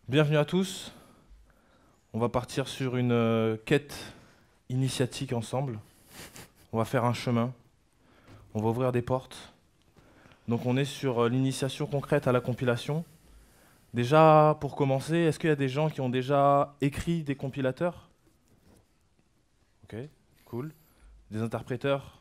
Bienvenue à tous. On va partir sur une quête initiatique ensemble. On va faire un chemin. On va ouvrir des portes. Donc on est sur l'initiation concrète à la compilation. Déjà, pour commencer, est-ce qu'il y a des gens qui ont déjà écrit des compilateurs? Ok, cool. Des interpréteurs?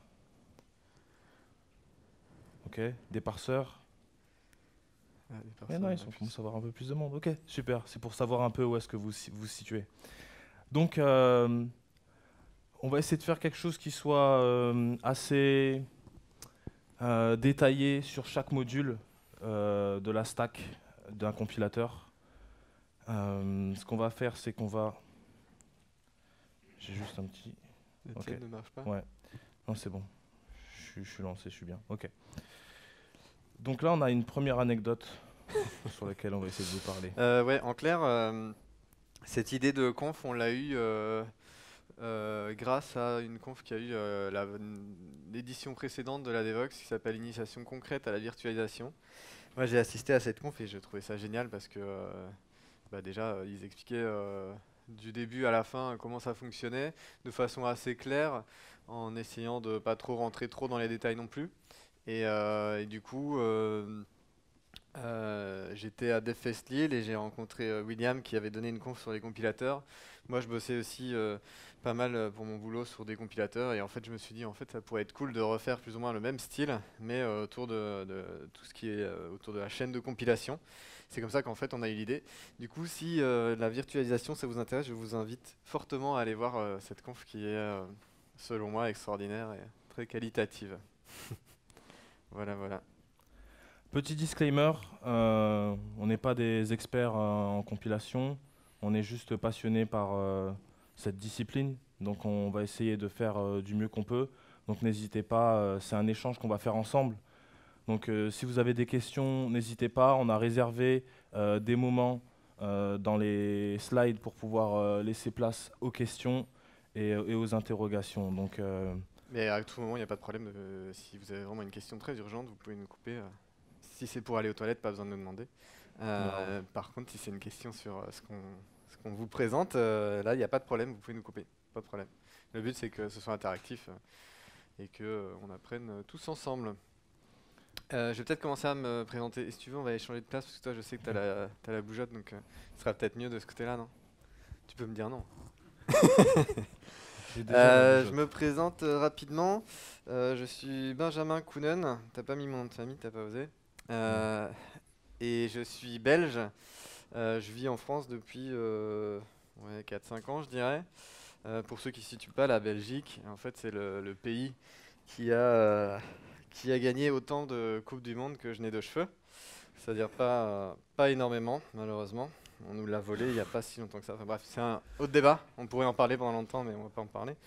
Ok. Des parseurs? Ah, des Mais personnes, non, on ils a commencent plus. à avoir un peu plus de monde. Ok, super. C'est pour savoir un peu où est-ce que vous situez. Donc, on va essayer de faire quelque chose qui soit assez détaillé sur chaque module de la stack d'un compilateur. Ce qu'on va faire, c'est qu'on va... J'ai juste un petit... Le Ok, tienne ne marche pas. ouais. Non, c'est bon. Je suis lancé, je suis bien. Ok. Donc là, on a une première anecdote sur laquelle on va essayer de vous parler. Ouais, en clair, cette idée de conf, on l'a eu grâce à une conf qui a eu l'édition précédente de la Devox qui s'appelle Initiation concrète à la virtualisation. Moi, j'ai assisté à cette conf et je trouvais ça génial parce que déjà, ils expliquaient du début à la fin comment ça fonctionnait de façon assez claire en essayant de pas trop rentrer trop dans les détails non plus. Et du coup, j'étais à DevFest Lille et j'ai rencontré William qui avait donné une conf sur les compilateurs. Moi, je bossais aussi pas mal pour mon boulot sur des compilateurs et en fait, je me suis dit en fait, ça pourrait être cool de refaire plus ou moins le même style, mais autour de tout ce qui est autour de la chaîne de compilation. C'est comme ça qu'en fait, on a eu l'idée. Du coup, si la virtualisation, ça vous intéresse, je vous invite fortement à aller voir cette conf qui est, selon moi, extraordinaire et très qualitative. Voilà, voilà. Petit disclaimer, on n'est pas des experts en compilation, on est juste passionnés par cette discipline, donc on va essayer de faire du mieux qu'on peut. Donc n'hésitez pas, c'est un échange qu'on va faire ensemble. Donc si vous avez des questions, n'hésitez pas, on a réservé des moments dans les slides pour pouvoir laisser place aux questions et aux interrogations. Donc Mais à tout moment, il n'y a pas de problème. Si vous avez vraiment une question très urgente, vous pouvez nous couper. Si c'est pour aller aux toilettes, pas besoin de nous demander. voilà. Par contre, si c'est une question sur ce qu'on vous présente, là, il n'y a pas de problème, vous pouvez nous couper. Pas de problème. Le but, c'est que ce soit interactif et que on apprenne tous ensemble. Je vais peut-être commencer à me présenter. Et si tu veux, on va échanger de place parce que toi, je sais que t'as la bougeotte, donc ce sera peut-être mieux de ce côté-là, non? Tu peux me dire non. J'ai déjà ma Je bougeotte. me présente rapidement. Je suis Benjamin Kounen. T'as pas mis mon nom de famille, t'as pas osé. Non. Euh, et je suis belge. Je vis en France depuis ouais, 4-5 ans, je dirais. Pour ceux qui ne situent pas, la Belgique, en fait, c'est le pays qui a gagné autant de Coupes du Monde que je n'ai de cheveux. C'est-à-dire pas énormément, malheureusement. On nous l'a volé il n'y a pas si longtemps que ça. Enfin, bref, c'est un autre débat. On pourrait en parler pendant longtemps, mais on va pas en parler.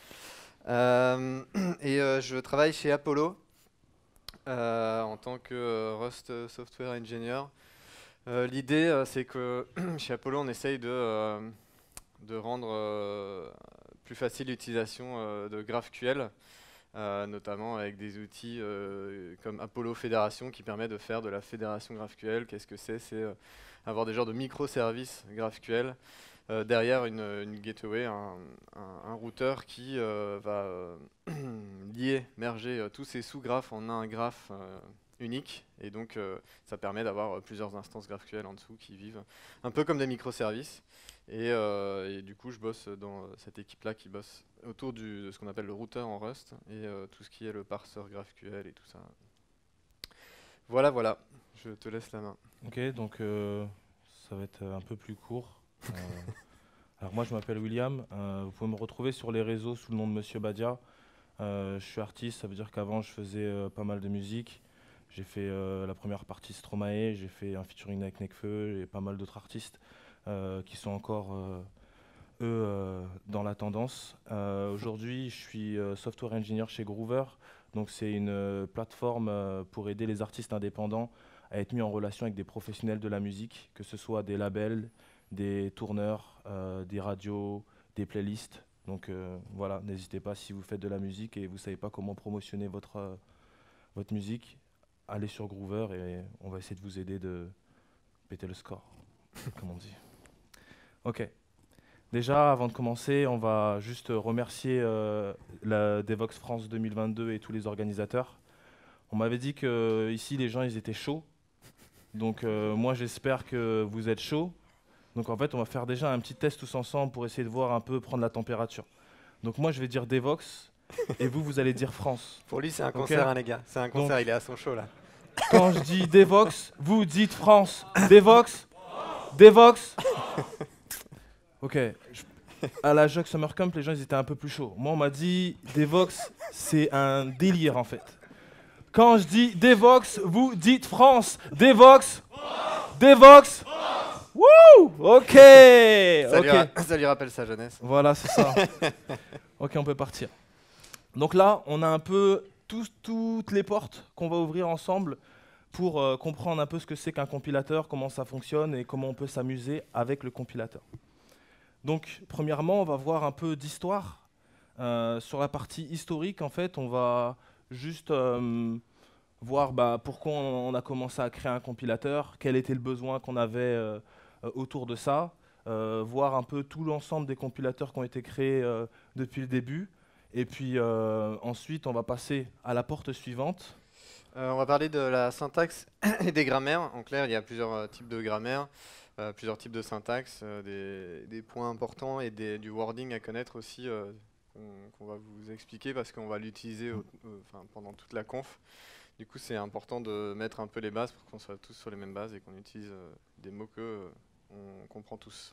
Je travaille chez Apollo en tant que Rust Software Engineer. L'idée, c'est que chez Apollo, on essaye de rendre plus facile l'utilisation de GraphQL, notamment avec des outils comme Apollo Fédération qui permet de faire de la fédération GraphQL. Qu'est-ce que c'est? C'est avoir des genres de microservices GraphQL derrière une gateway, un routeur qui va lier, merger tous ces sous-graphes en un graphe unique. Et donc, ça permet d'avoir plusieurs instances GraphQL en dessous qui vivent un peu comme des microservices. Et du coup, je bosse dans cette équipe-là qui bosse autour de ce qu'on appelle le routeur en Rust et tout ce qui est le parseur GraphQL et tout ça. Voilà, voilà. Je te laisse la main. Ok, donc ça va être un peu plus court. Euh, alors moi je m'appelle William, vous pouvez me retrouver sur les réseaux sous le nom de Monsieur Badia. Je suis artiste, ça veut dire qu'avant je faisais pas mal de musique. J'ai fait la première partie Stromae, j'ai fait un featuring avec Nekfeu et pas mal d'autres artistes qui sont encore eux dans la tendance. Aujourd'hui je suis software engineer chez Groover, donc c'est une plateforme pour aider les artistes indépendants à être mis en relation avec des professionnels de la musique, que ce soit des labels, des tourneurs, des radios, des playlists. Donc voilà, n'hésitez pas si vous faites de la musique et vous ne savez pas comment promotionner votre musique, allez sur Groover et on va essayer de vous aider de péter le score, comme on dit. Ok. Déjà, avant de commencer, on va juste remercier la Devox France 2022 et tous les organisateurs. On m'avait dit que ici les gens ils étaient chauds, donc moi j'espère que vous êtes chauds. Donc en fait, on va faire déjà un petit test tous ensemble pour essayer de voir un peu prendre la température. Donc moi je vais dire Devox et vous allez dire France. Pour lui, c'est un Ok? concert, hein, les gars. C'est un concert, Donc il est à son show, là. quand je dis Devox, vous dites France. Devox, Devox. Ok. À la Jug Summer Camp, les gens ils étaient un peu plus chauds. Moi on m'a dit Devox, c'est un délire en fait. Quand je dis Devox, vous dites France. Devox, Devox. Wouh. Ok. Ok. Ça lui rappelle sa jeunesse. Voilà, c'est ça. Ok, on peut partir. Donc là, on a un peu toutes les portes qu'on va ouvrir ensemble pour comprendre un peu ce que c'est qu'un compilateur, comment ça fonctionne et comment on peut s'amuser avec le compilateur. Donc, premièrement, on va voir un peu d'histoire. Sur la partie historique, en fait, on va juste voir pourquoi on a commencé à créer un compilateur, quel était le besoin qu'on avait autour de ça, voir un peu tout l'ensemble des compilateurs qui ont été créés depuis le début. Et puis ensuite, on va passer à la porte suivante. On va parler de la syntaxe et des grammaires. En clair, il y a plusieurs types de grammaires, plusieurs types de syntaxe, des points importants et du wording à connaître aussi qu'on va vous expliquer parce qu'on va l'utiliser pendant toute la conf. Du coup, c'est important de mettre un peu les bases pour qu'on soit tous sur les mêmes bases et qu'on utilise des mots que on comprend tous.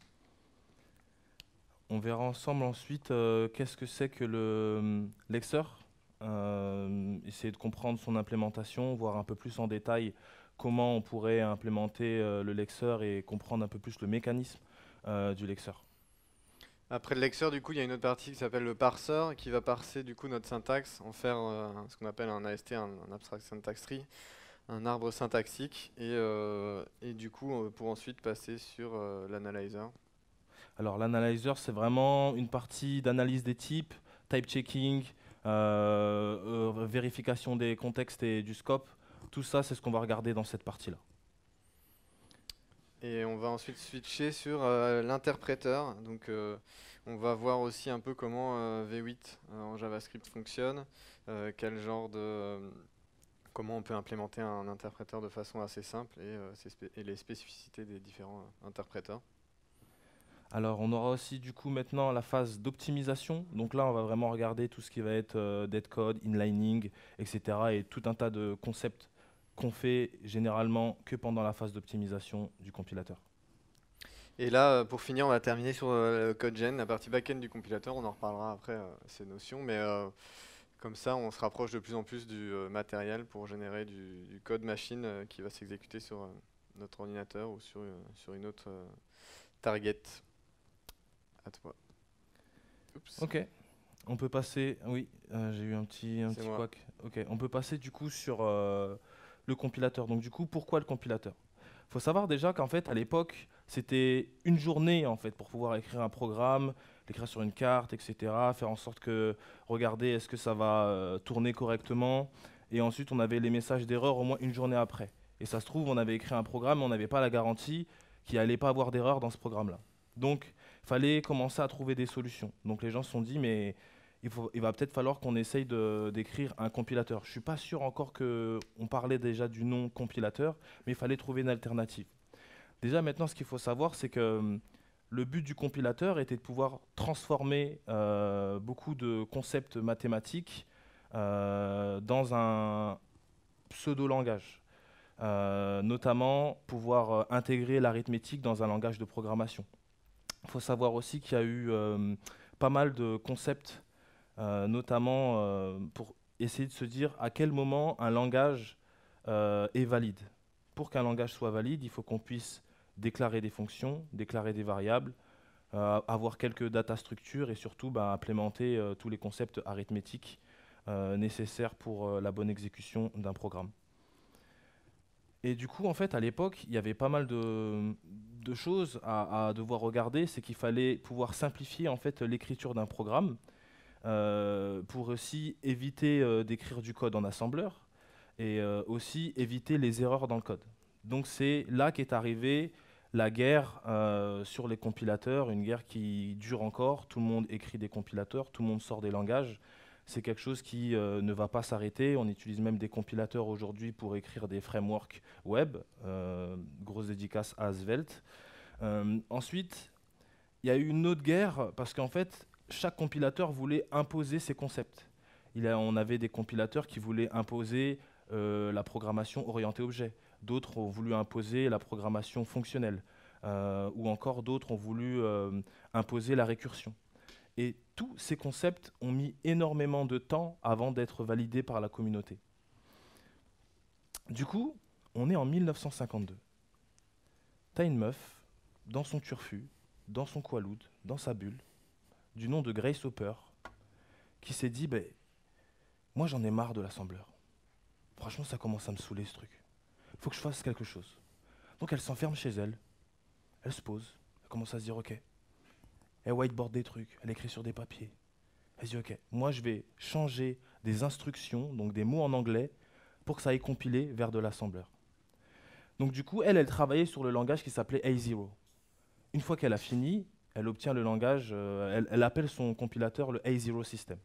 On verra ensemble ensuite qu'est-ce que c'est que le lexer. Essayer de comprendre son implémentation, voir un peu plus en détail comment on pourrait implémenter le lexer et comprendre un peu plus le mécanisme du lexer. Après le lexer, du coup, il y a une autre partie qui s'appelle le parseur, qui va parser du coup notre syntaxe, en faire ce qu'on appelle un AST, un abstract syntax tree, un arbre syntaxique, et du coup, pour ensuite passer sur l'analyzer. Alors l'analyzer, c'est vraiment une partie d'analyse des types, type checking, vérification des contextes et du scope. Tout ça, c'est ce qu'on va regarder dans cette partie-là. Et on va ensuite switcher sur l'interpréteur. Donc, on va voir aussi un peu comment V8 en JavaScript fonctionne, quel genre de comment on peut implémenter un interpréteur de façon assez simple et les spécificités des différents interpréteurs. Alors on aura aussi du coup maintenant la phase d'optimisation. Donc là, on va vraiment regarder tout ce qui va être deadcode, inlining, etc. et tout un tas de concepts qu'on fait généralement que pendant la phase d'optimisation du compilateur. Et là, pour finir, on va terminer sur le CodeGen, la partie back-end du compilateur. On en reparlera après ces notions, mais comme ça, on se rapproche de plus en plus du matériel pour générer du code machine qui va s'exécuter sur notre ordinateur ou sur une autre target. À toi. Oups. Ok, on peut passer. Oui, j'ai eu un petit moi. couac. Ok, on peut passer du coup sur le compilateur. Donc du coup, pourquoi le compilateur? Faut savoir déjà qu'en fait, à l'époque, c'était une journée en fait pour pouvoir écrire un programme, l'écrire sur une carte, etc. Faire en sorte que regarder est-ce que ça va tourner correctement. Et ensuite, on avait les messages d'erreur au moins une journée après. Et ça se trouve, on avait écrit un programme, mais on n'avait pas la garantie qu'il allait pas avoir d'erreur dans ce programme-là. Donc, il fallait commencer à trouver des solutions. Donc, les gens se sont dit, mais il va peut-être falloir qu'on essaye d'écrire un compilateur. Je ne suis pas sûr encore qu'on parlait déjà du nom compilateur, mais il fallait trouver une alternative. Déjà, maintenant, ce qu'il faut savoir, c'est que le but du compilateur était de pouvoir transformer beaucoup de concepts mathématiques dans un pseudo-langage. Notamment pouvoir intégrer l'arithmétique dans un langage de programmation. Il faut savoir aussi qu'il y a eu pas mal de concepts, notamment pour essayer de se dire à quel moment un langage est valide. Pour qu'un langage soit valide, il faut qu'on puisse déclarer des fonctions, déclarer des variables, avoir quelques data structures et surtout implémenter tous les concepts arithmétiques nécessaires pour la bonne exécution d'un programme. Et du coup, en fait, à l'époque, il y avait pas mal de choses à devoir regarder. C'est qu'il fallait pouvoir simplifier en fait l'écriture d'un programme pour aussi éviter d'écrire du code en assembleur et aussi éviter les erreurs dans le code. Donc c'est là qu'est arrivée la guerre sur les compilateurs, une guerre qui dure encore, tout le monde écrit des compilateurs, tout le monde sort des langages. C'est quelque chose qui ne va pas s'arrêter. On utilise même des compilateurs aujourd'hui pour écrire des frameworks web. Grosse dédicace à Svelte. Ensuite, il y a eu une autre guerre parce qu'en fait, chaque compilateur voulait imposer ses concepts. On avait des compilateurs qui voulaient imposer la programmation orientée objet. D'autres ont voulu imposer la programmation fonctionnelle. Ou encore d'autres ont voulu imposer la récursion. Et tous ces concepts ont mis énormément de temps avant d'être validés par la communauté. Du coup, on est en 1952. T'as une meuf, dans son turfu, dans son qualoud, dans sa bulle, du nom de Grace Hopper, qui s'est dit, moi j'en ai marre de l'assembleur. Franchement, ça commence à me saouler ce truc. Faut que je fasse quelque chose. Donc elle s'enferme chez elle, elle se pose, elle commence à se dire, ok, elle whiteboard des trucs, elle écrit sur des papiers. Elle se dit, ok, moi je vais changer des instructions, donc des mots en anglais, pour que ça aille compiler vers de l'assembleur. Donc du coup, elle travaillait sur le langage qui s'appelait A0. Une fois qu'elle a fini, elle obtient le langage, elle appelle son compilateur le A0 System.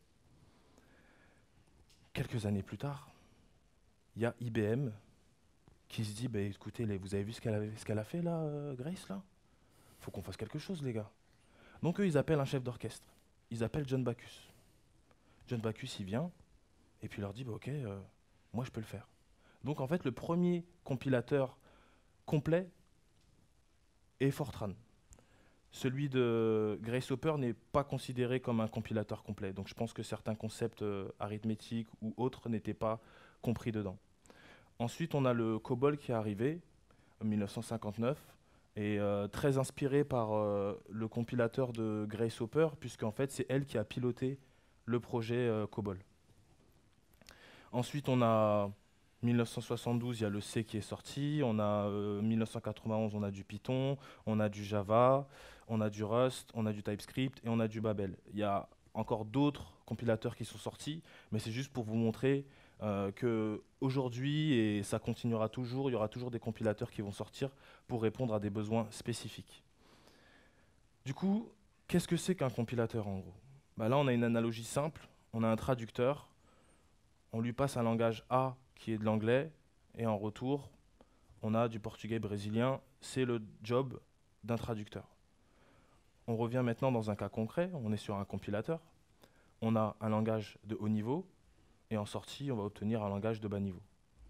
Quelques années plus tard, il y a IBM qui se dit, écoutez, vous avez vu ce qu'elle a fait là, Grace, là? Faut qu'on fasse quelque chose, les gars. Donc eux, ils appellent un chef d'orchestre. Ils appellent John Backus. John Backus, il vient, et puis il leur dit, ok, moi je peux le faire. Donc en fait, le premier compilateur complet est Fortran. Celui de Grace Hopper n'est pas considéré comme un compilateur complet. Donc je pense que certains concepts arithmétiques ou autres n'étaient pas compris dedans. Ensuite, on a le COBOL qui est arrivé en 1959 et très inspiré par le compilateur de Grace Hopper, puisqu'en fait, c'est elle qui a piloté le projet COBOL. Ensuite, on a 1972, il y a le C qui est sorti. On a 1991, on a du Python, on a du Java, on a du Rust, on a du TypeScript et on a du Babel. Il y a encore d'autres compilateurs qui sont sortis, mais c'est juste pour vous montrer qu'aujourd'hui, et ça continuera toujours, il y aura toujours des compilateurs qui vont sortir pour répondre à des besoins spécifiques. Du coup, qu'est-ce que c'est qu'un compilateur en gros? Là, on a une analogie simple, on a un traducteur, on lui passe un langage A qui est de l'anglais, et en retour, on a du portugais brésilien, c'est le job d'un traducteur. On revient maintenant dans un cas concret, on est sur un compilateur, on a un langage de haut niveau, et en sortie, on va obtenir un langage de bas niveau.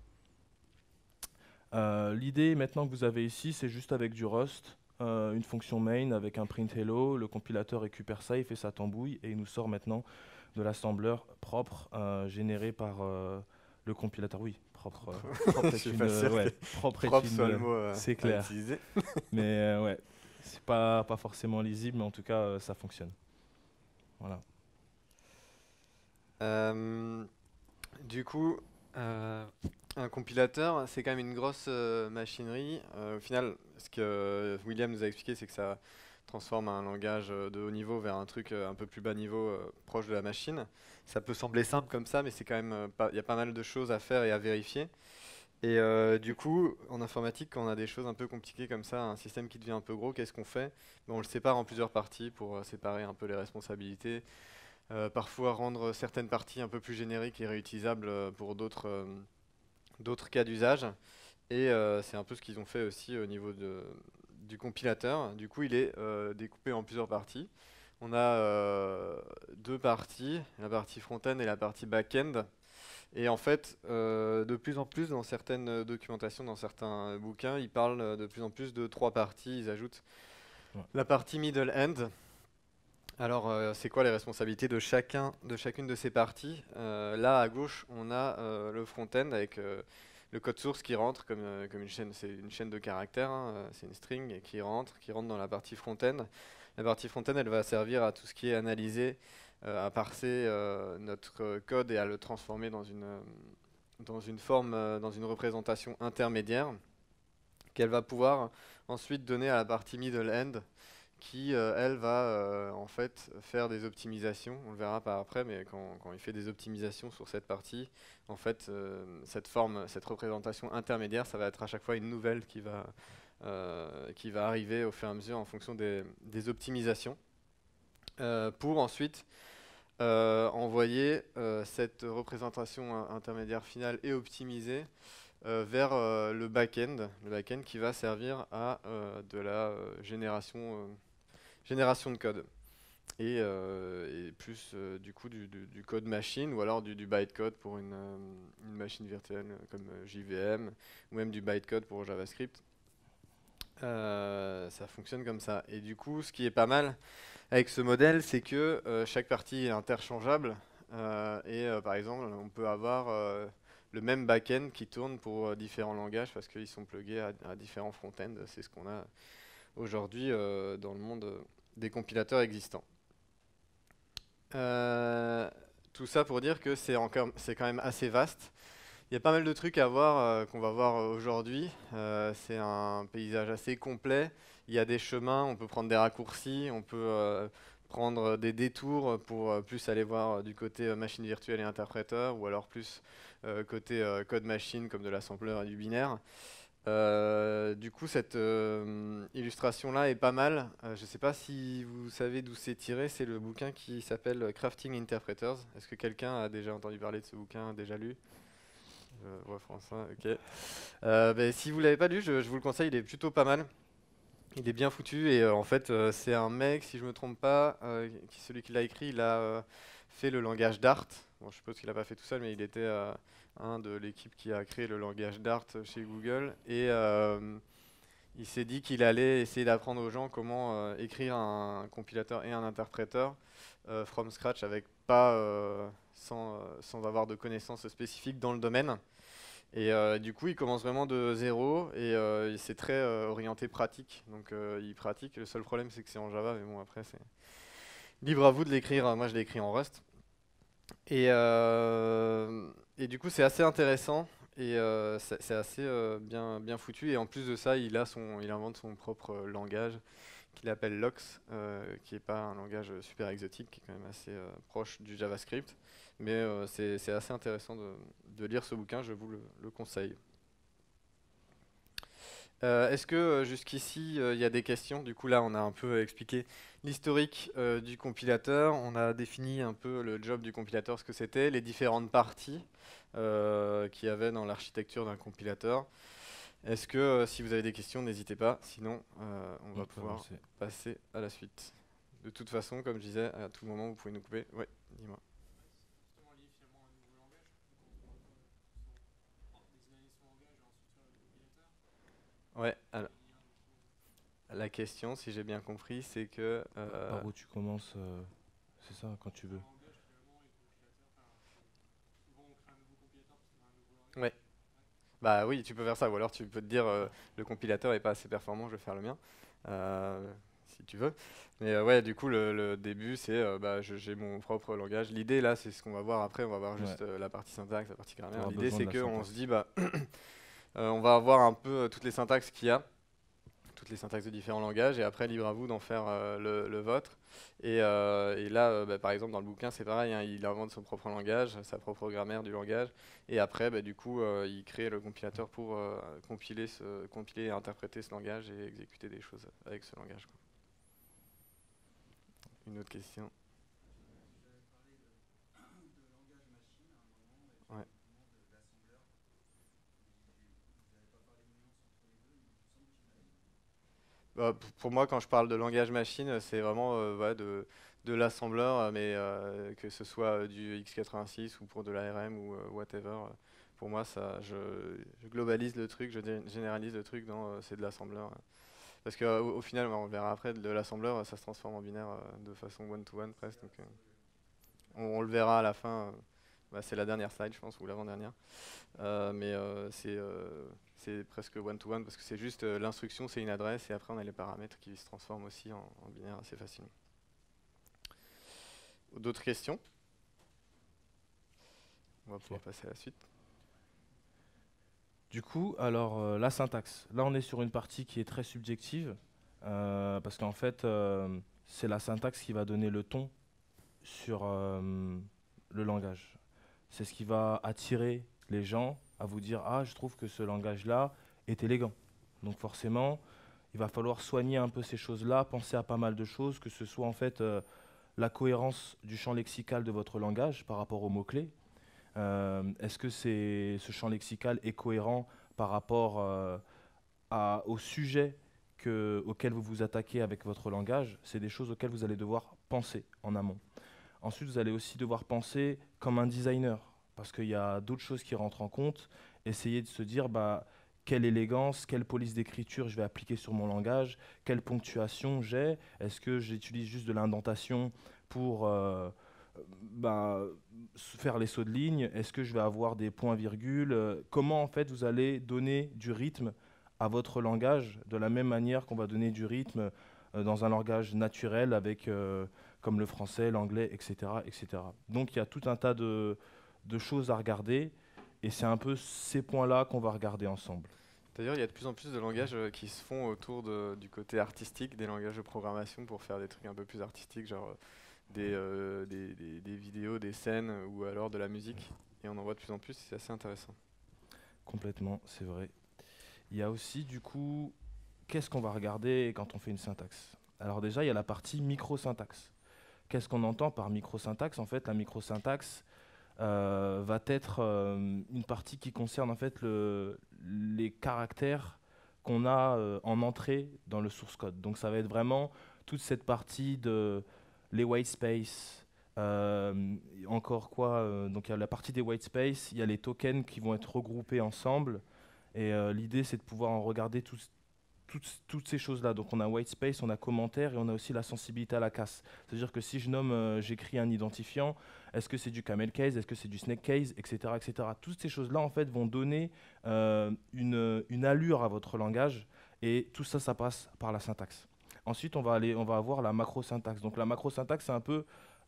L'idée maintenant que vous avez ici, c'est juste avec du Rust, une fonction main avec un print hello, le compilateur récupère ça, il fait sa tambouille, et il nous sort maintenant de l'assembleur propre, généré par le compilateur. Oui, propre. Propre est une, c'est clair. Mais ouais, c'est pas forcément lisible, mais en tout cas, ça fonctionne. Voilà. Du coup, un compilateur, c'est quand même une grosse machinerie. Au final, ce que William nous a expliqué, c'est que ça transforme un langage de haut niveau vers un truc un peu plus bas niveau, proche de la machine. Ça peut sembler simple comme ça, mais c'est quand même il y a pas mal de choses à faire et à vérifier. Et du coup, en informatique, quand on a des choses un peu compliquées comme ça, un système qui devient un peu gros, qu'est-ce qu'on fait? On le sépare en plusieurs parties pour séparer un peu les responsabilités. Parfois rendre certaines parties un peu plus génériques et réutilisables pour d'autres cas d'usage. Et c'est un peu ce qu'ils ont fait aussi au niveau du compilateur. Du coup, il est découpé en plusieurs parties. On a deux parties, la partie front-end et la partie back-end. Et en fait, de plus en plus, dans certaines documentations, dans certains bouquins, ils parlent de plus en plus de trois parties. Ils ajoutent la partie middle-end. Alors, c'est quoi les responsabilités de chacune de ces parties? Là, à gauche, on a le front-end avec le code source qui rentre comme une chaîne, c'est une chaîne de caractères, hein, c'est une string et qui rentre dans la partie front-end. La partie front-end, elle va servir à tout ce qui est analysé, à parser notre code et à le transformer dans une forme, dans une représentation intermédiaire qu'elle va pouvoir ensuite donner à la partie middle-end qui, elle, va en fait faire des optimisations. On le verra par après, mais quand il fait des optimisations sur cette partie, en fait, cette représentation intermédiaire, ça va être à chaque fois une nouvelle qui va qui va arriver au fur et à mesure en fonction des optimisations, pour ensuite envoyer cette représentation intermédiaire finale et optimisée vers le back-end qui va servir à de la génération de code. Et plus du coup du code machine ou alors du bytecode pour une machine virtuelle comme JVM ou même du bytecode pour JavaScript. Ça fonctionne comme ça. Et du coup, ce qui est pas mal avec ce modèle, c'est que chaque partie est interchangeable. Par exemple, on peut avoir le même back-end qui tourne pour différents langages parce qu'ils sont pluggés à différents front-ends. C'est ce qu'on a aujourd'hui dans le monde des compilateurs existants. Tout ça pour dire que c'est quand même assez vaste. Il y a pas mal de trucs à voir qu'on va voir aujourd'hui. C'est un paysage assez complet. Il y a des chemins, on peut prendre des raccourcis, on peut prendre des détours pour plus aller voir du côté machine virtuelle et interpréteur, ou alors plus côté code machine comme de l'assembleur et du binaire. Du coup, cette illustration-là est pas mal. Je ne sais pas si vous savez d'où c'est tiré. C'est le bouquin qui s'appelle Crafting Interpreters. Est-ce que quelqu'un a déjà entendu parler de ce bouquin, déjà lu? Ouais, François, ok. Si vous l'avez pas lu, je vous le conseille. Il est plutôt pas mal. Il est bien foutu et en fait, c'est un mec, si je me trompe pas, celui qui l'a écrit, il a fait le langage Dart. Bon, je suppose qu'il l'a pas fait tout seul, mais il était un de l'équipe qui a créé le langage Dart chez Google. Et il s'est dit qu'il allait essayer d'apprendre aux gens comment écrire un compilateur et un interpréteur from scratch, sans avoir de connaissances spécifiques dans le domaine. Et du coup, il commence vraiment de zéro et c'est très orienté pratique. Donc il pratique. Le seul problème, c'est que c'est en Java, mais bon, après, c'est libre à vous de l'écrire. Moi, je l'ai écrit en Rust. Et du coup, c'est assez intéressant et c'est assez bien foutu. Et en plus de ça, il invente son propre langage qu'il appelle LOX, qui n'est pas un langage super exotique, qui est quand même assez proche du JavaScript. Mais c'est assez intéressant de lire ce bouquin, je vous le conseille. Est-ce que jusqu'ici, il y a des questions? Du coup, là, on a un peu expliqué l'historique du compilateur. On a défini un peu le job du compilateur, ce que c'était, les différentes parties qu'il y avait dans l'architecture d'un compilateur. Est-ce que si vous avez des questions, n'hésitez pas. Sinon, on va pouvoir passer à la suite. De toute façon, comme je disais, à tout moment, vous pouvez nous couper. Ouais, dis-moi. Ouais, alors, la question, si j'ai bien compris, c'est que... Par où tu commences, c'est ça, quand tu veux. Ouais. Bah oui, tu peux faire ça, ou alors tu peux te dire le compilateur est pas assez performant, je vais faire le mien, si tu veux. Mais ouais, du coup, le début, c'est j'ai mon propre langage. L'idée, là, c'est ce qu'on va voir après, on va voir juste la partie syntaxe, la partie grammaire. L'idée, c'est qu'on se dit, on va avoir un peu toutes les syntaxes qu'il y a, toutes les syntaxes de différents langages, et après, libre à vous d'en faire le vôtre. Et là, par exemple, dans le bouquin, c'est pareil, hein, il invente son propre langage, sa propre grammaire du langage, et après, du coup, il crée le compilateur pour compiler et interpréter ce langage et exécuter des choses avec ce langage, quoi. Une autre question? Ouais. Pour moi, quand je parle de langage machine, c'est vraiment de l'assembleur, mais que ce soit du x86 ou pour de l'ARM ou whatever. Pour moi, je globalise le truc, je généralise le truc dans c'est de l'assembleur. Parce qu'au final, on le verra après, de l'assembleur, ça se transforme en binaire de façon one-to-one presque. Donc, on le verra à la fin. C'est la dernière slide, je pense, ou l'avant-dernière. Mais c'est presque one-to-one parce que c'est juste l'instruction, c'est une adresse et après on a les paramètres qui se transforment aussi en binaire assez facilement. D'autres questions? On va pouvoir passer à la suite. Du coup, alors la syntaxe. Là, on est sur une partie qui est très subjective parce qu'en fait, c'est la syntaxe qui va donner le ton sur le langage. C'est ce qui va attirer les gens à vous dire « Ah, je trouve que ce langage-là est élégant ». Donc forcément, il va falloir soigner un peu ces choses-là, penser à pas mal de choses, que ce soit en fait la cohérence du champ lexical de votre langage par rapport aux mots-clés. Est-ce que ce champ lexical est cohérent par rapport au sujet auquel vous vous attaquez avec votre langage? C'est des choses auxquelles vous allez devoir penser en amont. Ensuite, vous allez aussi devoir penser comme un designer, parce qu'il y a d'autres choses qui rentrent en compte. Essayez de se dire, bah, quelle élégance, quelle police d'écriture je vais appliquer sur mon langage, quelle ponctuation j'ai, est-ce que j'utilise juste de l'indentation pour bah, faire les sauts de ligne, est-ce que je vais avoir des points-virgules, comment en fait vous allez donner du rythme à votre langage, de la même manière qu'on va donner du rythme dans un langage naturel avec comme le français, l'anglais, etc., etc. Donc il y a tout un tas de choses à regarder et c'est un peu ces points-là qu'on va regarder ensemble. D'ailleurs, il y a de plus en plus de langages qui se font autour du côté artistique, des langages de programmation pour faire des trucs un peu plus artistiques, genre des vidéos, des scènes ou alors de la musique. Et on en voit de plus en plus, c'est assez intéressant. Complètement, c'est vrai. Il y a aussi du coup, qu'est-ce qu'on va regarder quand on fait une syntaxe? Alors déjà, il y a la partie micro-syntaxe. Qu'est-ce qu'on entend par micro-syntaxe? En fait, la micro-syntaxe va être une partie qui concerne en fait les caractères qu'on a en entrée dans le source code. Donc ça va être vraiment toute cette partie de les white space. Encore quoi donc il y a la partie des white space, il y a les tokens qui vont être regroupés ensemble. Et l'idée, c'est de pouvoir en regarder toutes ces choses-là. Donc on a white space, on a commentaire et on a aussi la sensibilité à la casse. C'est-à-dire que si je nomme, j'écris un identifiant, est-ce que c'est du camel case, est-ce que c'est du snake case, etc., etc. Toutes ces choses-là, en fait, vont donner une allure à votre langage et tout ça, ça passe par la syntaxe. Ensuite, on va avoir la macro-syntaxe. Donc la macro-syntaxe, c'est un peu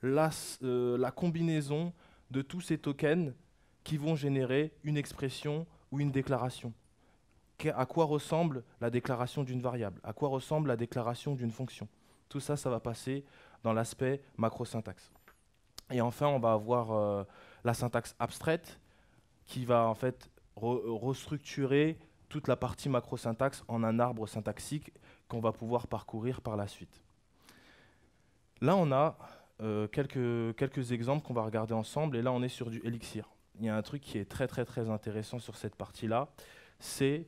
la combinaison de tous ces tokens qui vont générer une expression ou une déclaration. À quoi ressemble la déclaration d'une variable? À quoi ressemble la déclaration d'une fonction? Tout ça, ça va passer dans l'aspect macro-syntaxe. Et enfin, on va avoir la syntaxe abstraite qui va en fait restructurer toute la partie macro-syntaxe en un arbre syntaxique qu'on va pouvoir parcourir par la suite. Là, on a quelques exemples qu'on va regarder ensemble. Et là, on est sur du Elixir. Il y a un truc qui est très, très, très intéressant sur cette partie-là. C'est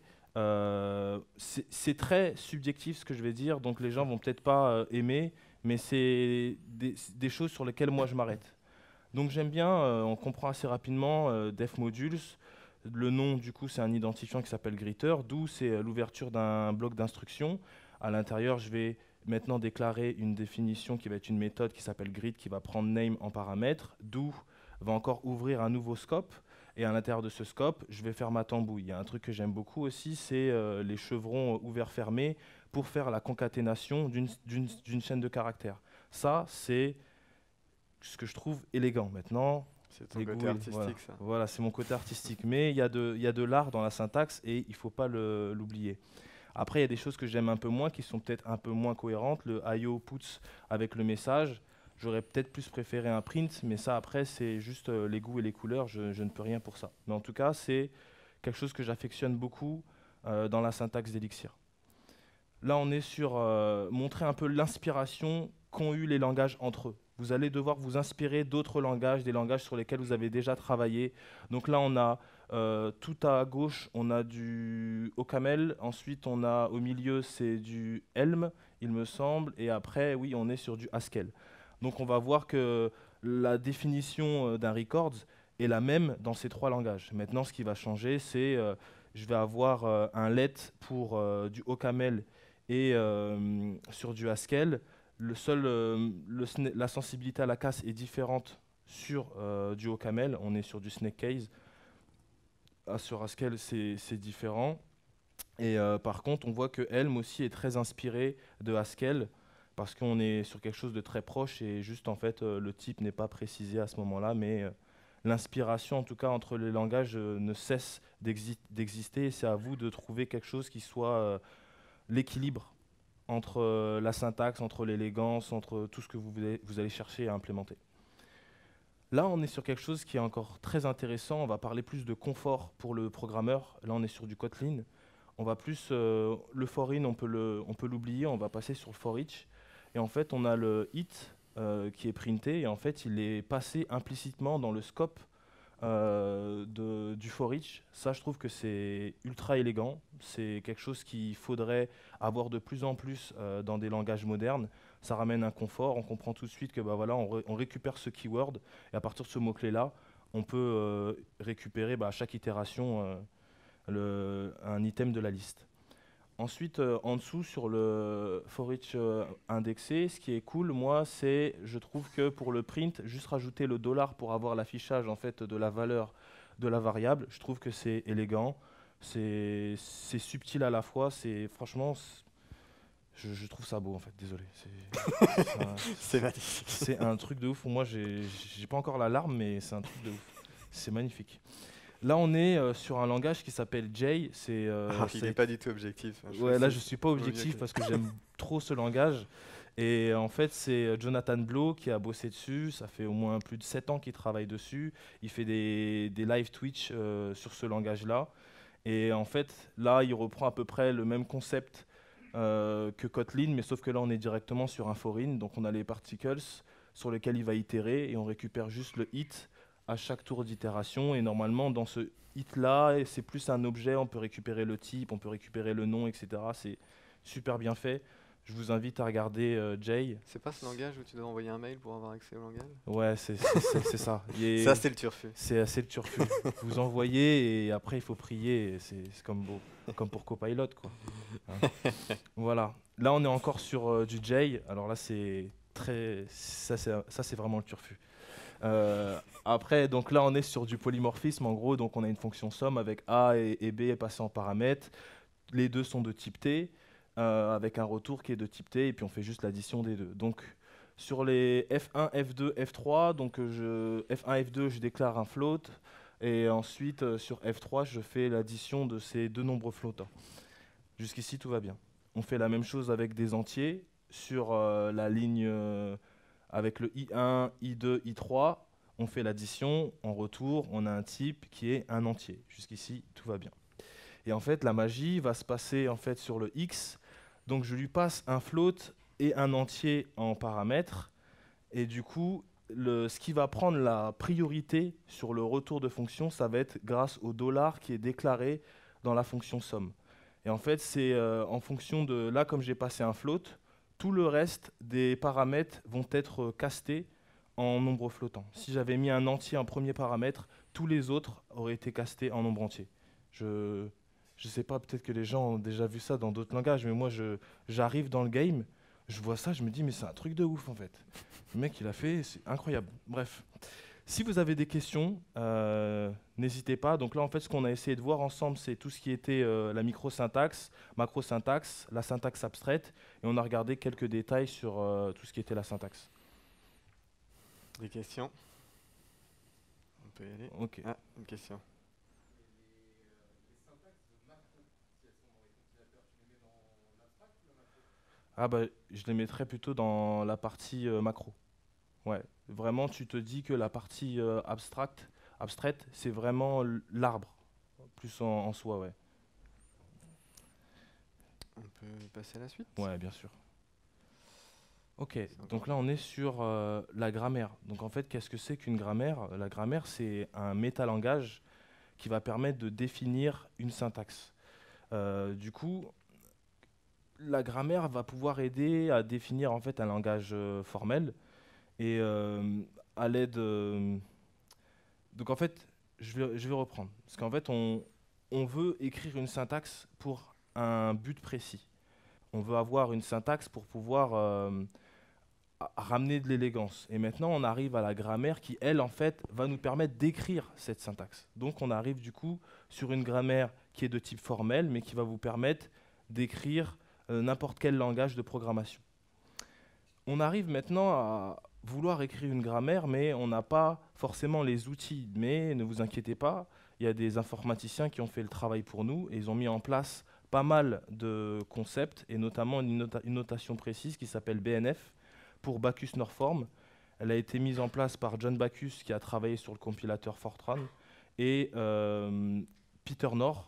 très subjectif ce que je vais dire, donc les gens vont peut-être pas aimer, mais c'est des choses sur lesquelles moi je m'arrête. Donc j'aime bien, on comprend assez rapidement def modules. Le nom du coup c'est un identifiant qui s'appelle greeter, d'où c'est l'ouverture d'un bloc d'instructions. À l'intérieur je vais maintenant déclarer une définition qui va être une méthode qui s'appelle greet qui va prendre name en paramètre, d'où va encore ouvrir un nouveau scope. Et à l'intérieur de ce scope, je vais faire ma tambouille. Il y a un truc que j'aime beaucoup aussi, c'est les chevrons ouverts-fermés pour faire la concaténation d'une chaîne de caractères. Ça, c'est ce que je trouve élégant. Maintenant, c'est ton côté artistique, voilà. ça. Voilà, c'est mon côté artistique. Mais il y a de l'art dans la syntaxe et il ne faut pas l'oublier. Après, il y a des choses que j'aime un peu moins, qui sont peut-être un peu moins cohérentes. Le IO puts avec le message. J'aurais peut-être plus préféré un print, mais ça après c'est juste les goûts et les couleurs, je ne peux rien pour ça. Mais en tout cas, c'est quelque chose que j'affectionne beaucoup dans la syntaxe d'Elixir. Là, on est sur montrer un peu l'inspiration qu'ont eu les langages entre eux. Vous allez devoir vous inspirer d'autres langages, des langages sur lesquels vous avez déjà travaillé. Donc là, on a tout à gauche, on a du OCaml. Ensuite, on a au milieu, c'est du Helm, il me semble. Et après, oui, on est sur du Haskell. Donc on va voir que la définition d'un records est la même dans ces trois langages. Maintenant, ce qui va changer, c'est je vais avoir un let pour du OCaml et sur du Haskell. La sensibilité à la casse est différente sur du OCaml. On est sur du snake case. Sur Haskell, c'est différent. Et par contre, on voit que Helm aussi est très inspiré de Haskell, parce qu'on est sur quelque chose de très proche et juste en fait le type n'est pas précisé à ce moment-là, mais l'inspiration en tout cas entre les langages ne cesse d'exister et c'est à vous de trouver quelque chose qui soit l'équilibre entre la syntaxe, entre l'élégance, entre tout ce que vous allez chercher à implémenter. Là, on est sur quelque chose qui est encore très intéressant. On va parler plus de confort pour le programmeur. Là, on est sur du Kotlin. On va plus le for in, on peut l'oublier, on va passer sur le for each. Et en fait, on a le hit qui est printé et en fait, il est passé implicitement dans le scope du for each. Ça, je trouve que c'est ultra élégant. C'est quelque chose qu'il faudrait avoir de plus en plus dans des langages modernes. Ça ramène un confort. On comprend tout de suite que bah, voilà, on récupère ce keyword et à partir de ce mot-clé-là, on peut récupérer à chaque itération un item de la liste. Ensuite, en dessous, sur le for each indexé, ce qui est cool, moi, c'est, je trouve que pour le print, juste rajouter le dollar pour avoir l'affichage en fait de la valeur de la variable, je trouve que c'est élégant, c'est subtil à la fois, c'est franchement, je trouve ça beau en fait. Désolé. C'est magnifique. C'est un truc de ouf. Moi, j'ai pas encore la larme, mais c'est un truc de ouf. C'est magnifique. Là, on est sur un langage qui s'appelle J. Il n'est pas du tout objectif. Ouais, là, je suis pas objectif parce que j'aime trop ce langage. Et en fait, c'est Jonathan Blow qui a bossé dessus. Ça fait au moins plus de 7 ans qu'il travaille dessus. Il fait des live Twitch sur ce langage-là. Et en fait, là, il reprend à peu près le même concept que Kotlin, mais sauf que là, on est directement sur un for in. Donc, on a les particles sur lesquels il va itérer et on récupère juste le hit à chaque tour d'itération. Et normalement, dans ce hit-là, c'est plus un objet. On peut récupérer le type, on peut récupérer le nom, etc. C'est super bien fait. Je vous invite à regarder Jay. C'est pas ce langage où tu dois envoyer un mail pour avoir accès au langage? Ouais, c'est ça. Ça, c'est le turfu. C'est assez le turfu. Vous envoyez et après, il faut prier. C'est comme comme pour Copilot, quoi. Hein. Voilà. Là, on est encore sur du J. Alors là, c'est très... Ça, c'est vraiment le turfu. Après, donc là, on est sur du polymorphisme. En gros, donc on a une fonction somme avec A et B passés en paramètres. Les deux sont de type T. Avec un retour qui est de type T, et puis on fait juste l'addition des deux. Donc sur les F1, F2, F3, donc F1, F2, je déclare un float, et ensuite sur F3, je fais l'addition de ces deux nombres flottants. Jusqu'ici, tout va bien. On fait la même chose avec des entiers sur la ligne avec le I1, I2, I3. On fait l'addition, en retour, on a un type qui est un entier. Jusqu'ici, tout va bien. Et en fait, la magie va se passer en fait sur le X. Donc je lui passe un float et un entier en paramètres. Et du coup, ce qui va prendre la priorité sur le retour de fonction, ça va être grâce au dollar qui est déclaré dans la fonction somme. Et en fait, c'est en fonction de... Là, comme j'ai passé un float, tout le reste des paramètres vont être castés en nombre flottant. Si j'avais mis un entier en premier paramètre, tous les autres auraient été castés en nombre entier. Je sais pas, peut-être que les gens ont déjà vu ça dans d'autres langages, mais moi, j'arrive dans le game, je vois ça, je me dis, mais c'est un truc de ouf, en fait. Le mec, il a fait, c'est incroyable. Bref. Si vous avez des questions, n'hésitez pas. Donc là, en fait, ce qu'on a essayé de voir ensemble, c'est tout ce qui était la microsyntaxe, macrosyntaxe, la syntaxe abstraite, et on a regardé quelques détails sur tout ce qui était la syntaxe. Des questions? On peut y aller. Ok. Ah, une question. Ah bah, je les mettrais plutôt dans la partie macro. Ouais, vraiment, tu te dis que la partie abstraite, c'est vraiment l'arbre, plus en soi, ouais. On peut passer à la suite? Ouais, bien sûr. Ok, donc là, on est sur la grammaire. Donc en fait, qu'est-ce que c'est qu'une grammaire? La grammaire, c'est un métalangage qui va permettre de définir une syntaxe. Du coup, la grammaire va pouvoir aider à définir en fait un langage formel. Et à l'aide... Donc en fait, je vais reprendre. Parce qu'en fait, on veut écrire une syntaxe pour un but précis. On veut avoir une syntaxe pour pouvoir ramener de l'élégance. Et maintenant, on arrive à la grammaire qui, elle, en fait, va nous permettre d'écrire cette syntaxe. Donc on arrive du coup sur une grammaire qui est de type formel, mais qui va vous permettre d'écrire n'importe quel langage de programmation. On arrive maintenant à vouloir écrire une grammaire, mais on n'a pas forcément les outils. Mais ne vous inquiétez pas, il y a des informaticiens qui ont fait le travail pour nous et ils ont mis en place pas mal de concepts et notamment une notation précise qui s'appelle BNF pour Bacchus Norform. Elle a été mise en place par John Bacchus qui a travaillé sur le compilateur Fortran et Peter Nor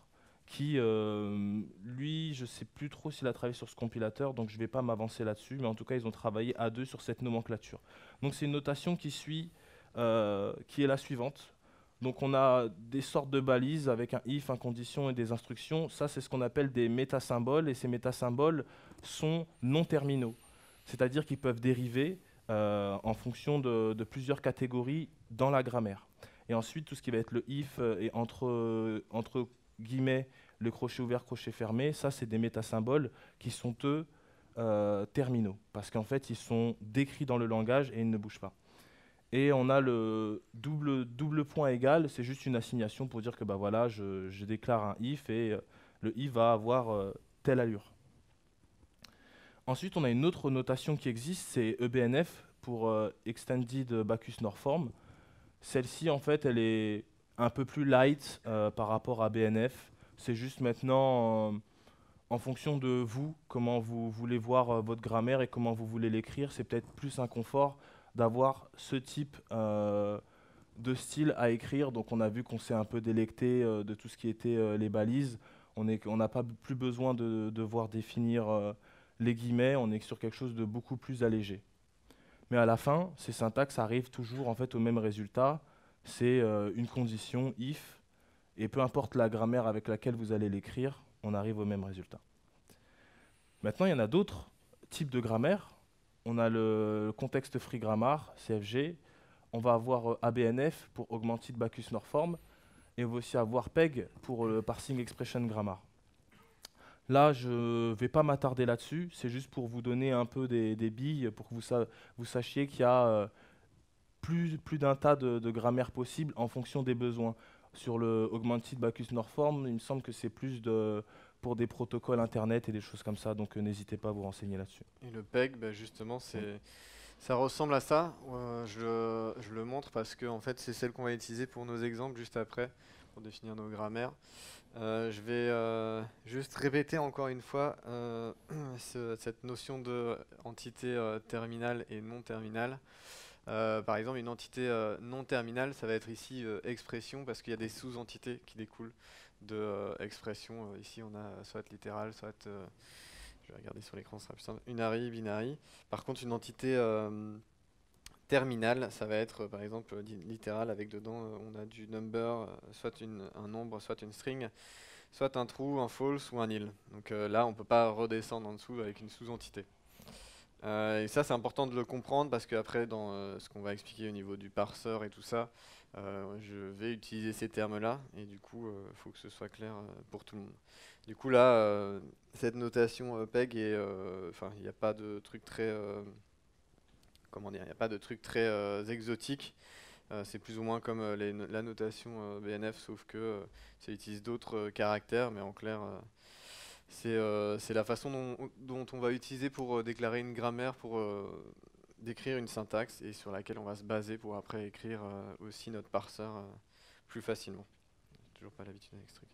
qui, lui, je ne sais plus trop s'il a travaillé sur ce compilateur, donc je ne vais pas m'avancer là-dessus, mais en tout cas, ils ont travaillé à deux sur cette nomenclature. Donc c'est une notation qui suit, qui est la suivante. Donc on a des sortes de balises avec un if, un condition et des instructions. Ça, c'est ce qu'on appelle des métasymboles, et ces métasymboles sont non terminaux. C'est-à-dire qu'ils peuvent dériver en fonction de plusieurs catégories dans la grammaire. Et ensuite, tout ce qui va être le if et entre guillemets, le crochet ouvert, crochet fermé, ça, c'est des métasymboles qui sont, eux, terminaux. Parce qu'en fait, ils sont décrits dans le langage et ils ne bougent pas. Et on a le double point égal, c'est juste une assignation pour dire que bah, voilà, je déclare un if et le if va avoir telle allure. Ensuite, on a une autre notation qui existe, c'est EBNF pour Extended Bacchus Norm. Celle-ci, en fait, elle est un peu plus light par rapport à BNF. C'est juste maintenant, en fonction de vous, comment vous voulez voir votre grammaire et comment vous voulez l'écrire, c'est peut-être plus un confort d'avoir ce type de style à écrire. Donc on a vu qu'on s'est un peu délecté de tout ce qui était les balises. On n'a pas plus besoin de devoir définir les guillemets, on est sur quelque chose de beaucoup plus allégé. Mais à la fin, ces syntaxes arrivent toujours en fait au même résultat. C'est une condition if, et peu importe la grammaire avec laquelle vous allez l'écrire, on arrive au même résultat. Maintenant, il y en a d'autres types de grammaire. On a le Context Free Grammar, CFG. On va avoir ABNF pour Augmented Bacchus Norm, et on va aussi avoir PEG pour le Parsing Expression Grammar. Là, je ne vais pas m'attarder là-dessus, c'est juste pour vous donner un peu des billes, pour que vous sachiez qu'il y a plus d'un tas de grammaires possibles en fonction des besoins. Sur le Augmented Bacchus Norm, il me semble que c'est plus pour des protocoles Internet et des choses comme ça, donc n'hésitez pas à vous renseigner là-dessus. Et le PEG, bah justement, ça ressemble à ça. Je le montre parce que en fait, c'est celle qu'on va utiliser pour nos exemples juste après, pour définir nos grammaires. Je vais juste répéter encore une fois cette notion d'entité terminale et non terminale. Par exemple, une entité non terminale, ça va être ici expression, parce qu'il y a des sous-entités qui découlent de expression. Ici, on a soit littéral, soit, je vais regarder sur l'écran, ce sera plus simple, unary, binary. Par contre, une entité terminale, ça va être par exemple littéral, avec dedans, on a du number, soit un nombre, soit une string, soit un true, un false ou un nil. Donc là, on ne peut pas redescendre en dessous avec une sous-entité. Et ça, c'est important de le comprendre parce qu'après, dans ce qu'on va expliquer au niveau du parseur et tout ça, je vais utiliser ces termes-là et du coup, il faut que ce soit clair pour tout le monde. Du coup, là, cette notation PEG, il n'y a pas de truc très, comment dire, il n'y a pas de truc très exotique. C'est plus ou moins comme la notation BNF, sauf que ça utilise d'autres caractères, mais en clair. C'est la façon dont on va utiliser pour déclarer une grammaire, pour décrire une syntaxe et sur laquelle on va se baser pour après écrire aussi notre parseur plus facilement. Toujours pas l'habitude avec ce truc.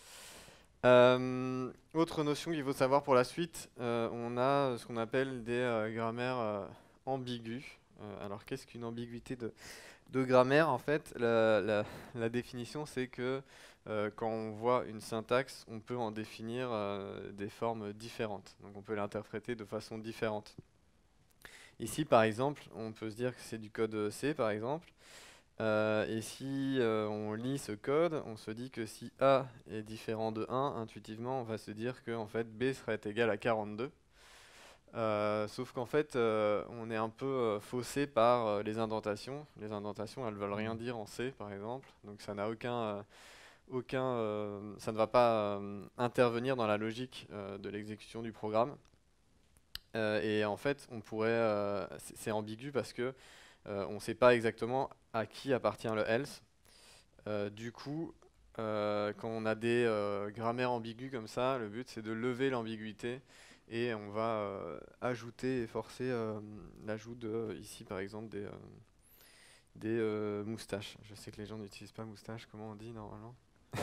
Autre notion qu'il faut savoir pour la suite, on a ce qu'on appelle des grammaires ambiguës. Alors qu'est-ce qu'une ambiguïté de grammaire? En fait, la définition, c'est que quand on voit une syntaxe, on peut en définir des formes différentes. Donc on peut l'interpréter de façon différente. Ici, par exemple, on peut se dire que c'est du code C, par exemple. Et si on lit ce code, on se dit que si A est différent de 1, intuitivement, on va se dire que en fait, B serait égal à 42. Sauf qu'en fait, on est un peu faussé par les indentations. Les indentations, elles veulent rien dire en C, par exemple. Donc ça n'a ça ne va pas intervenir dans la logique de l'exécution du programme. Et en fait, c'est ambigu parce que on ne sait pas exactement à qui appartient le else. Du coup, quand on a des grammaires ambiguës comme ça, le but c'est de lever l'ambiguïté et on va ajouter et forcer l'ajout de, ici par exemple, des moustaches. Je sais que les gens n'utilisent pas moustaches, comment on dit normalement?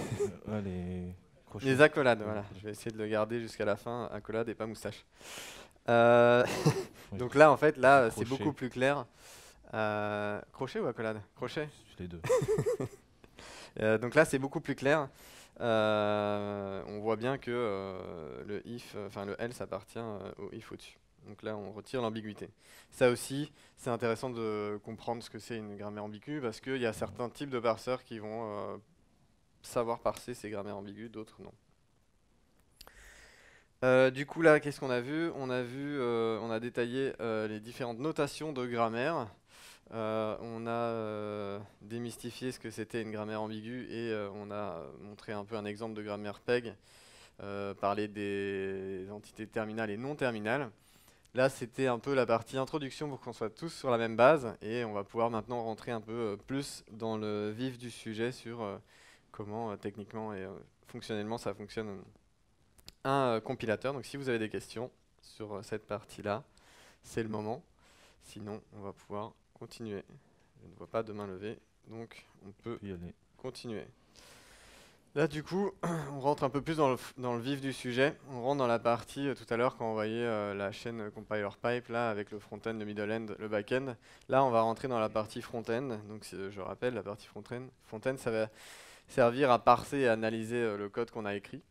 Les accolades, voilà. Je vais essayer de le garder jusqu'à la fin, accolade et pas moustache. Donc là, en fait, là, c'est beaucoup plus clair. Crochet ou accolade? Crochet? Les deux. Donc là, c'est beaucoup plus clair. on voit bien que le if, enfin le else appartient au if au-dessus. Donc là, on retire l'ambiguïté. Ça aussi, c'est intéressant de comprendre ce que c'est une grammaire ambiguë, parce qu'il y a certains types de parseurs qui vont savoir parser ces grammaires ambiguës, d'autres non. Du coup là, qu'est-ce qu'on a vu? On a détaillé les différentes notations de grammaire. On a démystifié ce que c'était une grammaire ambiguë et on a montré un peu un exemple de grammaire PEG, parler des entités terminales et non terminales. Là, c'était un peu la partie introduction pour qu'on soit tous sur la même base et on va pouvoir maintenant rentrer un peu plus dans le vif du sujet sur comment techniquement et fonctionnellement ça fonctionne un compilateur. Donc si vous avez des questions sur cette partie-là, c'est le moment. Sinon, on va pouvoir continuer. Je ne vois pas de main levée, donc on peut y aller. continuer. Là, du coup, on rentre un peu plus dans le vif du sujet. On rentre dans la partie, tout à l'heure, quand on voyait la chaîne compiler pipe, là, avec le front-end, le middle-end, le back-end. Là, on va rentrer dans la partie front-end. Donc, je rappelle, la partie front-end. Front-end, ça va servir à parser et analyser le code qu'on a écrit.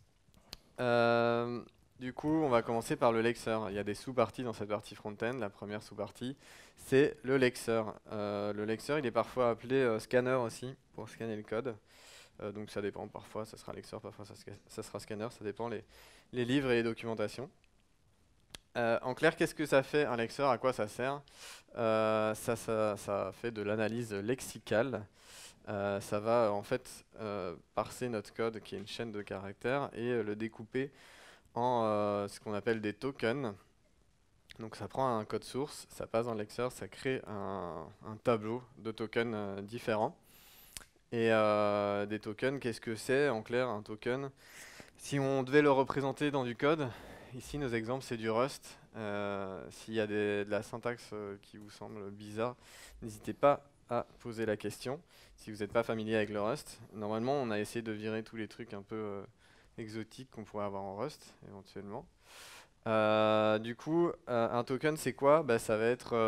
Du coup, on va commencer par le lexer. Il y a des sous-parties dans cette partie front-end. La première sous-partie, c'est le lexer. Le lexer, il est parfois appelé scanner aussi, pour scanner le code. Donc ça dépend, parfois ça sera lexer, parfois ça sera scanner, ça dépend les livres et les documentations. En clair, qu'est-ce que ça fait un lexer? À quoi ça sert? Ça fait de l'analyse lexicale. Ça va en fait parser notre code qui est une chaîne de caractères et le découper en ce qu'on appelle des tokens. Donc ça prend un code source, ça passe dans le lexer, ça crée un tableau de tokens différents. Et des tokens, qu'est-ce que c'est? En clair, un token, si on devait le représenter dans du code, ici nos exemples c'est du Rust. S'il y a de la syntaxe qui vous semble bizarre, n'hésitez pas à poser la question. Si vous n'êtes pas familier avec le Rust, normalement on a essayé de virer tous les trucs un peu exotiques qu'on pourrait avoir en Rust éventuellement. Du coup, un token c'est quoi? Bah, ça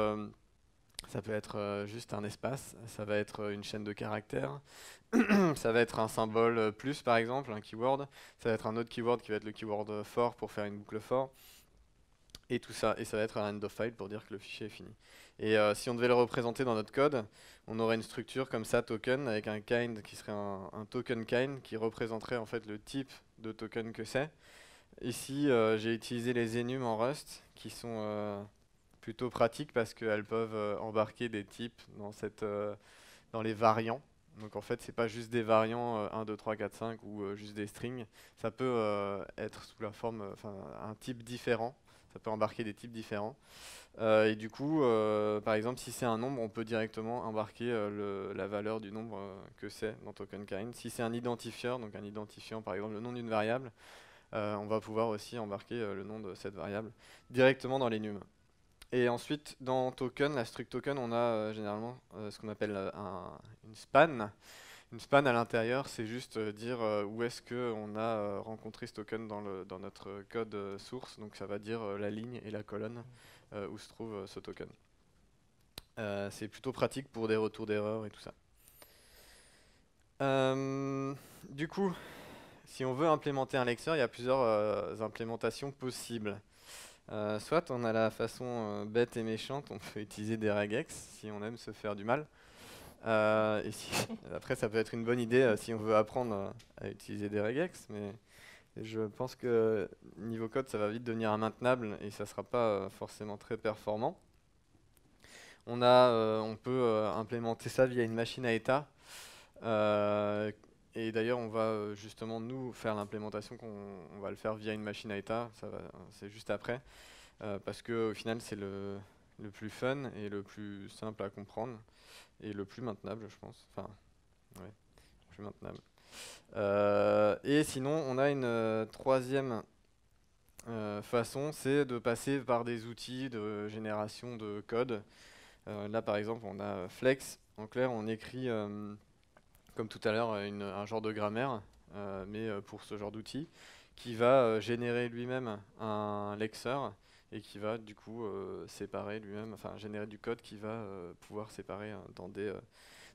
peut être juste un espace, ça va être une chaîne de caractères, ça va être un symbole plus par exemple, un keyword, ça va être un autre keyword qui va être le keyword for pour faire une boucle for, et tout ça, et ça va être un end of file pour dire que le fichier est fini. Et si on devait le représenter dans notre code, on aurait une structure comme ça, token, avec un kind qui serait un token kind qui représenterait en fait le type de token que c'est. Ici, j'ai utilisé les enums en Rust qui sont plutôt pratiques parce qu'elles peuvent embarquer des types dans les variants. Donc en fait, c'est pas juste des variants 1, 2, 3, 4, 5 ou juste des strings. Ça peut être sous la forme, enfin un type différent. Ça peut embarquer des types différents. Et du coup, par exemple, si c'est un nombre, on peut directement embarquer la valeur du nombre que c'est dans tokenkind. Si c'est un identifieur, donc un identifiant, par exemple le nom d'une variable, on va pouvoir aussi embarquer le nom de cette variable directement dans l'enum. Et ensuite, dans token, la struct token, on a généralement ce qu'on appelle une span. Une span à l'intérieur, c'est juste dire où est-ce qu'on a rencontré ce token dans notre code source. Donc ça va dire la ligne et la colonne où se trouve ce token. C'est plutôt pratique pour des retours d'erreur et tout ça. Du coup, si on veut implémenter un lexer, il y a plusieurs implémentations possibles. Soit on a la façon bête et méchante, on peut utiliser des regex si on aime se faire du mal. Après, ça peut être une bonne idée si on veut apprendre à utiliser des regex, mais je pense que niveau code, ça va vite devenir immaintenable et ça ne sera pas forcément très performant. On peut implémenter ça via une machine à état. Et d'ailleurs, on va justement nous faire l'implémentation, on va le faire via une machine à état, c'est juste après, parce qu'au final c'est le plus fun et le plus simple à comprendre et le plus maintenable, je pense. Enfin, ouais, plus maintenable. Et sinon, on a une troisième façon, c'est de passer par des outils de génération de code. Là, par exemple, on a Flex. En clair, on écrit comme tout à l'heure, un genre de grammaire, mais pour ce genre d'outil, qui va générer lui-même un lexer et qui va du coup séparer lui-même, enfin générer du code qui va pouvoir séparer dans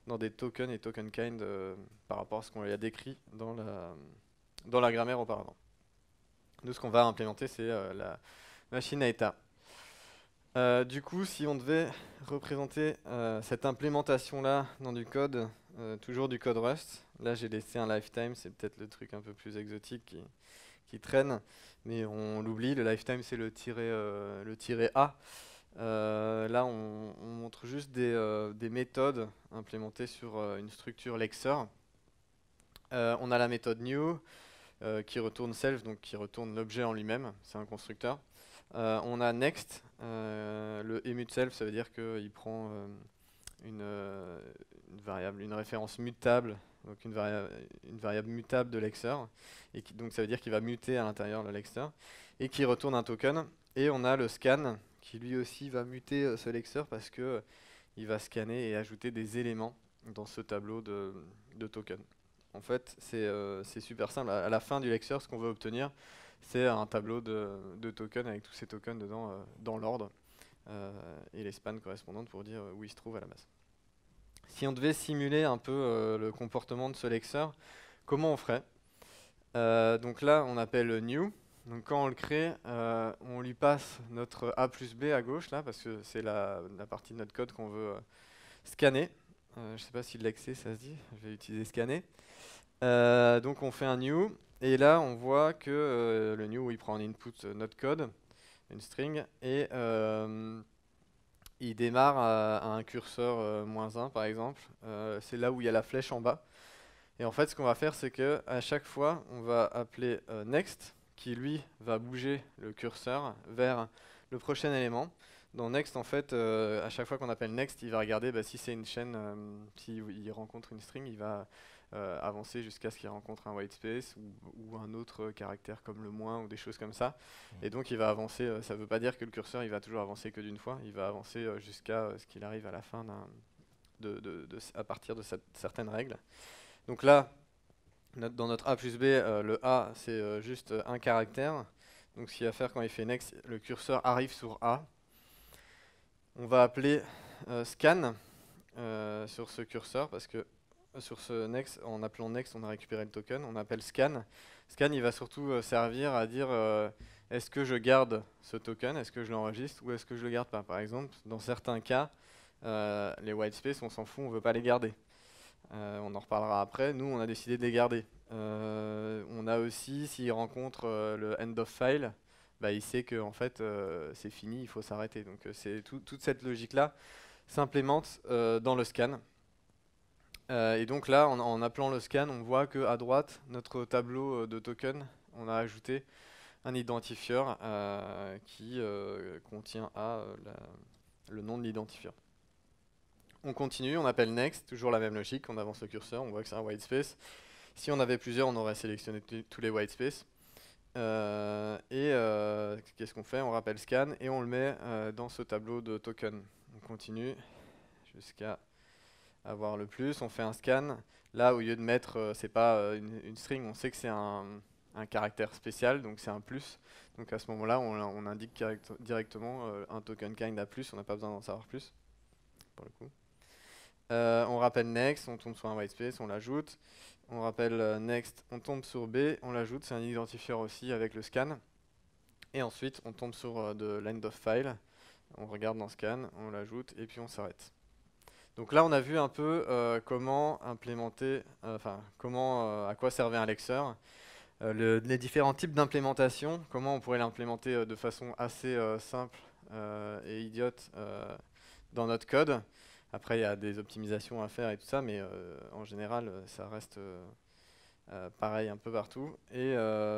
dans des tokens et token kind par rapport à ce qu'on a décrit dans la grammaire auparavant. Nous, ce qu'on va implémenter, c'est la machine à état. Du coup, si on devait représenter cette implémentation-là dans du code, toujours du code Rust, là j'ai laissé un lifetime, c'est peut-être le truc un peu plus exotique qui traîne, mais on l'oublie, le lifetime c'est le tiret A. Là on montre juste des méthodes implémentées sur une structure Lexer. On a la méthode new qui retourne self, donc qui retourne l'objet en lui-même, c'est un constructeur. On a next, le emut self, ça veut dire qu'il prend une variable, une référence mutable, donc une variable mutable de Lexer, et donc ça veut dire qu'il va muter à l'intérieur le Lexer, et qui retourne un token. Et on a le scan, qui lui aussi va muter ce Lexer parce que il va scanner et ajouter des éléments dans ce tableau de tokens. En fait, c'est super simple. À la fin du Lexer, ce qu'on veut obtenir, c'est un tableau de tokens avec tous ces tokens dedans dans l'ordre et les spans correspondantes pour dire où ils se trouvent à la base. Si on devait simuler un peu le comportement de ce Lexer, comment on ferait? Donc là, on appelle new. Donc quand on le crée, on lui passe notre A plus B à gauche, là, parce que c'est la partie de notre code qu'on veut scanner. Je ne sais pas si l'excès, ça se dit. Je vais utiliser scanner. Donc on fait un new. Et là, on voit que le new, il prend en input notre code, une string, et il démarre à un curseur -1 par exemple. C'est là où il y a la flèche en bas. Et en fait, ce qu'on va faire, c'est que à chaque fois, on va appeler next, qui lui va bouger le curseur vers le prochain élément. Dans next, en fait, à chaque fois qu'on appelle next, il va regarder si c'est une chaîne, s'il rencontre une string, il va avancer jusqu'à ce qu'il rencontre un white space ou un autre caractère comme le moins ou des choses comme ça. Et donc il va avancer, ça ne veut pas dire que le curseur il va toujours avancer que d'une fois, il va avancer jusqu'à ce qu'il arrive à la fin à partir de certaines règles. Donc là, dans notre A plus B, le A c'est juste un caractère. Donc ce qu'il va faire quand il fait next, le curseur arrive sur A. On va appeler scan sur ce curseur parce que sur ce next, en appelant next, on a récupéré le token. On appelle scan. Scan, il va surtout servir à dire est-ce que je garde ce token, est-ce que je l'enregistre ou est-ce que je le garde pas. Par exemple, dans certains cas, les white space, on s'en fout, on veut pas les garder. On en reparlera après. Nous, on a décidé de les garder. On a aussi, s'il rencontre le end of file, il sait que en fait, c'est fini, il faut s'arrêter. Donc, c'est toute cette logique-là s'implémente dans le scan. Et donc là, en appelant le scan, on voit qu'à droite, notre tableau de tokens, on a ajouté un identifieur qui contient le nom de l'identifieur. On continue, on appelle next, toujours la même logique, on avance le curseur, on voit que c'est un white space. Si on avait plusieurs, on aurait sélectionné tous les white space. Qu'est-ce qu'on fait? On rappelle scan et on le met dans ce tableau de tokens. On continue jusqu'à avoir le plus, on fait un scan. Là, au lieu de mettre, c'est pas une string, on sait que c'est un caractère spécial, donc c'est un plus. Donc à ce moment-là, on indique directement un token kind à plus, on n'a pas besoin d'en savoir plus, pour le coup. On rappelle next, on tombe sur un white space, on l'ajoute. On rappelle next, on tombe sur B, on l'ajoute, c'est un identifieur aussi avec le scan. Et ensuite, on tombe sur de l'end of file, on regarde dans scan, on l'ajoute et puis on s'arrête. Donc là, on a vu un peu comment implémenter, à quoi servait un Lexer, les différents types d'implémentation, comment on pourrait l'implémenter de façon assez simple et idiote dans notre code. Après, il y a des optimisations à faire et tout ça, mais en général, ça reste pareil un peu partout. Et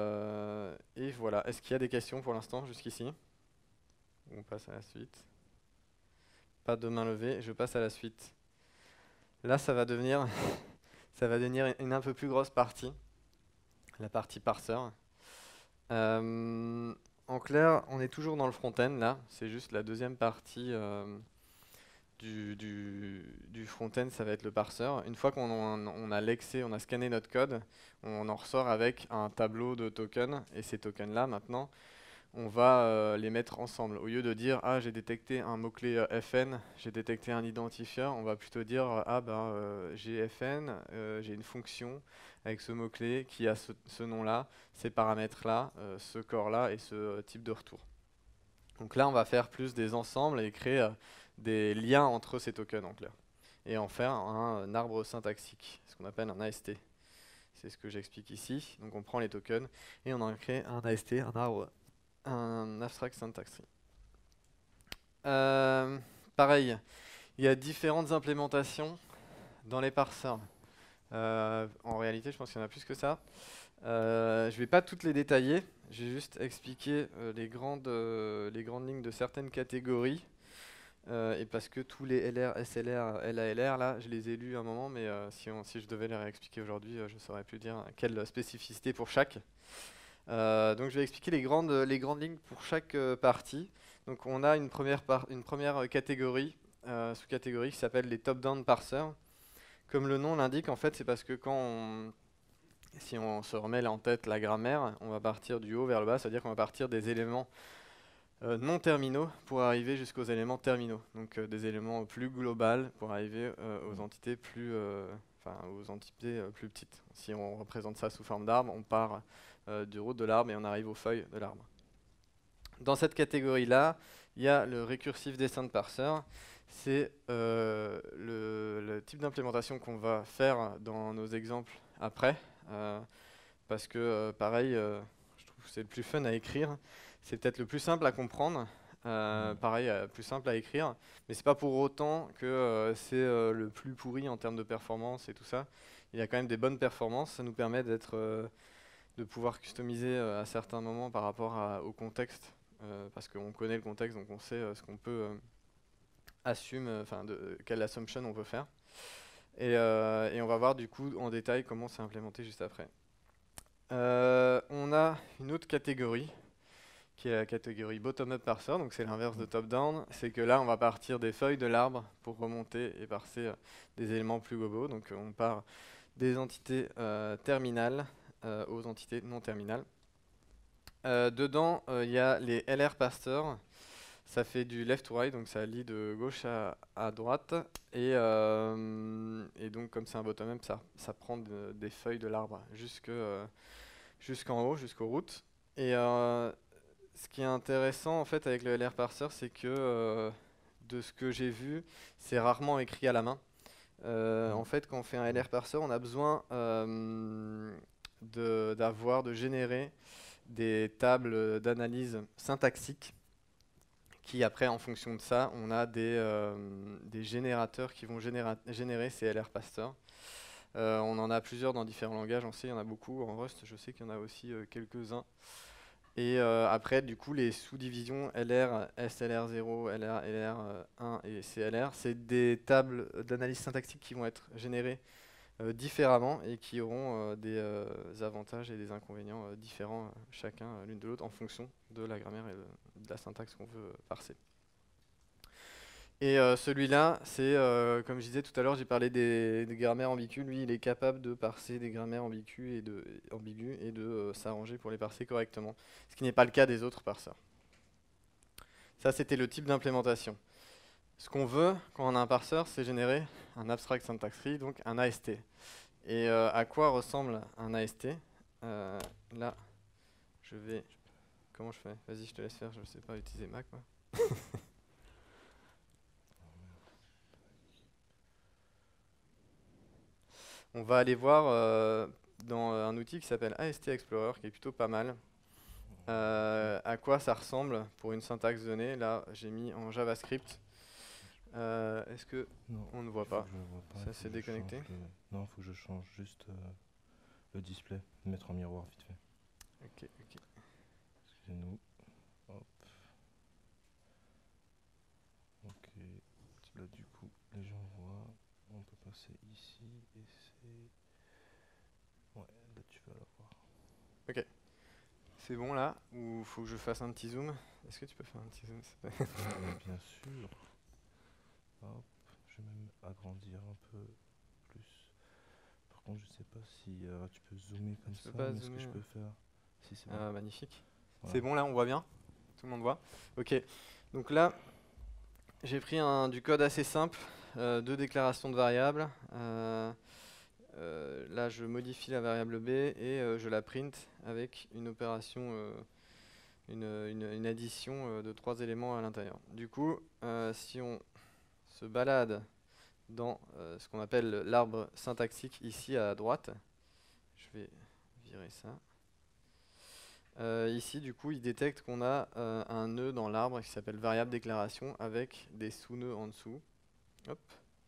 voilà. Est-ce qu'il y a des questions pour l'instant jusqu'ici? On passe à la suite. Pas de main levée, je passe à la suite. Là, ça va devenir une un peu plus grosse partie, la partie parseur. En clair, on est toujours dans le front-end là, c'est juste la deuxième partie du front-end, ça va être le parseur. Une fois qu'on a lexé, on a scanné notre code, on en ressort avec un tableau de tokens, et ces tokens là maintenant, on va les mettre ensemble. Au lieu de dire ah j'ai détecté un mot-clé FN, j'ai détecté un identifieur, on va plutôt dire ah j'ai FN, j'ai une fonction avec ce mot-clé qui a ce nom-là, ces paramètres-là, ce corps-là et ce type de retour. Donc là on va faire plus des ensembles et créer des liens entre ces tokens en clair. Et en faire un arbre syntaxique, ce qu'on appelle un AST. C'est ce que j'explique ici. Donc on prend les tokens et on en crée un AST, un arbre, un abstract syntax tree. Pareil, il y a différentes implémentations dans les parseurs. En réalité, je pense qu'il y en a plus que ça. Je ne vais pas toutes les détailler. Je vais juste expliquer les grandes lignes de certaines catégories. Et parce que tous les LR, SLR, LALR, là, je les ai lus à un moment, mais si je devais les réexpliquer aujourd'hui, je ne saurais plus dire quelle spécificité pour chaque. Donc je vais expliquer les grandes lignes pour chaque partie. Donc on a une première catégorie, sous-catégorie qui s'appelle les top-down parsers. Comme le nom l'indique, en fait, c'est parce que si on se remet là en tête la grammaire, on va partir du haut vers le bas, c'est-à-dire qu'on va partir des éléments non terminaux pour arriver jusqu'aux éléments terminaux. Donc des éléments plus globaux pour arriver aux entités plus petites. Si on représente ça sous forme d'arbre, on part du root de l'arbre et on arrive aux feuilles de l'arbre. Dans cette catégorie-là, il y a le Recursive Descent Parser. C'est le type d'implémentation qu'on va faire dans nos exemples après. Parce que, pareil, je trouve que c'est le plus fun à écrire. C'est peut-être le plus simple à comprendre. Pareil, plus simple à écrire. Mais c'est pas pour autant que c'est le plus pourri en termes de performance et tout ça. Il y a quand même des bonnes performances. Ça nous permet de pouvoir customiser à certains moments par rapport au contexte. Parce qu'on connaît le contexte, donc on sait ce qu'on peut assumer, quelle assumption on peut faire. Et on va voir du coup en détail comment c'est implémenté juste après. On a une autre catégorie qui est la catégorie bottom-up parser, donc c'est l'inverse de top-down. C'est que là on va partir des feuilles de l'arbre pour remonter et parser des éléments plus globaux. Donc on part des entités terminales aux entités non terminales. Dedans il y a les LR parsers. Ça fait du left to right, donc ça lit de gauche à droite. Et donc comme c'est un bottom-up, ça prend des feuilles de l'arbre jusqu'en haut, jusqu'aux routes. Et ce qui est intéressant en fait avec le LR parser, c'est que de ce que j'ai vu, c'est rarement écrit à la main. En fait, quand on fait un LR parser, on a besoin de générer des tables d'analyse syntaxique qui après, en fonction de ça, on a des générateurs qui vont générer ces LR parsers. On en a plusieurs dans différents langages, on sait, il y en a beaucoup. En Rust, je sais qu'il y en a aussi quelques-uns. Et après, du coup, les sous-divisions LR, SLR0, LR, LR1 et CLR, c'est des tables d'analyse syntaxique qui vont être générées différemment et qui auront des avantages et des inconvénients différents chacun l'une de l'autre en fonction de la grammaire et de la syntaxe qu'on veut parser. Et celui-là, c'est comme je disais tout à l'heure, j'ai parlé des grammaires ambiguës. Lui, il est capable de parser des grammaires ambiguës et de s'arranger pour les parser correctement, ce qui n'est pas le cas des autres parseurs. Ça, c'était le type d'implémentation. Ce qu'on veut quand on a un parseur, c'est générer un abstract syntax tree, donc un AST. Et à quoi ressemble un AST Là, je vais... Comment je fais? Vas-y, je te laisse faire, je ne sais pas utiliser Mac, moi. On va aller voir dans un outil qui s'appelle AST Explorer, qui est plutôt pas mal. À quoi ça ressemble pour une syntaxe donnée? Là, j'ai mis en JavaScript. Est-ce que on ne voit pas? Ça s'est déconnecté. Non, il faut que je change juste le display, mettre en miroir vite fait. Ok. Excusez-nous. Hop. Ok. Là, du coup, les gens voient. On peut passer ici et c'est. Ouais, là tu vas l'avoir. Ok. C'est bon là? Ou faut que je fasse un petit zoom? Est-ce que tu peux faire un petit zoom? Bien sûr. Hop. Je vais même agrandir un peu plus. Par contre, je sais pas si tu peux zoomer comme ça. Mais ce que je peux faire. Si c'est bon. Magnifique. Voilà. C'est bon là, on voit bien? Tout le monde voit? Ok. Donc là, j'ai pris du code assez simple, deux déclarations de variables. Là, je modifie la variable b et je la print avec une opération, une addition de 3 éléments à l'intérieur. Du coup, si on se balade dans ce qu'on appelle l'arbre syntaxique ici à droite, je vais virer ça. Ici, du coup, il détecte qu'on a un nœud dans l'arbre qui s'appelle variable déclaration avec des sous-nœuds en dessous. Hop.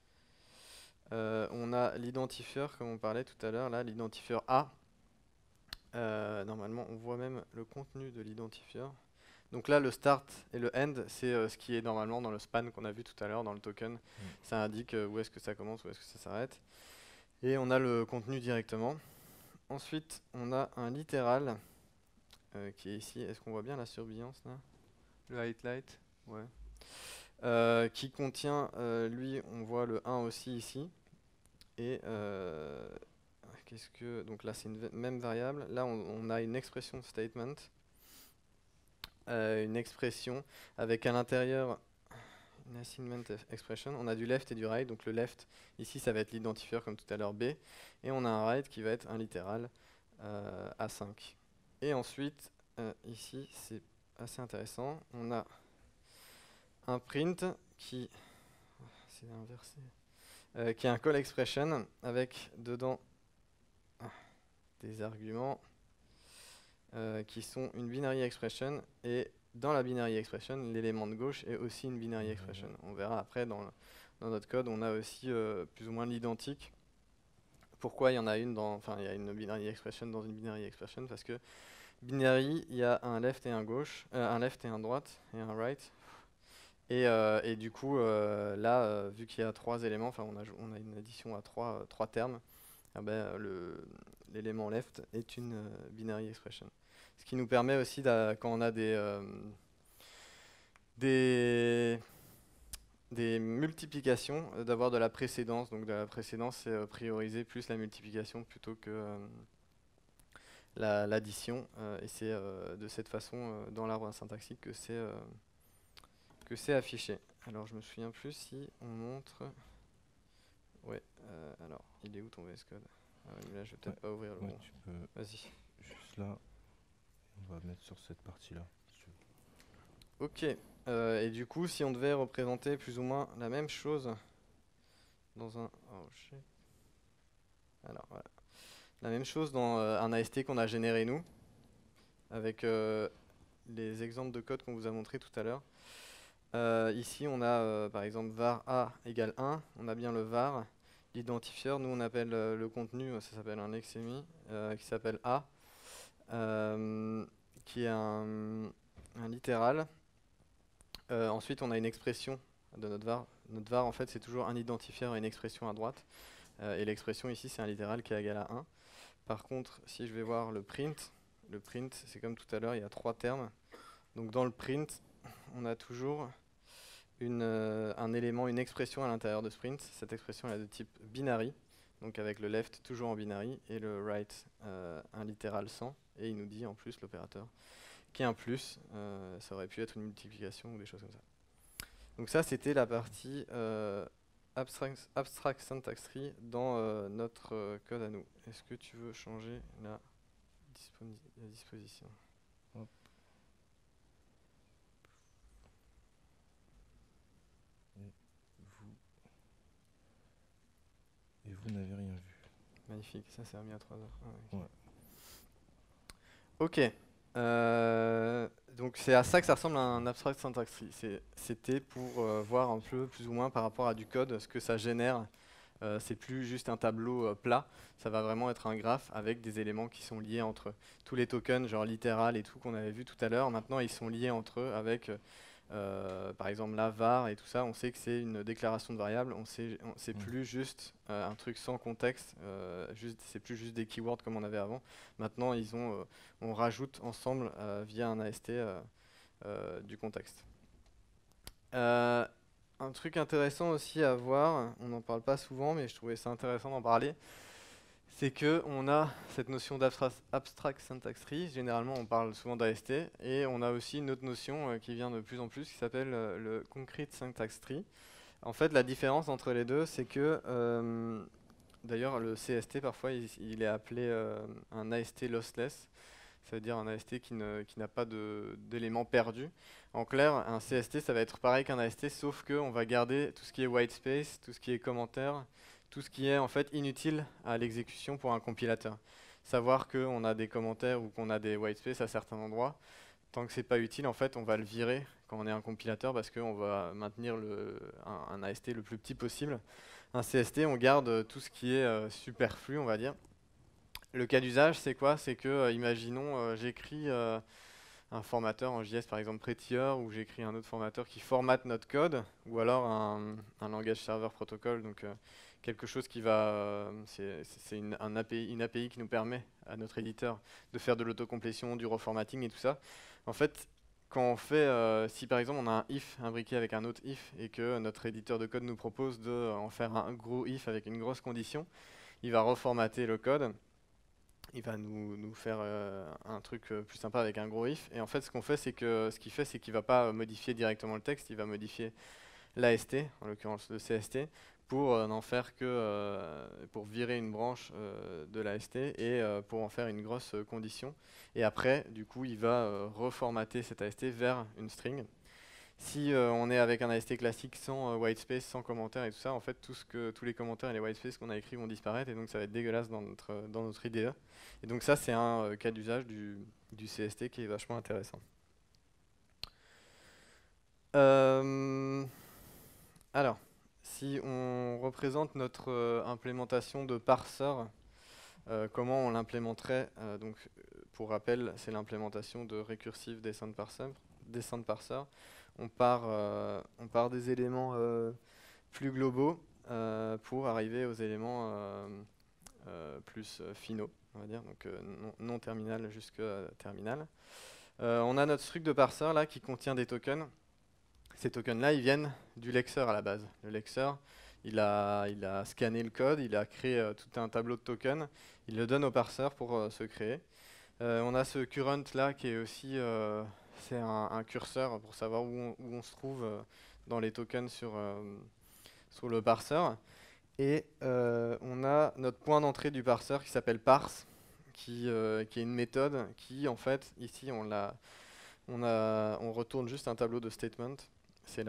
On a l'identifieur, comme on parlait tout à l'heure, là, l'identifieur A. Normalement, on voit même le contenu de l'identifieur. Donc là, le start et le end, c'est ce qui est normalement dans le span qu'on a vu tout à l'heure, dans le token. Ça indique où est-ce que ça commence, où est-ce que ça s'arrête. Et on a le contenu directement. Ensuite, on a un littéral qui est ici. Est-ce qu'on voit bien la surbrillance là? Le highlight? Ouais. Qui contient, lui, on voit le 1 aussi ici. Et donc là, c'est une même variable. Là, on a une expression statement. Une expression avec à l'intérieur une assignment expression. On a du left et du right. Donc le left, ici, ça va être l'identifieur comme tout à l'heure B. Et on a un right qui va être un littéral A5. Et ensuite, ici, c'est assez intéressant. On a un print qui... C'est inversé. Qui est un call expression avec dedans des arguments qui sont une binary expression, et dans la binary expression, l'élément de gauche est aussi une binary expression. On verra après dans notre code, on a aussi plus ou moins l'identique. Pourquoi il y en a une il y a une binary expression dans une binary expression? Parce que binary, il y a un left et un gauche, un left et un droite et un right. Et du coup, là, vu qu'il y a 3 éléments, on a une addition à 3 termes, l'élément left est une binary expression. Ce qui nous permet aussi, quand on a des multiplications, d'avoir de la précédence. Donc de la précédence, c'est prioriser plus la multiplication plutôt que l'addition. Et c'est de cette façon, dans l'arbre syntaxique, que c'est affiché. Alors je me souviens plus si on montre... Ouais, alors, il est où ton VS Code? Là, je vais peut-être pas ouvrir le bon. Tu peux Vas-y. juste là, on va mettre sur cette partie-là. Si tu veux. Ok, et du coup, si on devait représenter plus ou moins la même chose dans un... Oh shit. Alors, voilà. La même chose dans un AST qu'on a généré nous, avec les exemples de code qu'on vous a montré tout à l'heure. Ici, on a par exemple var a égale 1, on a bien le var. L'identifieur, nous on appelle le contenu, ça s'appelle un exemi, qui s'appelle a, qui est un littéral. Ensuite, on a une expression de notre var. Notre var, en fait, c'est toujours un identifieur et une expression à droite. Et l'expression ici, c'est un littéral qui est égal à 1. Par contre, si je vais voir le print, c'est comme tout à l'heure, il y a 3 termes. Donc dans le print, on a toujours un élément, une expression à l'intérieur de ce print. Cette expression elle est de type binary, donc avec le left toujours en binary et le right un littéral sans. Et il nous dit en plus l'opérateur qui est un plus. Ça aurait pu être une multiplication ou des choses comme ça. Donc ça, c'était la partie abstract syntax tree dans notre code à nous. Est-ce que tu veux changer la disposition? Hop. Et vous n'avez rien vu. Magnifique, ça c'est remis à 3 heures. Ah, ouais. Ok. Donc c'est à ça que ça ressemble à un abstract syntax tree. C'était pour voir un peu plus ou moins par rapport à du code ce que ça génère. C'est plus juste un tableau plat, ça va vraiment être un graphe avec des éléments qui sont liés entre eux. Tous les tokens, genre littéral et tout qu'on avait vu tout à l'heure, maintenant ils sont liés entre eux avec par exemple la var et tout ça. On sait que c'est une déclaration de variable, c'est plus juste un truc sans contexte, c'est plus juste des keywords comme on avait avant. Maintenant on rajoute ensemble via un AST du contexte. Un truc intéressant aussi à voir, on n'en parle pas souvent mais je trouvais ça intéressant d'en parler, c'est qu'on a cette notion d'abstract syntax tree. Généralement, on parle souvent d'AST, et on a aussi une autre notion qui vient de plus en plus, qui s'appelle le concrete syntax tree. En fait, la différence entre les deux, c'est que, d'ailleurs, le CST, parfois, il est appelé un AST lossless. Ça veut dire un AST qui n'a pas d'éléments perdus. En clair, un CST, ça va être pareil qu'un AST, sauf qu'on va garder tout ce qui est white space, tout ce qui est commentaire, tout ce qui est en fait inutile à l'exécution pour un compilateur. Savoir qu'on a des commentaires ou qu'on a des white space à certains endroits, tant que c'est pas utile, en fait, on va le virer quand on est un compilateur parce qu'on va maintenir un AST le plus petit possible. Un CST, on garde tout ce qui est superflu, on va dire. Le cas d'usage, c'est quoi? C'est que, imaginons, j'écris un formateur en JS, par exemple Prettier, ou j'écris un autre formateur qui formate notre code, ou alors un langage serveur protocole, donc quelque chose qui va... c'est une API qui nous permet à notre éditeur de faire de l'autocomplétion, du reformatting et tout ça. En fait, quand on fait, si par exemple on a un if imbriqué avec un autre if, et que notre éditeur de code nous propose d'en faire un gros if avec une grosse condition, il va reformater le code. Il va nous faire un truc plus sympa avec un gros if. Et en fait, ce qu'il fait, c'est qu'il va pas modifier directement le texte, il va modifier l'AST, en l'occurrence le CST, pour n'en faire que pour virer une branche de l'AST et pour en faire une grosse condition. Et après, du coup, il va reformater cette AST vers une string. Si on est avec un AST classique sans whitespace, sans commentaires et tout ça, en fait, tous les commentaires et les whitespace qu'on a écrits vont disparaître, et donc ça va être dégueulasse dans notre IDE. Et donc ça, c'est un cas d'usage du CST qui est vachement intéressant. Alors, si on représente notre implémentation de parseur, comment on l'implémenterait? Donc, pour rappel, c'est l'implémentation de Recursive Descent Parser. On part des éléments plus globaux pour arriver aux éléments plus finaux, on va dire, donc non terminal jusqu'à terminal. On a notre truc de parseur là qui contient des tokens. Ces tokens-là, ils viennent du lexer à la base. Le lexer, il a scanné le code, il a créé tout un tableau de tokens, il le donne au parseur pour se créer. On a ce current là qui est aussi c'est un curseur pour savoir où on se trouve dans les tokens sur le parseur. Et on a notre point d'entrée du parseur qui s'appelle parse, qui est une méthode qui, en fait, ici, on retourne juste un tableau de statement. C'est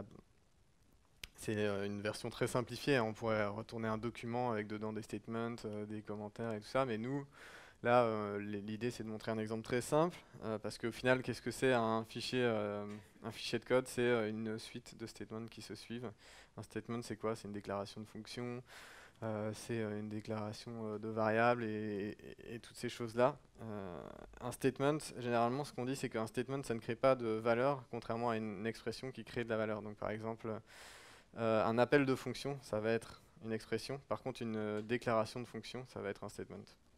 une version très simplifiée, hein. On pourrait retourner un document avec dedans des statements, des commentaires et tout ça, mais nous, là, l'idée c'est de montrer un exemple très simple, parce qu'au final, qu'est-ce que c'est un fichier de code? C'est une suite de statements qui se suivent. Un statement, c'est quoi? C'est une déclaration de fonction, c'est une déclaration de variable et toutes ces choses-là. Un statement, généralement, ce qu'on dit, c'est qu'un statement, ça ne crée pas de valeur, contrairement à une expression qui crée de la valeur. Donc, par exemple, un appel de fonction, ça va être une expression. Par contre, une déclaration de fonction, ça va être un statement.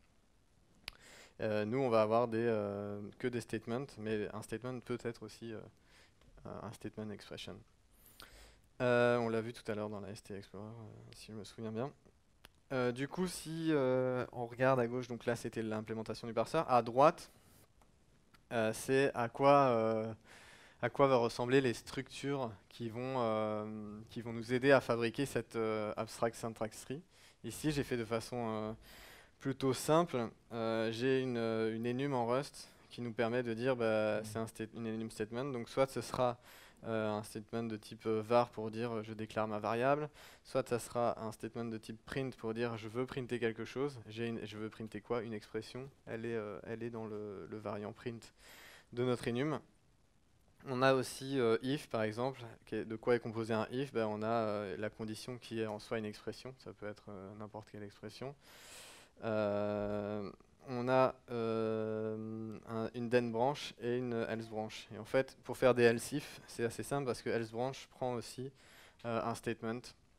Nous, on va avoir que des statements, mais un statement peut être aussi un statement expression. On l'a vu tout à l'heure dans la ST Explorer, si je me souviens bien. Du coup, si on regarde à gauche, donc là c'était l'implémentation du parseur. À droite, c'est à quoi va ressembler les structures qui vont nous aider à fabriquer cette abstract syntax tree. Ici, j'ai fait de façon plutôt simple. J'ai une enum en Rust qui nous permet de dire c'est une enum statement. Donc soit ce sera un statement de type var pour dire je déclare ma variable, soit ça sera un statement de type print pour dire je veux printer quelque chose. Je veux printer quoi? Une expression. Elle est dans le variant print de notre enum. On a aussi if par exemple. De quoi est composé un if? On a la condition qui est en soi une expression. Ça peut être n'importe quelle expression. On a une then branch et une else branch. Et en fait, pour faire des else if, c'est assez simple parce que else branch prend aussi un statement.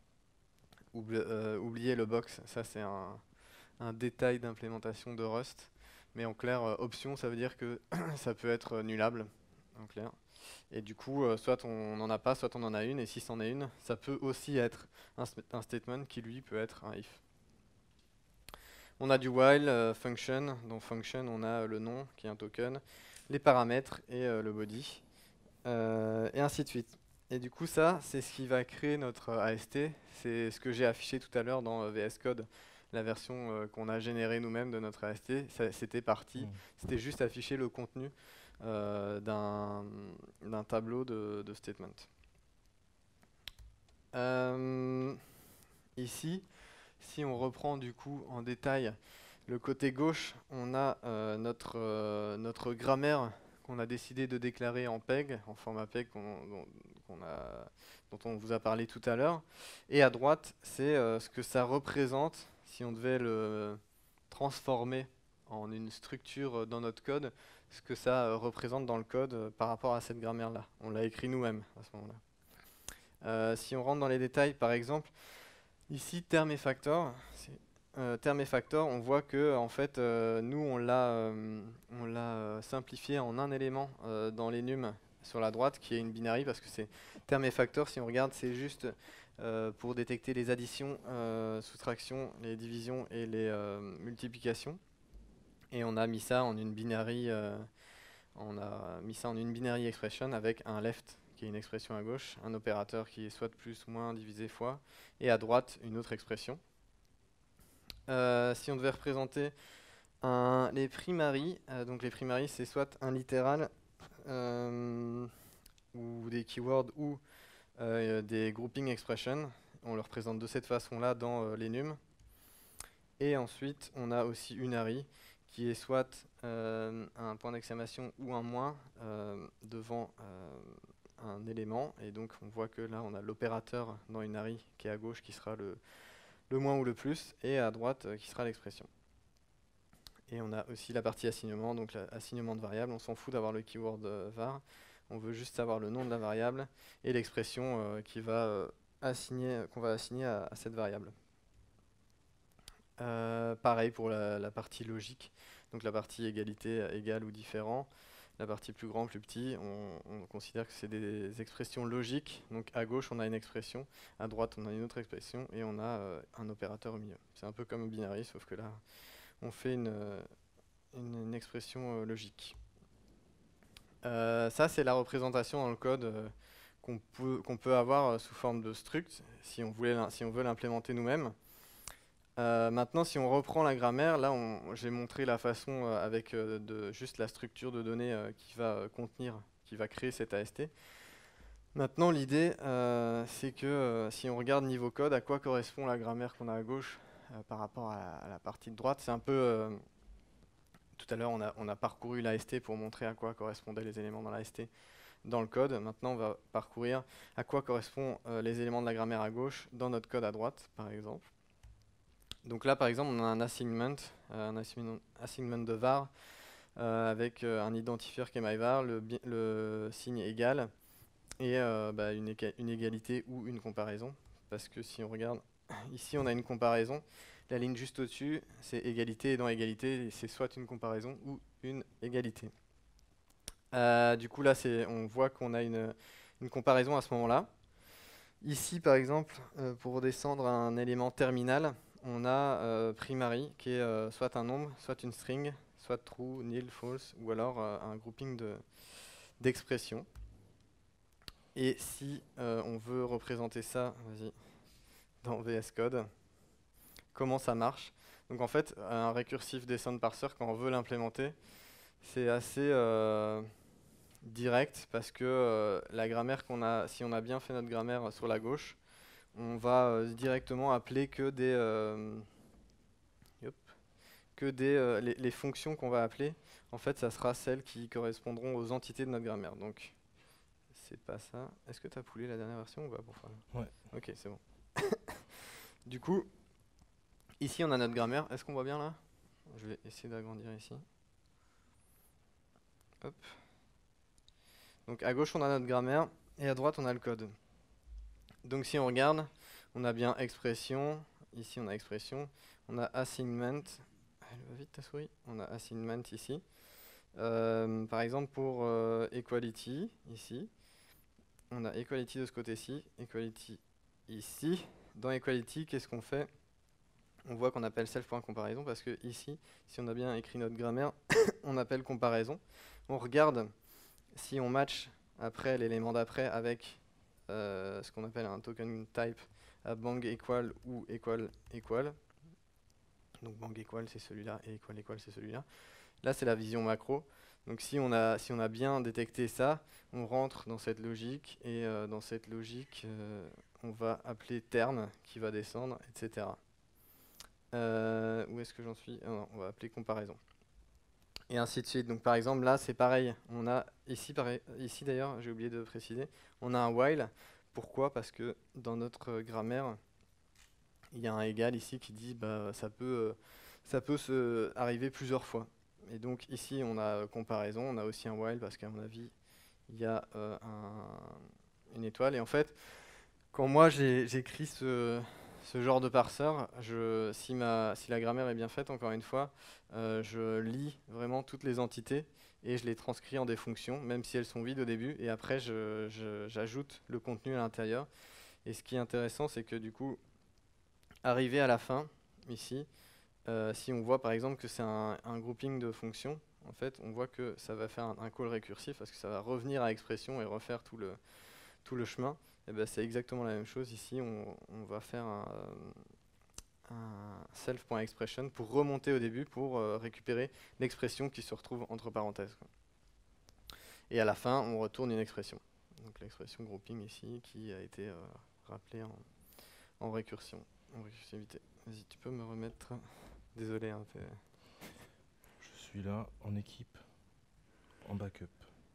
Oubliez le box, ça c'est un détail d'implémentation de Rust. Mais en clair, option, ça veut dire que ça peut être nullable, en clair. Et du coup, soit on n'en a pas, soit on en a une. Et si c'en est une, ça peut aussi être un statement qui lui peut être un if. On a du while, function. Dans function, on a le nom qui est un token, les paramètres et le body, et ainsi de suite. Et du coup, ça, c'est ce qui va créer notre AST. C'est ce que j'ai affiché tout à l'heure dans VS Code, la version qu'on a générée nous-mêmes de notre AST. C'était parti, c'était juste afficher le contenu d'un tableau de statement. Ici, si on reprend du coup en détail le côté gauche, on a notre grammaire qu'on a décidé de déclarer en PEG, en format PEG dont on vous a parlé tout à l'heure. Et à droite, c'est ce que ça représente si on devait le transformer en une structure dans notre code, ce que ça représente dans le code par rapport à cette grammaire-là. On l'a écrit nous-mêmes à ce moment-là. Si on rentre dans les détails, par exemple, ici, term et factor, on voit que en fait, nous, on l'a simplifié en un élément dans l'enum sur la droite, qui est une binary, parce que c'est term et factor, si on regarde, c'est juste pour détecter les additions, soustractions, les divisions et les multiplications. Et on a mis ça en une binary, expression avec un left, qui est une expression à gauche, un opérateur qui est soit plus, moins, divisé, fois, et à droite, une autre expression. Si on devait représenter les primaries, donc les primaries, c'est soit un littéral, ou des keywords, ou des grouping expressions. On le représente de cette façon-là dans l'enum. Et ensuite, on a aussi unary, qui est soit un point d'exclamation ou un moins devant un élément. Et donc, on voit que là, on a l'opérateur dans unary qui est à gauche, qui sera le moins ou le plus, et à droite, qui sera l'expression. Et on a aussi la partie assignement, donc l'assignement de variable. On s'en fout d'avoir le keyword var. On veut juste savoir le nom de la variable et l'expression qu'on va assigner à cette variable. Pareil pour la partie logique, donc la partie égalité, égal ou différent. La partie plus grand, plus petit, on considère que c'est des expressions logiques. Donc à gauche, on a une expression, à droite, on a une autre expression, et on a un opérateur au milieu. C'est un peu comme au binary, sauf que là, on fait une expression logique. Ça, c'est la représentation dans le code qu'on peut avoir sous forme de struct, si on veut l'implémenter nous-mêmes. Maintenant, si on reprend la grammaire, là, j'ai montré la façon avec juste la structure de données qui va créer cet AST. Maintenant, l'idée, c'est que si on regarde niveau code, à quoi correspond la grammaire qu'on a à gauche par rapport à la partie de droite, c'est un peu... tout à l'heure, on a parcouru l'AST pour montrer à quoi correspondaient les éléments dans l'AST dans le code. Maintenant, on va parcourir à quoi correspondent les éléments de la grammaire à gauche dans notre code à droite, par exemple. Donc là, par exemple, on a un assignment de var avec un identifier qui est myvar, le signe égal, et une égalité ou une comparaison. Parce que si on regarde, ici on a une comparaison, la ligne juste au-dessus, c'est égalité, et dans égalité, c'est soit une comparaison ou une égalité. Du coup, là, on voit qu'on a une comparaison à ce moment-là. Ici, par exemple, pour descendre un élément terminal, on a primary, qui est soit un nombre, soit une string, soit true, nil, false, ou alors un grouping d'expressions. Et si on veut représenter ça, dans VS Code, comment ça marche? Donc en fait, un récursif descend parser, quand on veut l'implémenter, c'est assez direct, parce que la grammaire si on a bien fait notre grammaire sur la gauche, on va directement appeler que les fonctions qu'on va appeler. En fait, ça sera celles qui correspondront aux entités de notre grammaire. Donc, c'est pas ça. Est-ce que tu as poulé la dernière version ou pas pour faire? Ouais. Ok, c'est bon. Du coup, ici, on a notre grammaire. Est-ce qu'on voit bien là? Je vais essayer d'agrandir ici. Hop. Donc, à gauche, on a notre grammaire et à droite, on a le code. Donc, si on regarde, on a bien expression. Ici, on a expression. On a assignment. Elle va vite ta souris. On a assignment ici. Par exemple, pour equality, ici, on a equality de ce côté-ci, equality ici. Dans equality, qu'est-ce qu'on fait? on voit qu'on appelle self.comparaison parce que ici, si on a bien écrit notre grammaire, on appelle comparaison. On regarde si on match après l'élément d'après avec ce qu'on appelle un token type à bang equal ou equal equal. Donc bang equal c'est celui-là et equal equal c'est celui-là. Là c'est la vision macro. Donc si on a bien détecté ça, on rentre dans cette logique et dans cette logique on va appeler terme qui va descendre, etc. Où est-ce que j'en suis? Non, on va appeler comparaison. Et ainsi de suite. Donc par exemple là c'est pareil. On a ici d'ailleurs, j'ai oublié de préciser, on a un while. Pourquoi? Parce que dans notre grammaire, il y a un égal ici qui dit bah ça peut se arriver plusieurs fois. Et donc ici on a comparaison, on a aussi un while parce qu'à mon avis il y a une étoile. Et en fait, quand moi j'écris ce genre de parseur, si la grammaire est bien faite, encore une fois, je lis vraiment toutes les entités et je les transcris en des fonctions, même si elles sont vides au début, et après j'ajoute le contenu à l'intérieur. Et ce qui est intéressant, c'est que du coup, arrivé à la fin, ici, si on voit par exemple que c'est un grouping de fonctions, en fait, on voit que ça va faire un call récursif parce que ça va revenir à expression et refaire tout le chemin. Et ben, c'est exactement la même chose ici. On va faire un self.expression pour remonter au début pour récupérer l'expression qui se retrouve entre parenthèses, quoi. Et à la fin, on retourne une expression. Donc l'expression grouping ici qui a été rappelée en récursion, en récursivité. Vas-y, tu peux me remettre. Désolé. Hein, Je suis là en équipe, en backup.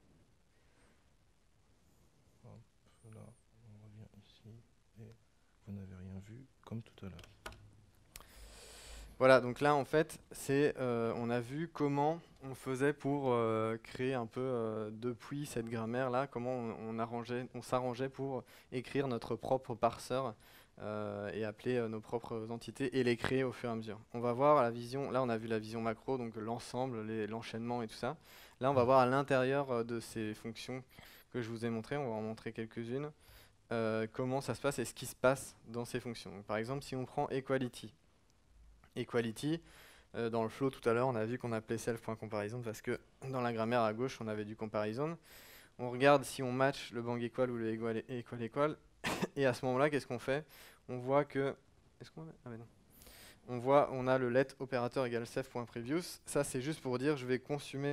Hop, là, on revient ici et vous n'avez rien vu comme tout à l'heure. Voilà, donc là en fait, on a vu comment on faisait pour créer un peu depuis cette grammaire-là, comment on s'arrangeait pour écrire notre propre parseur et appeler nos propres entités et les créer au fur et à mesure. On va voir la vision, là on a vu la vision macro, donc l'ensemble, l'enchaînement et tout ça. Là on va voir à l'intérieur de ces fonctions que je vous ai montrées, on va en montrer quelques-unes, comment ça se passe et ce qui se passe dans ces fonctions. Donc, par exemple, si on prend equality, dans le flow tout à l'heure, on a vu qu'on appelait self.comparison parce que dans la grammaire à gauche, on avait du comparison. On regarde si on match le bang equal ou le equal. Et à ce moment-là, qu'est-ce qu'on fait? On voit que... Est-ce qu'on a... Ah, mais non. On a le let opérateur égale self.previous. Ça, c'est juste pour dire je vais consumer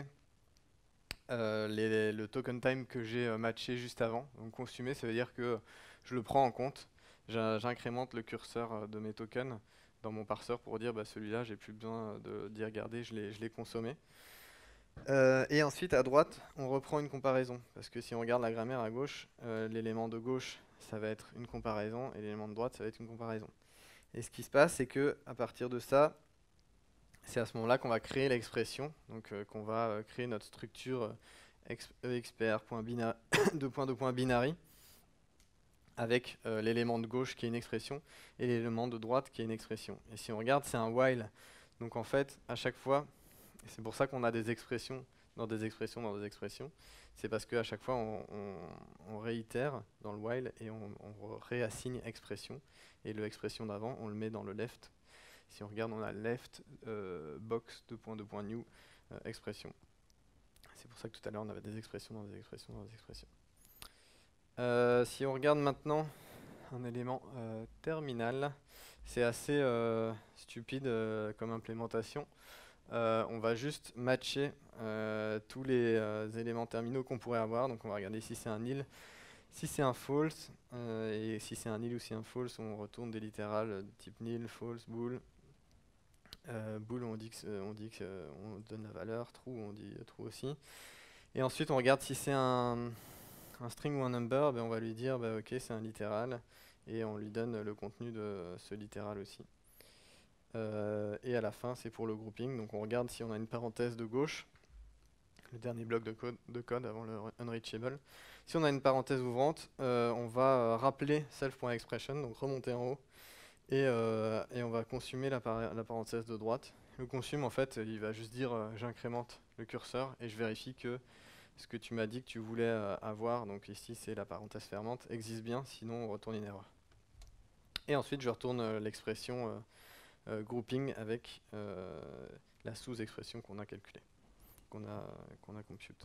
le token time que j'ai matché juste avant. Donc consumer, ça veut dire que je le prends en compte. J'incrémente le curseur de mes tokens dans mon parseur pour dire bah, celui-là, j'ai plus besoin d'y regarder, je l'ai consommé. Et ensuite, à droite, on reprend une comparaison. Parce que si on regarde la grammaire à gauche, l'élément de gauche, ça va être une comparaison, et l'élément de droite, ça va être une comparaison. Et ce qui se passe, c'est que à partir de ça, c'est à ce moment-là qu'on va créer l'expression, donc qu'on va créer notre structure expr.binary avec l'élément de gauche qui est une expression et l'élément de droite qui est une expression. Et si on regarde, c'est un while. Donc en fait, à chaque fois, et c'est pour ça qu'on a des expressions dans des expressions dans des expressions, c'est parce qu'à chaque fois, on réitère dans le while et on réassigne expression. Et l'expression d'avant, on le met dans le left. Si on regarde, on a left box new expression. C'est pour ça que tout à l'heure, on avait des expressions dans des expressions dans des expressions. Si on regarde maintenant un élément terminal, c'est assez stupide comme implémentation. On va juste matcher tous les éléments terminaux qu'on pourrait avoir. Donc on va regarder si c'est un nil, si c'est un false, et si c'est un nil ou si c'est un false, on retourne des littérales type nil, false, bool. Bool, on dit on donne la valeur, true, on dit true aussi. Et ensuite on regarde si c'est un string ou un number, ben on va lui dire bah, ok c'est un littéral et on lui donne le contenu de ce littéral aussi. Et à la fin c'est pour le grouping, donc on regarde si on a une parenthèse de gauche, le dernier bloc de code avant le unreachable. Si on a une parenthèse ouvrante, on va rappeler self.expression, donc remonter en haut, et on va consumer la parenthèse de droite. Le consume en fait il va juste dire j'incrémente le curseur et je vérifie que ce que tu m'as dit que tu voulais avoir, donc ici c'est la parenthèse fermante, existe bien, sinon on retourne une erreur. Et ensuite je retourne l'expression grouping avec la sous-expression qu'on a calculée, qu'on a compute.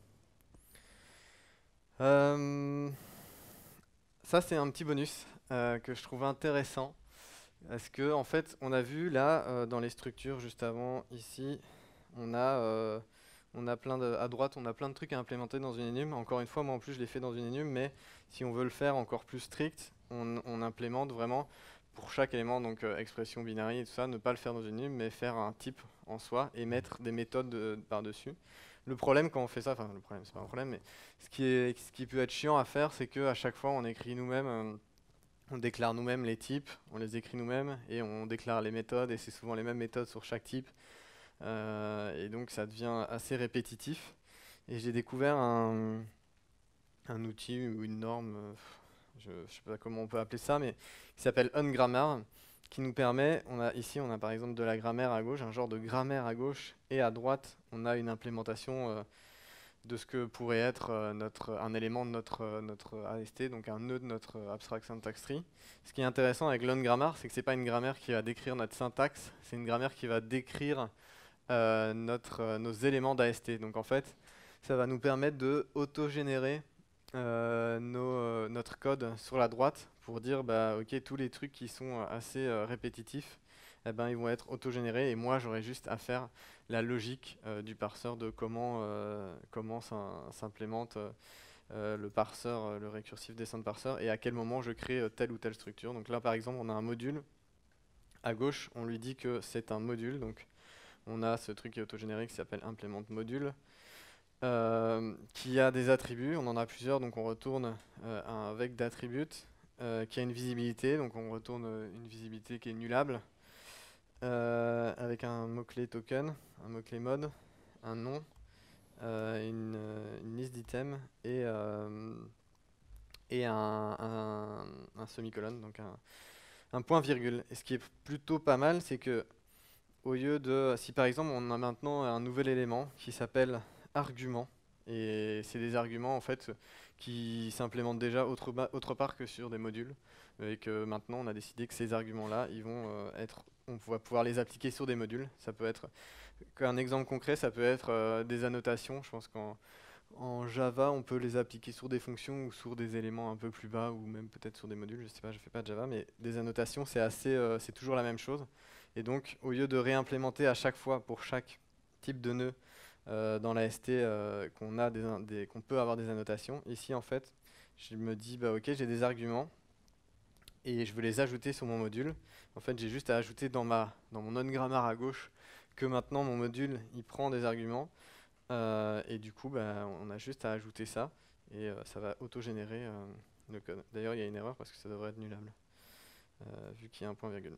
Ça, c'est un petit bonus que je trouve intéressant. Parce que, en fait, on a vu là, dans les structures juste avant, ici, on a à droite, on a plein de trucs à implémenter dans une enum. Encore une fois, moi en plus, je l'ai fait dans une enum, mais si on veut le faire encore plus strict, on implémente vraiment pour chaque élément, donc expression binaire et tout ça, ne pas le faire dans une enum, mais faire un type en soi et mettre des méthodes par-dessus. Le problème quand on fait ça, enfin le problème, c'est pas un problème, mais ce qui peut être chiant à faire, c'est qu'à chaque fois, on écrit nous-mêmes. On déclare nous-mêmes les types, on les écrit nous-mêmes et on déclare les méthodes et c'est souvent les mêmes méthodes sur chaque type. Et donc ça devient assez répétitif. Et j'ai découvert un outil ou une norme, je ne sais pas comment on peut appeler ça, mais qui s'appelle ungrammar, qui nous permet, ici on a par exemple de la grammaire à gauche, un genre de grammaire à gauche, et à droite on a une implémentation de ce que pourrait être un élément de notre AST, donc un nœud de notre abstract syntax tree. Ce qui est intéressant avec l'ungrammar, c'est que ce n'est pas une grammaire qui va décrire notre syntaxe, c'est une grammaire qui va décrire nos éléments d'AST. Donc en fait, ça va nous permettre de auto-générer notre code sur la droite pour dire, bah, ok, tous les trucs qui sont assez répétitifs, eh ben, ils vont être auto-générés et moi j'aurai juste à faire la logique du parseur de comment s'implémente le parseur, le récursif descend parseur et à quel moment je crée telle ou telle structure. Donc là par exemple on a un module, à gauche on lui dit que c'est un module, donc on a ce truc qui est autogénéré qui s'appelle implement module, qui a des attributs, on en a plusieurs, donc on retourne un vec d'attributes qui a une visibilité, donc on retourne une visibilité qui est nullable, avec un mot-clé token, un mot-clé mode, un nom, une liste d'items et un semi-colon, donc un point virgule. Et ce qui est plutôt pas mal, c'est que au lieu de, si par exemple on a maintenant un nouvel élément qui s'appelle argument, et c'est des arguments en fait qui s'implémentent déjà autre part que sur des modules, et que maintenant on a décidé que ces arguments-là, ils vont on va pouvoir les appliquer sur des modules. Ça peut être, un exemple concret, ça peut être des annotations. Je pense qu'en Java, on peut les appliquer sur des fonctions ou sur des éléments un peu plus bas, ou même peut-être sur des modules. Je sais pas, je fais pas de Java, mais des annotations, c'est toujours la même chose. Et donc, au lieu de réimplémenter à chaque fois pour chaque type de nœud dans la ST qu'on peut avoir des annotations, ici en fait, je me dis bah ok, j'ai des arguments et je veux les ajouter sur mon module. En fait, j'ai juste à ajouter dans mon ungrammar à gauche que maintenant mon module il prend des arguments et du coup bah, on a juste à ajouter ça et ça va auto-générer le code. D'ailleurs, il y a une erreur parce que ça devrait être nullable vu qu'il y a un point virgule.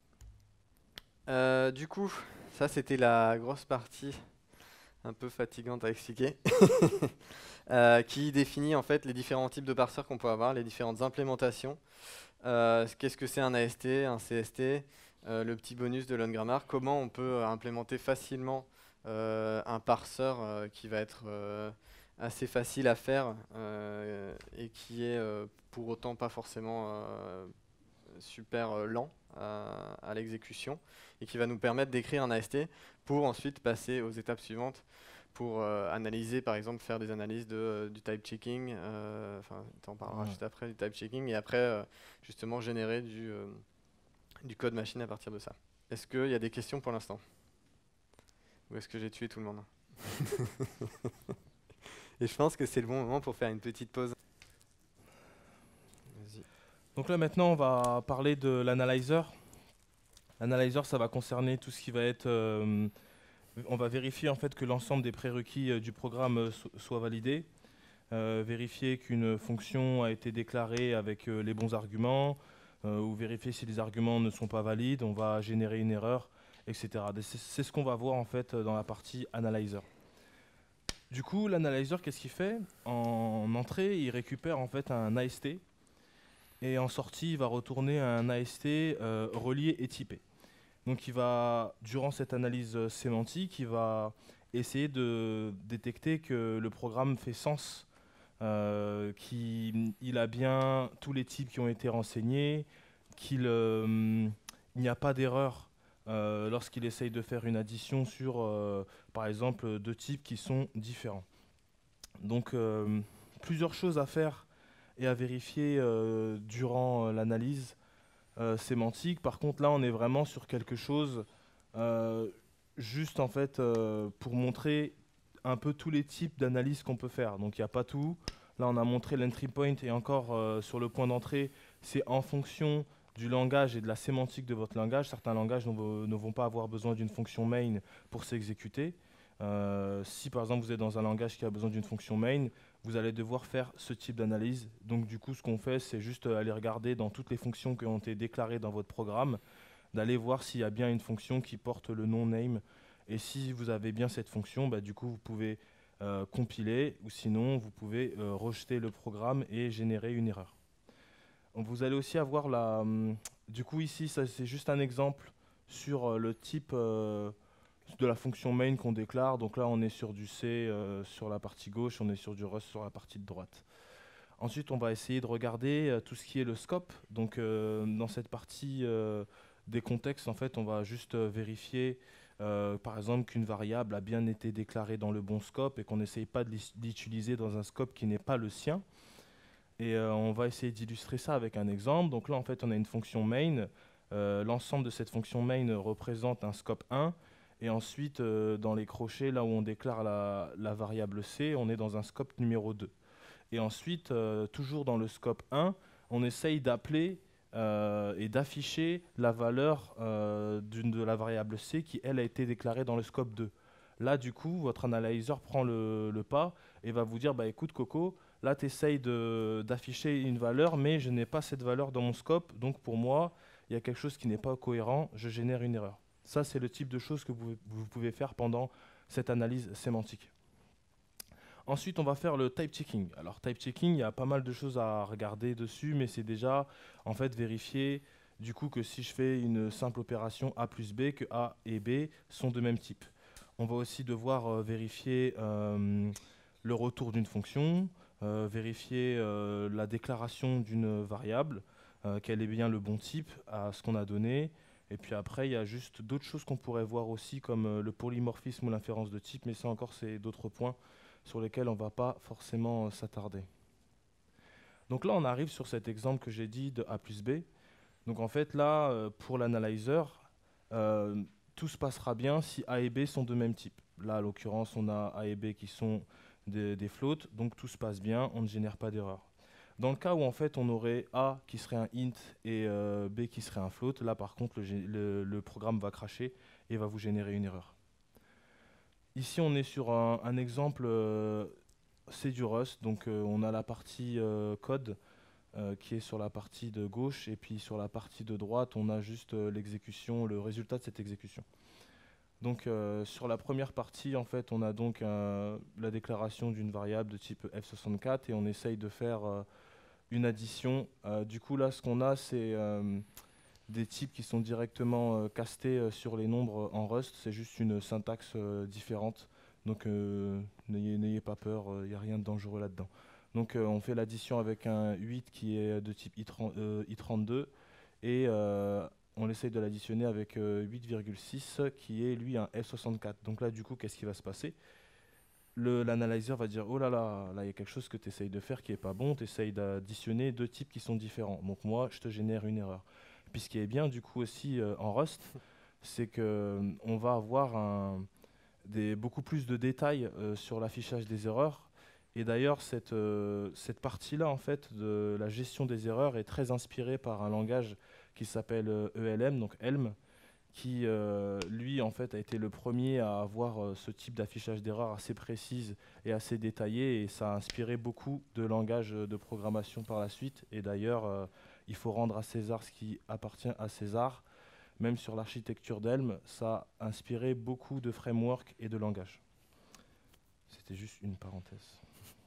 Du coup, ça c'était la grosse partie un peu fatigante à expliquer, qui définit en fait les différents types de parseurs qu'on peut avoir, les différentes implémentations. Qu'est-ce que c'est un AST, un CST, le petit bonus de l'ungrammar, comment on peut implémenter facilement un parseur qui va être assez facile à faire et qui est pour autant pas forcément super lent à l'exécution et qui va nous permettre d'écrire un AST pour ensuite passer aux étapes suivantes pour analyser, par exemple, faire des analyses du type checking, enfin, tu en parleras juste après, du type checking, et après, justement, générer du code machine à partir de ça. Est-ce qu'il y a des questions pour l'instant? Ou est-ce que j'ai tué tout le monde? Et je pense que c'est le bon moment pour faire une petite pause. Donc là maintenant on va parler de l'analyzer. L'analyzer ça va concerner tout ce qui va être... on va vérifier en fait que l'ensemble des prérequis du programme soit validé. Vérifier qu'une fonction a été déclarée avec les bons arguments, ou vérifier si les arguments ne sont pas valides, on va générer une erreur, etc. C'est ce qu'on va voir en fait dans la partie analyzer. Du coup, l'analyzer, qu'est-ce qu'il fait? En entrée, il récupère en fait un AST, et en sortie, il va retourner un AST relié et typé. Donc il va, durant cette analyse sémantique, il va essayer de détecter que le programme fait sens, qu'il a bien tous les types qui ont été renseignés, qu'il n'y a pas d'erreur lorsqu'il essaye de faire une addition sur, par exemple, deux types qui sont différents. Donc, plusieurs choses à faire et à vérifier durant l'analyse sémantique. Par contre, là, on est vraiment sur quelque chose euh, juste en fait pour montrer un peu tous les types d'analyse qu'on peut faire. Donc, il n'y a pas tout. Là, on a montré l'entry point et encore sur le point d'entrée, c'est en fonction du langage et de la sémantique de votre langage. Certains langages ne vont pas avoir besoin d'une fonction main pour s'exécuter. Si par exemple vous êtes dans un langage qui a besoin d'une fonction main, vous allez devoir faire ce type d'analyse. Donc du coup, ce qu'on fait, c'est juste aller regarder dans toutes les fonctions qui ont été déclarées dans votre programme, d'aller voir s'il y a bien une fonction qui porte le nom name. Et si vous avez bien cette fonction, bah, du coup, vous pouvez compiler, ou sinon, vous pouvez rejeter le programme et générer une erreur. Donc, vous allez aussi avoir du coup, ici, ça, c'est juste un exemple sur le type de la fonction main qu'on déclare. Donc là, on est sur du C sur la partie gauche, on est sur du Rust sur la partie de droite. Ensuite, on va essayer de regarder tout ce qui est le scope. Donc dans cette partie des contextes, en fait, on va juste vérifier, par exemple, qu'une variable a bien été déclarée dans le bon scope et qu'on n'essaye pas de l'utiliser dans un scope qui n'est pas le sien. Et on va essayer d'illustrer ça avec un exemple. Donc là, en fait, on a une fonction main. L'ensemble de cette fonction main représente un scope 1. Et ensuite, dans les crochets, là où on déclare la variable C, on est dans un scope numéro 2. Et ensuite, toujours dans le scope 1, on essaye d'appeler et d'afficher la valeur de la variable C qui, elle, a été déclarée dans le scope 2. Là, du coup, votre analyseur prend le pas et va vous dire, bah, écoute, Coco, là, tu essayes d'afficher une valeur, mais je n'ai pas cette valeur dans mon scope. Donc, pour moi, il y a quelque chose qui n'est pas cohérent, je génère une erreur. Ça, c'est le type de choses que vous pouvez faire pendant cette analyse sémantique. Ensuite, on va faire le type checking. Alors, type checking, il y a pas mal de choses à regarder dessus, mais c'est déjà, en fait, vérifier, du coup, que si je fais une simple opération A plus B, que A et B sont de même type. On va aussi devoir vérifier le retour d'une fonction, vérifier la déclaration d'une variable, quel est bien le bon type à ce qu'on a donné. Et puis après, il y a juste d'autres choses qu'on pourrait voir aussi, comme le polymorphisme ou l'inférence de type, mais ça encore, c'est d'autres points sur lesquels on ne va pas forcément s'attarder. Donc là, on arrive sur cet exemple que j'ai dit de A plus B. Donc en fait, là, pour l'analyzer, tout se passera bien si A et B sont de même type. Là, à l'occurrence, on a A et B qui sont des floats, donc tout se passe bien, on ne génère pas d'erreur. Dans le cas où en fait on aurait A qui serait un int et B qui serait un float, là par contre le programme va cracher et va vous générer une erreur. Ici on est sur un exemple, c'est du Rust, donc on a la partie code qui est sur la partie de gauche et puis sur la partie de droite on a juste l'exécution, le résultat de cette exécution. Donc sur la première partie, en fait, on a donc la déclaration d'une variable de type F64 et on essaye de faire une addition. Du coup, là, ce qu'on a, c'est des types qui sont directement castés sur les nombres en Rust. C'est juste une syntaxe différente. Donc n'ayez pas peur, il n'y a rien de dangereux là-dedans. Donc on fait l'addition avec un 8 qui est de type I32 et on essaye de l'additionner avec 8,6 qui est lui un F64. Donc là, du coup, qu'est-ce qui va se passer? L'analyzer va dire, oh là là, là il y a quelque chose que tu essayes de faire qui n'est pas bon, tu essayes d'additionner deux types qui sont différents. Donc moi, je te génère une erreur. Puis ce qui est bien du coup aussi en Rust, c'est qu'on va avoir beaucoup plus de détails sur l'affichage des erreurs. Et d'ailleurs, cette partie-là, en fait, de la gestion des erreurs est très inspirée par un langage qui s'appelle ELM, donc Elm, qui, lui, en fait, a été le premier à avoir ce type d'affichage d'erreurs assez précise et assez détaillé, et ça a inspiré beaucoup de langages de programmation par la suite. Et d'ailleurs, il faut rendre à César ce qui appartient à César. Même sur l'architecture d'Elm, ça a inspiré beaucoup de frameworks et de langages. C'était juste une parenthèse.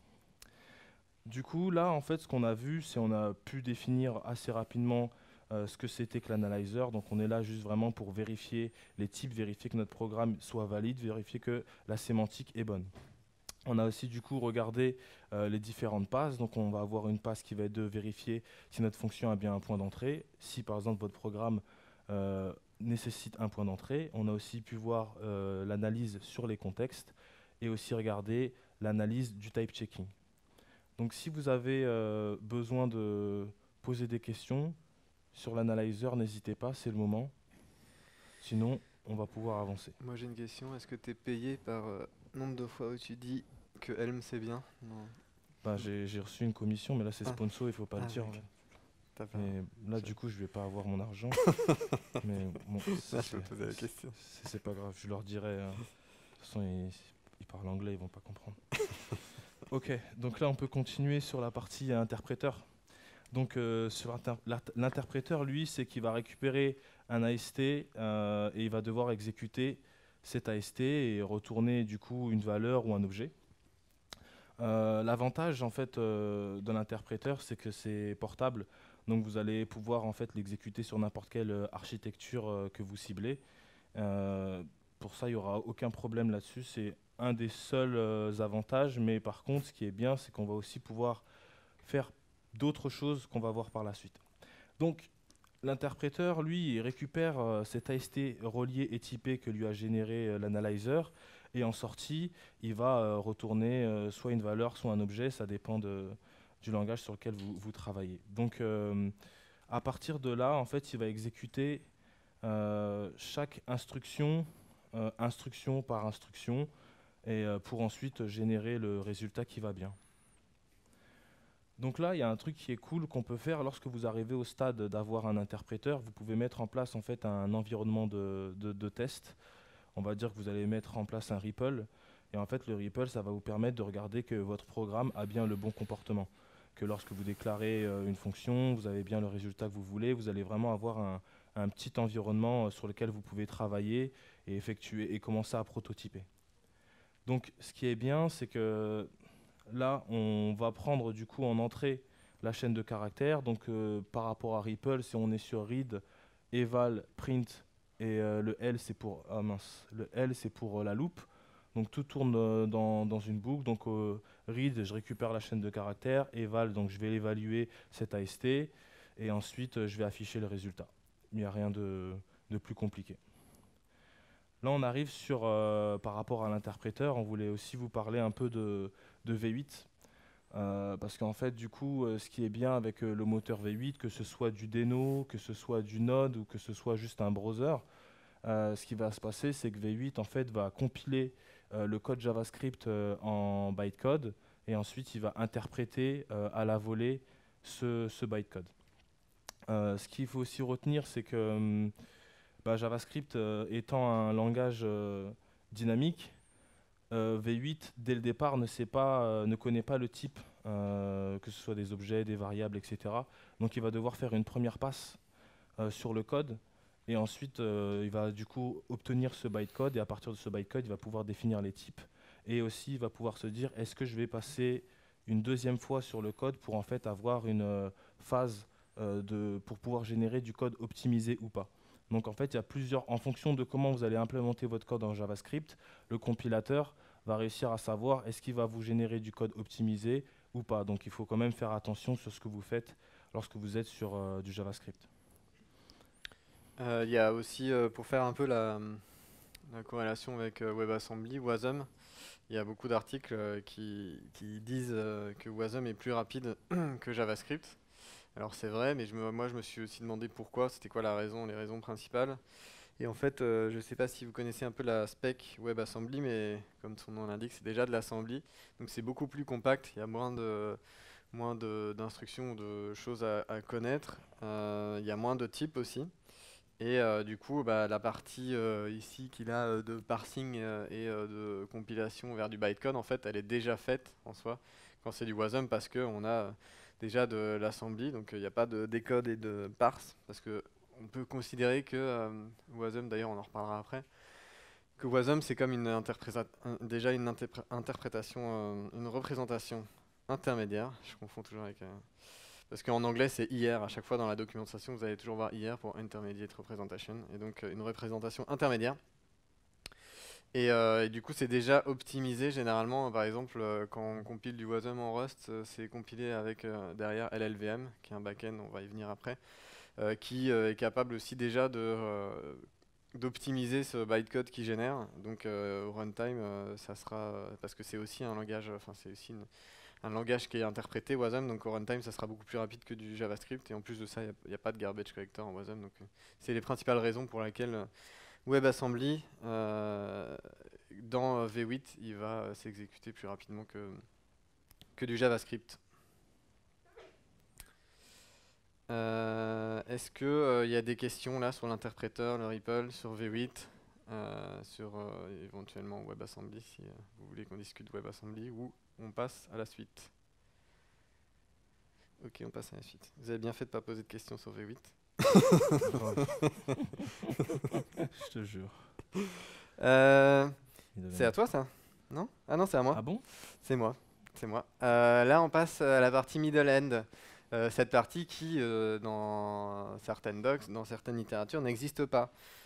Du coup, là, en fait, ce qu'on a vu, c'est qu'on a pu définir assez rapidement ce que c'était que l'analyzer. Donc on est là juste vraiment pour vérifier les types, vérifier que notre programme soit valide, vérifier que la sémantique est bonne. On a aussi du coup regardé les différentes passes. Donc on va avoir une passe qui va être de vérifier si notre fonction a bien un point d'entrée. Si par exemple votre programme nécessite un point d'entrée. On a aussi pu voir l'analyse sur les contextes et aussi regarder l'analyse du type checking. Donc si vous avez besoin de poser des questions sur l'analyzer, n'hésitez pas, c'est le moment. Sinon, on va pouvoir avancer. Moi j'ai une question, est-ce que tu es payé par nombre de fois où tu dis que Helm c'est bien? Non. Ben, j'ai reçu une commission, mais là c'est Ah. sponsor, il faut pas le dire. Ok. T'as pas. Mais là, du coup, je vais pas avoir mon argent. Mais bon, Là, je peux poser la question. c'est pas grave, je leur dirai. De toute façon, ils parlent anglais, ils vont pas comprendre. Ok, donc là, on peut continuer sur la partie interpréteur. Donc, sur l'interpréteur, lui, c'est qu'il va récupérer un AST et il va devoir exécuter cet AST et retourner du coup une valeur ou un objet. L'avantage en fait de l'interpréteur, c'est que c'est portable, donc vous allez pouvoir en fait l'exécuter sur n'importe quelle architecture que vous ciblez. Pour ça, il n'y aura aucun problème là-dessus. C'est un des seuls avantages, mais par contre, ce qui est bien, c'est qu'on va aussi pouvoir faire d'autres choses qu'on va voir par la suite. Donc, l'interpréteur, lui, il récupère cet AST relié et typé que lui a généré l'analyzer, et en sortie, il va retourner soit une valeur, soit un objet, ça dépend du langage sur lequel vous travaillez. Donc, à partir de là, en fait, il va exécuter chaque instruction, instruction par instruction, et pour ensuite générer le résultat qui va bien. Donc là, il y a un truc qui est cool qu'on peut faire lorsque vous arrivez au stade d'avoir un interpréteur. Vous pouvez mettre en place en fait un environnement de test. On va dire que vous allez mettre en place un REPL. Et en fait, le REPL, ça va vous permettre de regarder que votre programme a bien le bon comportement. Que lorsque vous déclarez une fonction, vous avez bien le résultat que vous voulez. Vous allez vraiment avoir un petit environnement sur lequel vous pouvez travailler et effectuer et commencer à prototyper. Donc, ce qui est bien, c'est que là, on va prendre du coup en entrée la chaîne de caractères. Donc, par rapport à REPL, si on est sur read, eval, print et le L, c'est pour le L, c'est pour la loupe. Donc, tout tourne dans une boucle. Donc, read, je récupère la chaîne de caractères. Eval, donc je vais évaluer cet AST et ensuite je vais afficher le résultat. Il n'y a rien de plus compliqué. Là, on arrive sur, par rapport à l'interpréteur, on voulait aussi vous parler un peu de V8. Parce qu'en fait, du coup, ce qui est bien avec le moteur V8, que ce soit du Deno, que ce soit du Node ou que ce soit juste un browser, ce qui va se passer, c'est que V8 en fait, va compiler le code JavaScript en bytecode et ensuite il va interpréter à la volée ce bytecode. Ce qu'il faut aussi retenir, c'est que JavaScript étant un langage dynamique, V8 dès le départ ne connaît pas le type, que ce soit des objets, des variables, etc. Donc il va devoir faire une première passe sur le code et ensuite il va du coup obtenir ce bytecode et à partir de ce bytecode il va pouvoir définir les types et aussi il va pouvoir se dire est-ce que je vais passer une deuxième fois sur le code pour en fait avoir une phase pour pouvoir générer du code optimisé ou pas. Donc en fait, il y a plusieurs, en fonction de comment vous allez implémenter votre code en JavaScript, le compilateur va réussir à savoir est-ce qu'il va vous générer du code optimisé ou pas. Donc il faut quand même faire attention sur ce que vous faites lorsque vous êtes sur du JavaScript. Il y a aussi, pour faire un peu la corrélation avec WebAssembly, Wasm, il y a beaucoup d'articles qui disent que Wasm est plus rapide que JavaScript. Alors c'est vrai, mais moi je me suis aussi demandé pourquoi, c'était quoi les raisons principales. Et en fait, je ne sais pas si vous connaissez un peu la spec WebAssembly, mais comme son nom l'indique, c'est déjà de l'assembly. Donc c'est beaucoup plus compact, il y a moins d'instructions ou de choses à connaître. Il y a moins de types aussi. Et du coup, la partie ici qu'il a de parsing et de compilation vers du bytecode, en fait, elle est déjà faite en soi quand c'est du Wasm parce qu'on a déjà de l'assembly, donc il n'y a pas de décode et de parse, parce que on peut considérer que Wasm, d'ailleurs on en reparlera après, que Wasm c'est comme déjà une interprétation, une représentation intermédiaire, je confonds toujours avec... parce qu'en anglais c'est IR, à chaque fois dans la documentation vous allez toujours voir IR pour Intermediate Representation, et donc une représentation intermédiaire. Et du coup, c'est déjà optimisé généralement. Par exemple, quand on compile du Wasm en Rust, c'est compilé avec derrière LLVM, qui est un backend, on va y venir après, qui est capable aussi déjà d'optimiser ce bytecode qu'il génère. Donc au runtime, ça sera parce que c'est aussi un langage, enfin c'est aussi un langage qui est interprété WASM, donc au runtime ça sera beaucoup plus rapide que du JavaScript, et en plus de ça il n'y a pas de garbage collector en WASM, donc c'est les principales raisons pour lesquelles WebAssembly dans V8 il va s'exécuter plus rapidement que du JavaScript. Est-ce qu'il y a des questions là sur l'interpréteur, le REPL, sur V8, sur éventuellement WebAssembly, si vous voulez qu'on discute WebAssembly, ou on passe à la suite? Ok, on passe à la suite. Vous avez bien fait de ne pas poser de questions sur V8. Je te jure. C'est à toi ça? Non? Ah non, c'est à moi. Ah bon? C'est moi. C'est moi. Là, on passe à la partie middle end. Cette partie qui, dans certaines docs, dans certaines littératures, n'existe pas.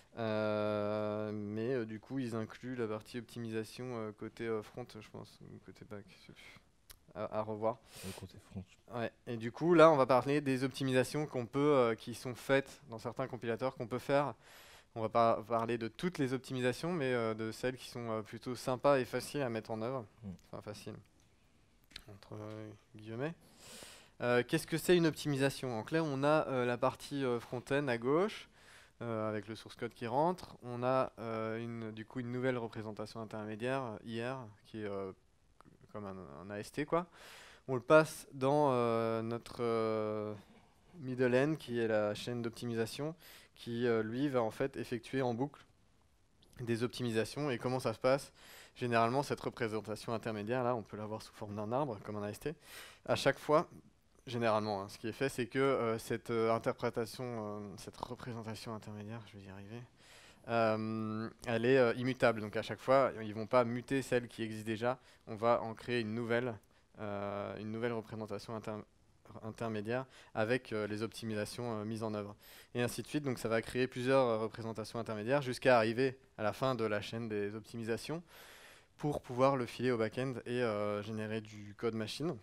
Mais du coup, ils incluent la partie optimisation côté front, je pense, ou côté back. Je sais plus. À revoir. Côté front. Ouais. Et du coup, là, on va parler des optimisations qu'on peut, qui sont faites dans certains compilateurs qu'on peut faire. On va pas parler de toutes les optimisations, mais de celles qui sont plutôt sympas et faciles à mettre en œuvre. Enfin, facile, entre guillemets. Qu'est-ce que c'est une optimisation? En clair, on a la partie front-end à gauche, avec le source code qui rentre. On a du coup une nouvelle représentation intermédiaire, IR, qui est comme un AST, quoi. On le passe dans notre middle end, qui est la chaîne d'optimisation, qui lui va en fait effectuer en boucle des optimisations. Et comment ça se passe? Généralement, cette représentation intermédiaire, là, on peut l'avoir sous forme d'un arbre, comme un AST. À chaque fois, généralement, hein, ce qui est fait, c'est que cette interprétation, cette représentation intermédiaire, je vais y arriver, elle est immutable. Donc à chaque fois, ils ne vont pas muter celle qui existe déjà. On va en créer une nouvelle représentation intermédiaire avec les optimisations mises en œuvre. Et ainsi de suite. Donc ça va créer plusieurs représentations intermédiaires jusqu'à arriver à la fin de la chaîne des optimisations pour pouvoir le filer au back-end et générer du code machine.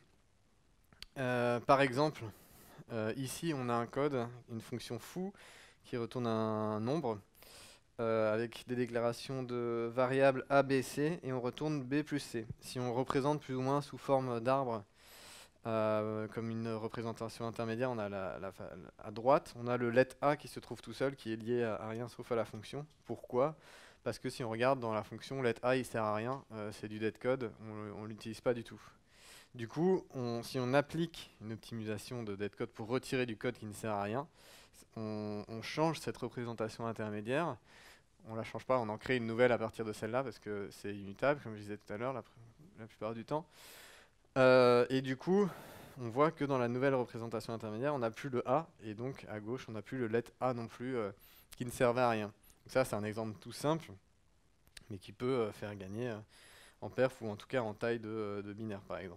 Par exemple, ici on a un code, une fonction foo qui retourne un nombre avec des déclarations de variables A, B, C, et on retourne B plus C. Si on représente plus ou moins sous forme d'arbre, comme une représentation intermédiaire, on a à droite, on a le let A qui se trouve tout seul, qui est lié à rien sauf à la fonction. Pourquoi? Parce que si on regarde dans la fonction, let A il sert à rien, c'est du dead code, on ne l'utilise pas du tout. Du coup, si on applique une optimisation de dead code pour retirer du code qui ne sert à rien, on change cette représentation intermédiaire. On la change pas, on en crée une nouvelle à partir de celle-là parce que c'est immutable, comme je disais tout à l'heure, la plupart du temps. Et du coup, on voit que dans la nouvelle représentation intermédiaire, on n'a plus le A, et donc à gauche, on n'a plus le let A non plus, qui ne servait à rien. Donc ça, c'est un exemple tout simple, mais qui peut faire gagner en perf ou en tout cas en taille de binaire, par exemple.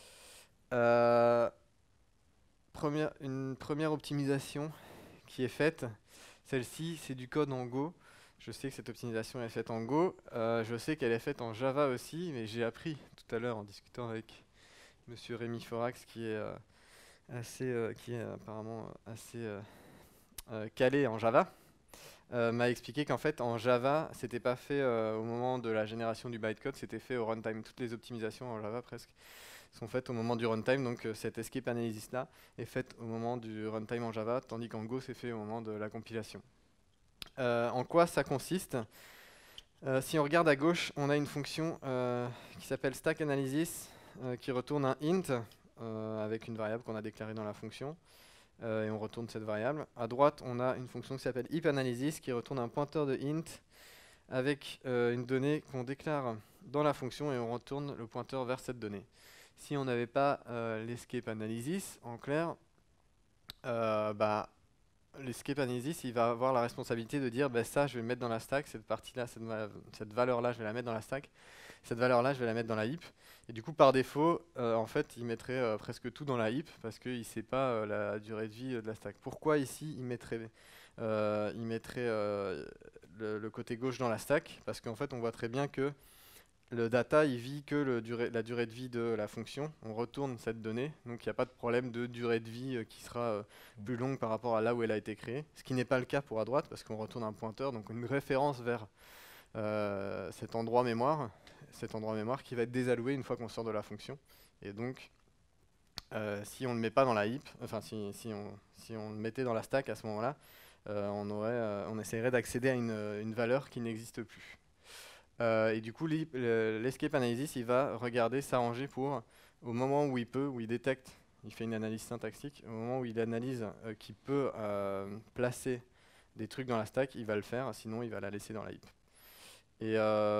Une première optimisation qui est faite, celle-ci, c'est du code en Go. Je sais que cette optimisation est faite en Go. Je sais qu'elle est faite en Java aussi, mais j'ai appris tout à l'heure en discutant avec Monsieur Rémi Forax, qui est apparemment assez calé en Java, m'a expliqué qu'en fait en Java, c'était pas fait au moment de la génération du bytecode, c'était fait au runtime. Toutes les optimisations en Java presque sont faites au moment du runtime, donc cette escape analysis là est faite au moment du runtime en Java, tandis qu'en Go c'est fait au moment de la compilation. En quoi ça consiste? Si on regarde à gauche, on a une fonction qui s'appelle stack analysis qui retourne un int avec une variable qu'on a déclarée dans la fonction et on retourne cette variable. À droite, on a une fonction qui s'appelle heap analysis qui retourne un pointeur de int avec une donnée qu'on déclare dans la fonction et on retourne le pointeur vers cette donnée. Si on n'avait pas l'escape analysis, en clair, l'escape analysis, il va avoir la responsabilité de dire ça, je vais le mettre dans la stack, cette partie-là, cette valeur-là, je vais la mettre dans la stack, cette valeur-là, je vais la mettre dans la heap. Et du coup, par défaut, en fait, il mettrait presque tout dans la heap parce qu'il ne sait pas la durée de vie de la stack. Pourquoi ici, il mettrait le côté gauche dans la stack? Parce qu'en fait, on voit très bien que le data, il vit que la durée de vie de la fonction. On retourne cette donnée, donc il n'y a pas de problème de durée de vie qui sera plus longue par rapport à là où elle a été créée. Ce qui n'est pas le cas pour à droite, parce qu'on retourne un pointeur, donc une référence vers cet endroit mémoire qui va être désalloué une fois qu'on sort de la fonction. Et donc, si on ne le met pas dans la heap, enfin si on le mettait dans la stack à ce moment-là, on essaierait d'accéder à une valeur qui n'existe plus. Et du coup, l'escape analysis, il va regarder, s'arranger pour, au moment où il détecte, il fait une analyse syntaxique, au moment où il analyse qu'il peut placer des trucs dans la stack, il va le faire, sinon il va la laisser dans la heap. Et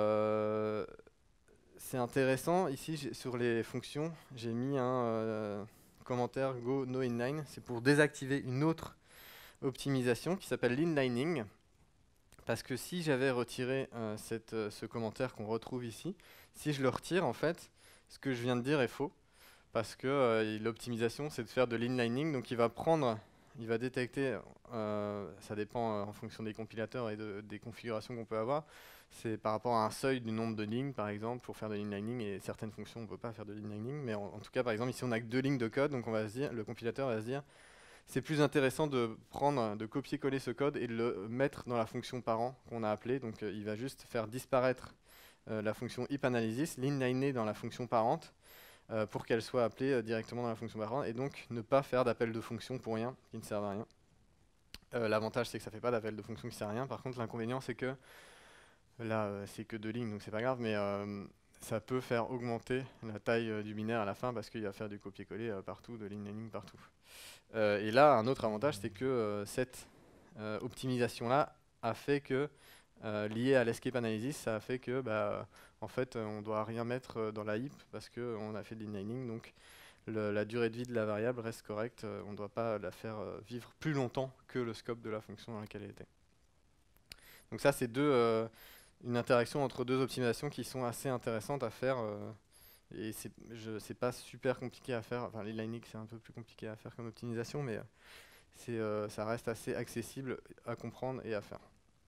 c'est intéressant, ici sur les fonctions, j'ai mis un commentaire go no inline, c'est pour désactiver une autre optimisation qui s'appelle l'inlining. Parce que si j'avais retiré ce commentaire qu'on retrouve ici, si je le retire, en fait, ce que je viens de dire est faux. Parce que l'optimisation, c'est de faire de l'inlining. Donc il va détecter, ça dépend en fonction des compilateurs et des configurations qu'on peut avoir. C'est par rapport à un seuil du nombre de lignes, par exemple, pour faire de l'inlining. Et certaines fonctions, on ne peut pas faire de l'inlining. Mais en tout cas, par exemple, ici, on n'a que 2 lignes de code. Donc le compilateur va se dire, c'est plus intéressant de copier-coller ce code et de le mettre dans la fonction parent qu'on a appelée. Donc il va juste faire disparaître la fonction heapAnalysis, l'inliner dans la fonction parente pour qu'elle soit appelée directement dans la fonction parent et donc ne pas faire d'appel de fonction pour rien, qui ne servent à rien. L'avantage c'est que ça ne fait pas d'appel de fonction qui ne sert à rien. Par contre l'inconvénient c'est que là c'est que 2 lignes donc c'est pas grave, mais ça peut faire augmenter la taille du binaire à la fin parce qu'il va faire du copier-coller partout, de l'inlining partout. Et là, un autre avantage, c'est que cette optimisation-là a fait que, liée à l'escape analysis, ça a fait que, en fait, on ne doit rien mettre dans la heap parce qu'on a fait de l'inlining. Donc, la durée de vie de la variable reste correcte. On ne doit pas la faire vivre plus longtemps que le scope de la fonction dans laquelle elle était. Donc ça, c'est une interaction entre 2 optimisations qui sont assez intéressantes à faire. Et c'est pas super compliqué à faire. Enfin, l'inlining c'est un peu plus compliqué à faire comme optimisation, mais ça reste assez accessible à comprendre et à faire.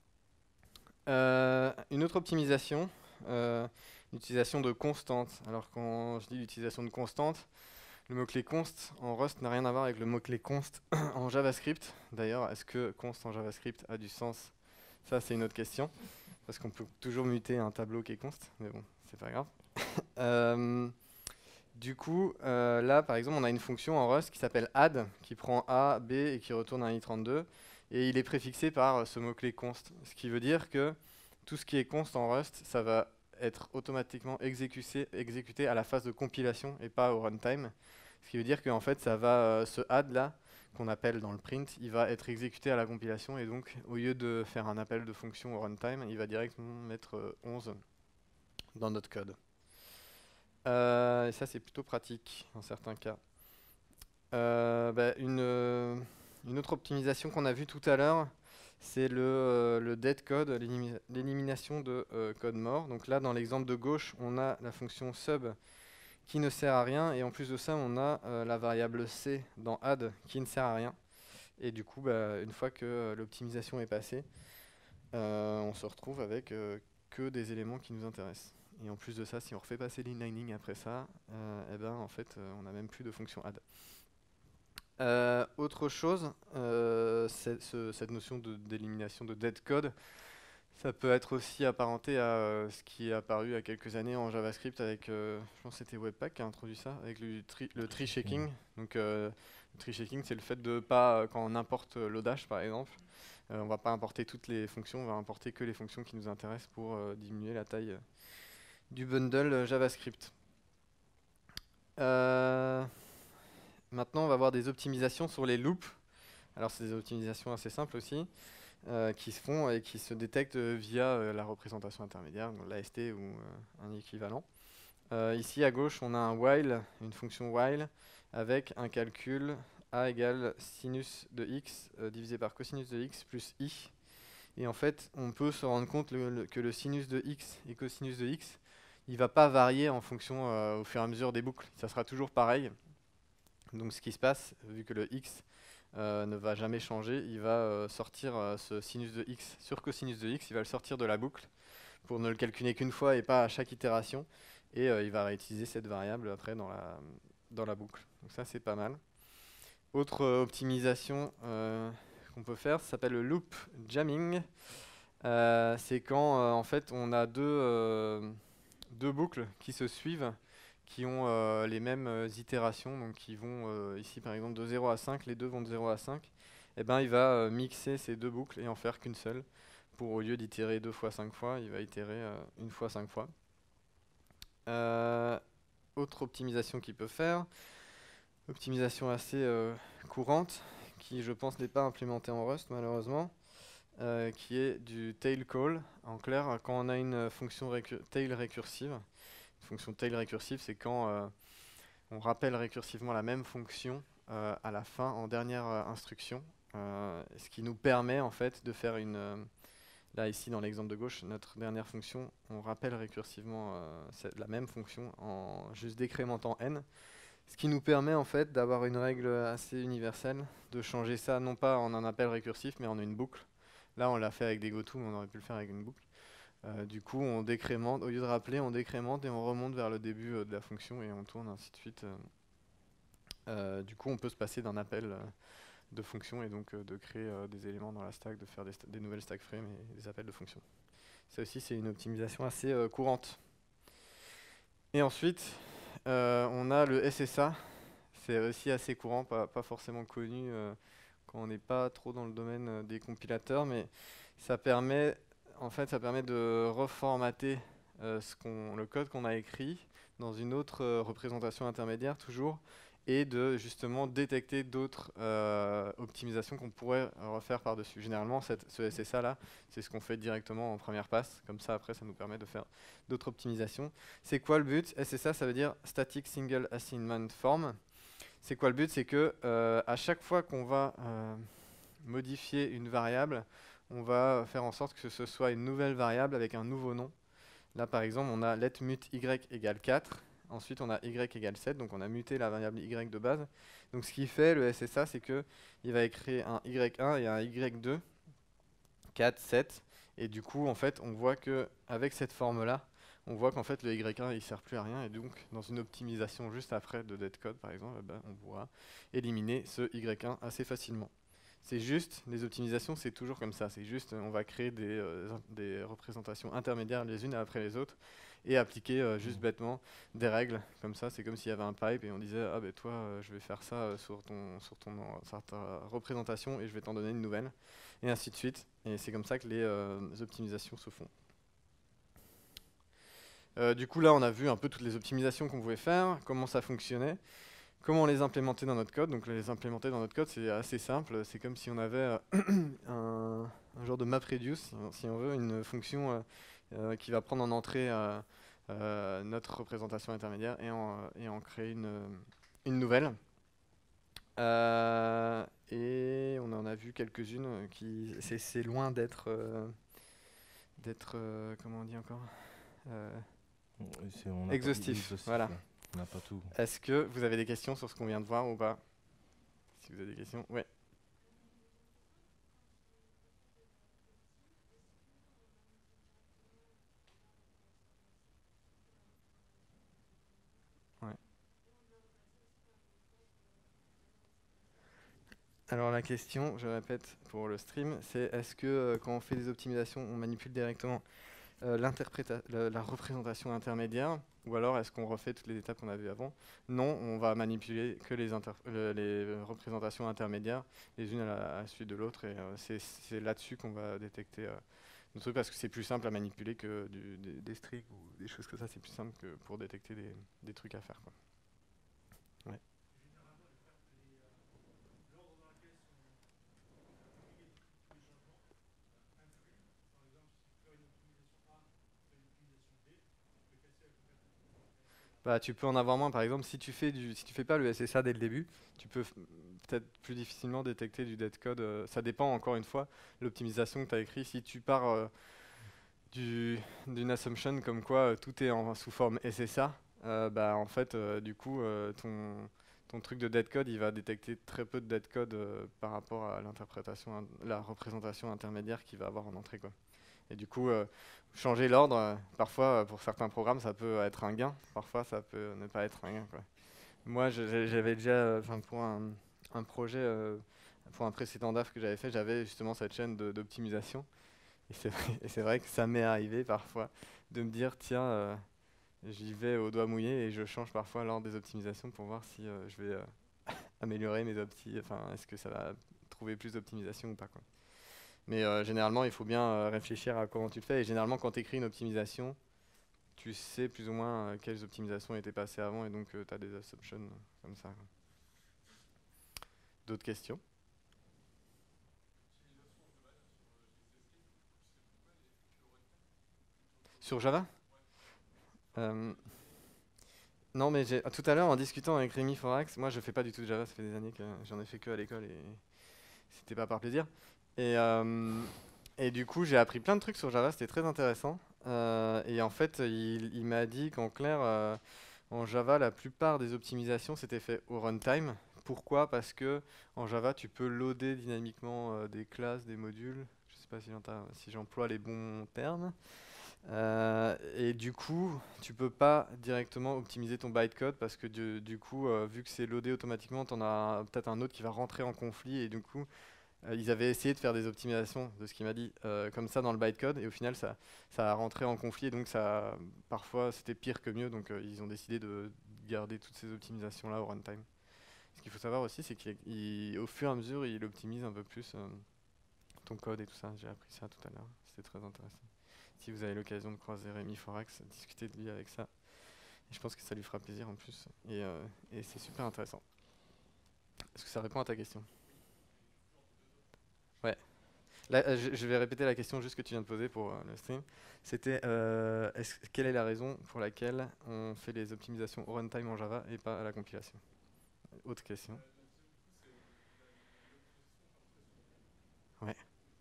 Une autre optimisation, l'utilisation de constantes. Alors quand je dis l'utilisation de constantes, le mot-clé const en Rust n'a rien à voir avec le mot-clé const en JavaScript. D'ailleurs, est-ce que const en JavaScript a du sens? Ça, c'est une autre question. Parce qu'on peut toujours muter un tableau qui est const, mais bon, c'est pas grave. Du coup, là, par exemple, on a une fonction en Rust qui s'appelle add, qui prend A, B et qui retourne un i32. Et il est préfixé par ce mot-clé const. Ce qui veut dire que tout ce qui est const en Rust, ça va être automatiquement exécuté à la phase de compilation et pas au runtime. Ce qui veut dire qu'en fait, ça va, ce add là, qu'on appelle dans le print, il va être exécuté à la compilation. Et donc, au lieu de faire un appel de fonction au runtime, il va directement mettre 11 dans notre code. Et ça, c'est plutôt pratique dans certains cas. Une autre optimisation qu'on a vue tout à l'heure, c'est le dead code, l'élimination de code mort. Donc là, dans l'exemple de gauche, on a la fonction sub qui ne sert à rien. Et en plus de ça, on a la variable c dans add qui ne sert à rien. Et du coup, une fois que l'optimisation est passée, on se retrouve avec que des éléments qui nous intéressent. Et en plus de ça, si on refait passer l'inlining après ça, en fait, on n'a même plus de fonction add. Autre chose, cette notion d'élimination de dead code, ça peut être aussi apparenté à ce qui est apparu il y a quelques années en JavaScript avec, je pense que c'était Webpack qui a introduit ça, avec le tree shaking. Donc le tree shaking, c'est le fait de pas, quand on importe Lodash par exemple, on va pas importer toutes les fonctions, on va importer que les fonctions qui nous intéressent pour diminuer la taille du bundle JavaScript. Maintenant, on va voir des optimisations sur les loops. Alors, c'est des optimisations assez simples aussi, qui se font et qui se détectent via la représentation intermédiaire, donc l'AST ou un équivalent. Ici, à gauche, on a un while, une fonction while, avec un calcul a égale sinus de x divisé par cosinus de x plus i. Et en fait, on peut se rendre compte que le sinus de x et cosinus de x, il ne va pas varier en fonction au fur et à mesure des boucles. Ça sera toujours pareil. Donc ce qui se passe, vu que le x ne va jamais changer, il va sortir ce sinus de x sur cosinus de x, il va le sortir de la boucle pour ne le calculer qu'une fois et pas à chaque itération. Et il va réutiliser cette variable après dans la boucle. Donc ça, c'est pas mal. Autre optimisation qu'on peut faire, ça s'appelle le loop jamming. C'est quand en fait on a deux boucles qui se suivent, qui ont les mêmes itérations, donc qui vont ici par exemple de 0 à 5, les deux vont de 0 à 5, et ben il va mixer ces deux boucles et en faire qu'une seule. Au lieu d'itérer 2 fois 5 fois, il va itérer une fois 5 fois. Autre optimisation qu'il peut faire, optimisation assez courante, qui je pense n'est pas implémentée en Rust malheureusement, qui est du tail call. En clair, quand on a une fonction tail récursive, une fonction tail récursive, c'est quand on rappelle récursivement la même fonction à la fin, en dernière instruction, ce qui nous permet en fait de faire une... là ici dans l'exemple de gauche, notre dernière fonction, on rappelle récursivement la même fonction en juste décrémentant n, ce qui nous permet en fait d'avoir une règle assez universelle, de changer ça non pas en un appel récursif mais en une boucle. Là, on l'a fait avec des goto, mais on aurait pu le faire avec une boucle. Du coup, on décrémente, au lieu de rappeler, on décrémente et on remonte vers le début de la fonction et on tourne ainsi de suite. Du coup, on peut se passer d'un appel de fonction et donc de créer des éléments dans la stack, de faire des nouvelles stack frames et des appels de fonction. Ça aussi, c'est une optimisation assez courante. Et ensuite, on a le SSA. C'est aussi assez courant, pas forcément connu quand on n'est pas trop dans le domaine des compilateurs, mais ça permet, en fait, ça permet de reformater le code qu'on a écrit dans une autre représentation intermédiaire toujours, et de justement détecter d'autres optimisations qu'on pourrait refaire par-dessus. Généralement, ce SSA-là, c'est ce qu'on fait directement en première passe. Comme ça, après, ça nous permet de faire d'autres optimisations. C'est quoi le but? SSA, ça veut dire Static Single Assignment Form. C'est quoi le but? C'est que à chaque fois qu'on va modifier une variable, on va faire en sorte que ce soit une nouvelle variable avec un nouveau nom. Là, par exemple, on a let mut y égale 4. Ensuite, on a y égale 7. Donc, on a muté la variable y de base. Donc, ce qui fait le SSA, c'est qu'il va écrire un y1 et un y2, 4, 7. Et du coup, en fait, on voit qu'avec cette forme-là, on voit qu'en fait le y1 il sert plus à rien et donc dans une optimisation juste après de deadcode par exemple, on pourra éliminer ce y1 assez facilement. C'est juste, les optimisations c'est toujours comme ça, c'est juste on va créer des représentations intermédiaires les unes après les autres et appliquer juste bêtement des règles comme ça. C'est comme s'il y avait un pipe et on disait ah ben toi je vais faire ça sur ta représentation et je vais t'en donner une nouvelle et ainsi de suite. Et c'est comme ça que les optimisations se font. Du coup là on a vu un peu toutes les optimisations qu'on pouvait faire, comment ça fonctionnait, comment les implémenter dans notre code. Donc les implémenter dans notre code c'est assez simple, c'est comme si on avait un genre de MapReduce, si on veut, une fonction qui va prendre en entrée notre représentation intermédiaire et en créer une nouvelle. Et on en a vu quelques-unes qui c'est loin d'être comment on dit encore exhaustif. Voilà. On n'a pas tout. Est-ce que vous avez des questions sur ce qu'on vient de voir ou pas? Si vous avez des questions, ouais. Alors la question, je répète pour le stream, c'est est-ce que quand on fait des optimisations, on manipule directement la représentation intermédiaire, ou alors est-ce qu'on refait toutes les étapes qu'on a vues avant? Non, on va manipuler que les représentations intermédiaires, les unes à la suite de l'autre, et c'est là-dessus qu'on va détecter nos trucs, parce que c'est plus simple à manipuler que des strings ou des choses comme ça, c'est plus simple que pour détecter des trucs à faire, quoi. Ouais. Bah, tu peux en avoir moins, par exemple, si tu fais pas le SSA dès le début, tu peux peut-être plus difficilement détecter du dead code. Ça dépend encore une fois l'optimisation que tu as écrit. Si tu pars d'une assumption comme quoi tout est sous forme SSA, bah en fait du coup ton truc de dead code il va détecter très peu de dead code par rapport à la représentation intermédiaire qu'il va avoir en entrée, quoi. Et du coup, changer l'ordre, parfois pour certains programmes, ça peut être un gain, parfois ça peut ne pas être un gain, quoi. Moi, j'avais déjà, pour un projet, pour un précédent DAF que j'avais fait, j'avais justement cette chaîne d'optimisation. Et c'est vrai que ça m'est arrivé parfois de me dire, tiens, j'y vais au doigt mouillé et je change parfois l'ordre des optimisations pour voir si je vais améliorer mes optis, enfin, est-ce que ça va trouver plus d'optimisation ou pas, quoi. Mais généralement, il faut bien réfléchir à comment tu le fais. Et généralement, quand tu écris une optimisation, tu sais plus ou moins quelles optimisations étaient passées avant et donc tu as des assumptions comme ça, quoi. D'autres questions? Sur Java? Euh, non, mais tout à l'heure, en discutant avec Rémi Forax, moi je fais pas du tout de Java, ça fait des années que j'en ai fait que à l'école et c'était pas par plaisir. Et, euh, et du coup, j'ai appris plein de trucs sur Java, c'était très intéressant. Et en fait, il m'a dit qu'en clair, en Java, la plupart des optimisations c'était fait au runtime. Pourquoi? Parce que en Java, tu peux loader dynamiquement des classes, des modules. Je sais pas si j'emploie les bons termes. Et du coup, tu peux pas directement optimiser ton bytecode parce que du coup, vu que c'est loadé automatiquement, tu en as peut-être un autre qui va rentrer en conflit et du coup, ils avaient essayé de faire des optimisations de ce qu'il m'a dit comme ça dans le bytecode et au final ça a rentré en conflit et donc ça parfois c'était pire que mieux donc ils ont décidé de garder toutes ces optimisations là au runtime. Ce qu'il faut savoir aussi c'est qu'au fur et à mesure il optimise un peu plus ton code et tout ça. J'ai appris ça tout à l'heure, c'était très intéressant. Si vous avez l'occasion de croiser Rémi Forax, discutez de lui avec ça. Et je pense que ça lui fera plaisir en plus et c'est super intéressant. Est-ce que ça répond à ta question? Ouais. Là, je vais répéter la question juste que tu viens de poser pour le stream. C'était quelle est la raison pour laquelle on fait les optimisations au runtime en Java et pas à la compilation? Autre question. Ouais.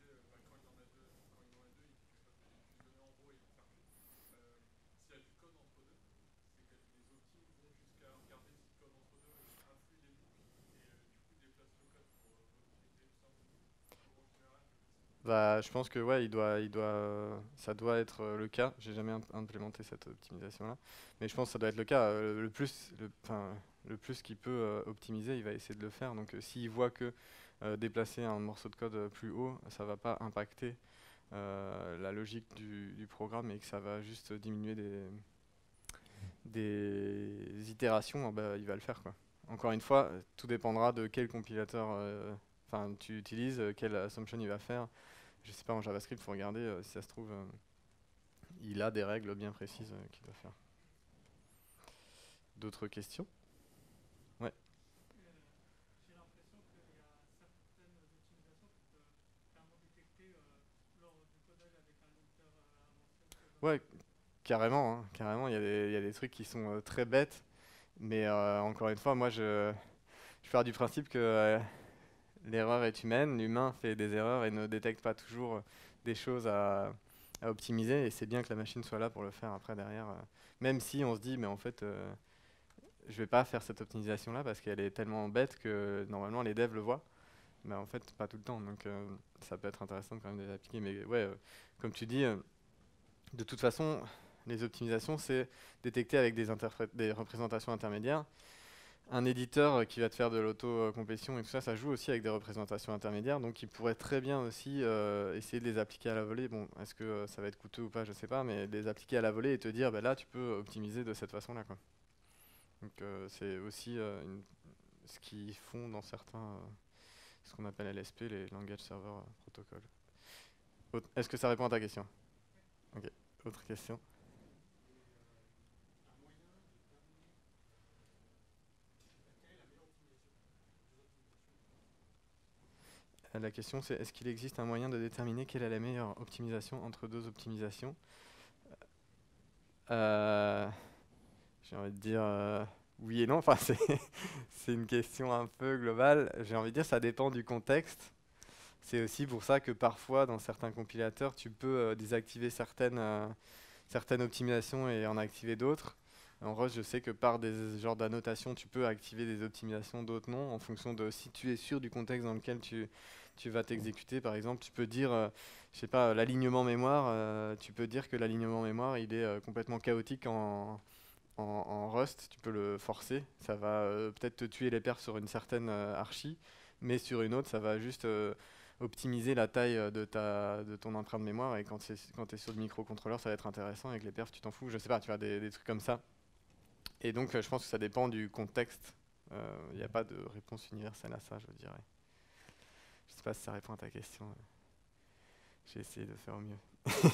Bah, je pense que ouais, ça doit être le cas. J'ai jamais implémenté cette optimisation-là, mais je pense que ça doit être le cas. Le plus qu'il peut optimiser, il va essayer de le faire. Donc, s'il voit que déplacer un morceau de code plus haut, ça va pas impacter la logique du programme et que ça va juste diminuer des itérations, ah bah, il va le faire, quoi. Encore une fois, tout dépendra de quel compilateur tu utilises, quelle assumption il va faire. Je sais pas, en JavaScript, il faut regarder si ça se trouve, il a des règles bien précises qu'il doit faire. D'autres questions? Ouais. Ouais, carrément, hein, carrément, il y a des trucs qui sont très bêtes, mais encore une fois, moi je pars du principe que l'erreur est humaine, l'humain fait des erreurs et ne détecte pas toujours des choses à optimiser, et c'est bien que la machine soit là pour le faire après derrière, même si on se dit, mais en fait, je vais pas faire cette optimisation là parce qu'elle est tellement bête que normalement les devs le voient, mais en fait pas tout le temps, donc ça peut être intéressant quand même de les appliquer, mais ouais, comme tu dis, de toute façon, les optimisations c'est détecter avec des représentations intermédiaires. Un éditeur qui va te faire de l'auto-complétion et tout ça, ça joue aussi avec des représentations intermédiaires, donc il pourrait très bien aussi essayer de les appliquer à la volée. Bon, est-ce que ça va être coûteux ou pas, je sais pas, mais de les appliquer à la volée et te dire, bah là, tu peux optimiser de cette façon-là, quoi. Donc c'est aussi ce qu'ils font dans certains, ce qu'on appelle LSP, les Language Server Protocol. Est-ce que ça répond à ta question? Ok, autre question. La question c'est est-ce qu'il existe un moyen de déterminer quelle est la meilleure optimisation entre deux optimisations? Euh, j'ai envie de dire oui et non. Enfin, c'est une question un peu globale. J'ai envie de dire ça dépend du contexte. C'est aussi pour ça que parfois dans certains compilateurs tu peux désactiver certaines optimisations et en activer d'autres. En Rust, je sais que par des genres d'annotations, tu peux activer des optimisations, d'autres non, en fonction de si tu es sûr du contexte dans lequel tu vas t'exécuter, par exemple, tu peux dire, je sais pas, l'alignement mémoire, tu peux dire que l'alignement mémoire, il est complètement chaotique en Rust, tu peux le forcer, ça va peut-être te tuer les perfs sur une certaine archi, mais sur une autre, ça va juste optimiser la taille de ton empreinte de mémoire, et quand tu es sur le microcontrôleur, ça va être intéressant, avec les perfs, tu t'en fous, je sais pas, tu vois, des trucs comme ça. Et donc, je pense que ça dépend du contexte. Il n'y a pas de réponse universelle à ça, je dirais. Je sais pas si ça répond à ta question. J'ai essayé de faire au mieux.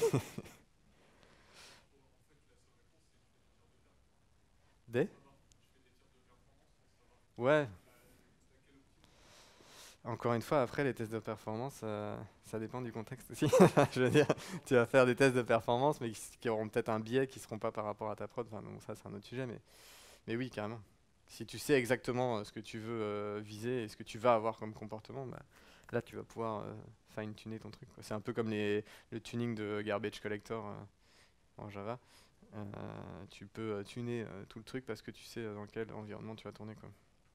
Des? Ouais. Encore une fois, après, les tests de performance, ça dépend du contexte aussi. Je veux dire, tu vas faire des tests de performance, mais qui auront peut-être un biais qui ne seront pas par rapport à ta prod. Enfin, donc ça, c'est un autre sujet, mais oui, carrément. Si tu sais exactement ce que tu veux viser et ce que tu vas avoir comme comportement, bah, là, tu vas pouvoir fine-tuner ton truc, quoi. C'est un peu comme le tuning de garbage collector en Java. Tu peux tuner tout le truc parce que tu sais dans quel environnement tu vas tourner, quoi.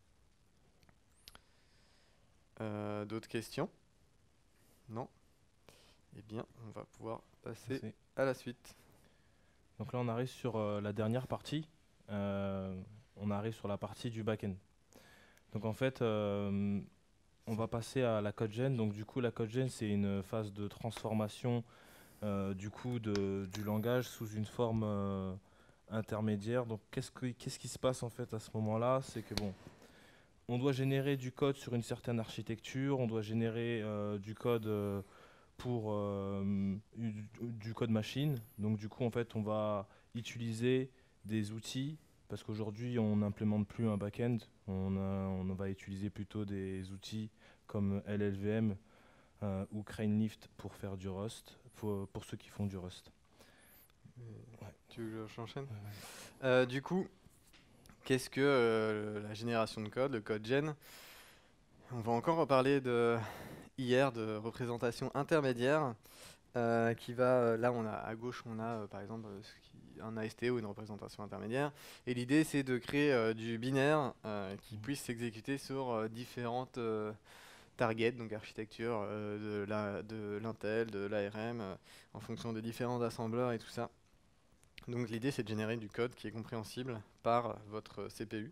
D'autres questions? Non? Eh bien, on va pouvoir passer Merci. à la suite. Donc là, on arrive sur la dernière partie. On arrive sur la partie du back-end. Donc en fait, on va passer à la code gen. Donc du coup, la code gen, c'est une phase de transformation du coup du langage sous une forme intermédiaire. Donc qu'est-ce qui se passe en fait à ce moment-là? C'est que bon, on doit générer du code sur une certaine architecture, on doit générer du code pour du code machine. Donc du coup, en fait, on va utiliser des outils parce qu'aujourd'hui, on n'implémente plus un back-end. On va utiliser plutôt des outils comme LLVM ou CraneLift pour faire du Rust, pour ceux qui font du Rust. Ouais. Tu veux que j'enchaîne? Ouais. Du coup, qu'est-ce que la génération de code, le code gen? On va encore reparler hier de représentation intermédiaire qui va, là on a à gauche on a par exemple un AST ou une représentation intermédiaire, et l'idée c'est de créer du binaire qui puisse s'exécuter sur différentes targets, donc architecture de l'Intel, de l'ARM, en fonction des différents assembleurs et tout ça. Donc l'idée c'est de générer du code qui est compréhensible par votre CPU.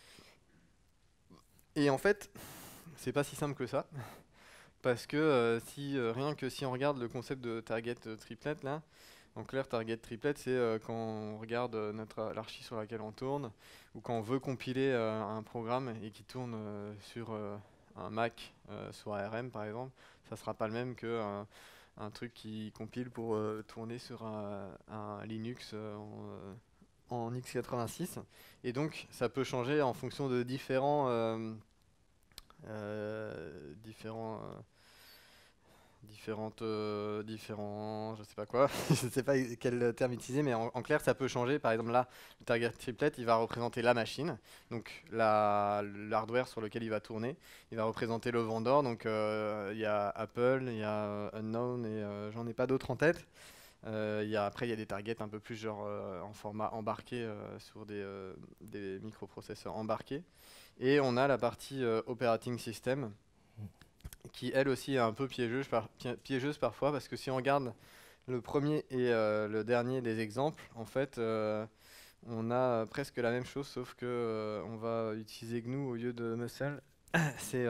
Et en fait, c'est pas si simple que ça. Parce que rien que si on regarde le concept de target triplet là, en clair target triplet c'est quand on regarde l'archi sur laquelle on tourne, ou quand on veut compiler un programme et qui tourne sur un Mac sur ARM par exemple, ça sera pas le même que un truc qui compile pour tourner sur un Linux en x86. Et donc ça peut changer en fonction de différents, je sais pas quoi, je sais pas quel terme utiliser, mais en clair, ça peut changer. Par exemple, là, le target triplet, il va représenter la machine, donc l'hardware sur lequel il va tourner. Il va représenter le vendor, donc il y a Apple, il y a Unknown, et j'en ai pas d'autres en tête. Après, il y a des targets un peu plus genre en format embarqué sur des microprocesseurs embarqués. Et on a la partie operating system, qui elle aussi est un peu piégeuse parfois, parce que si on regarde le premier et le dernier des exemples, en fait, on a presque la même chose, sauf que on va utiliser GNU au lieu de Muscle. C'est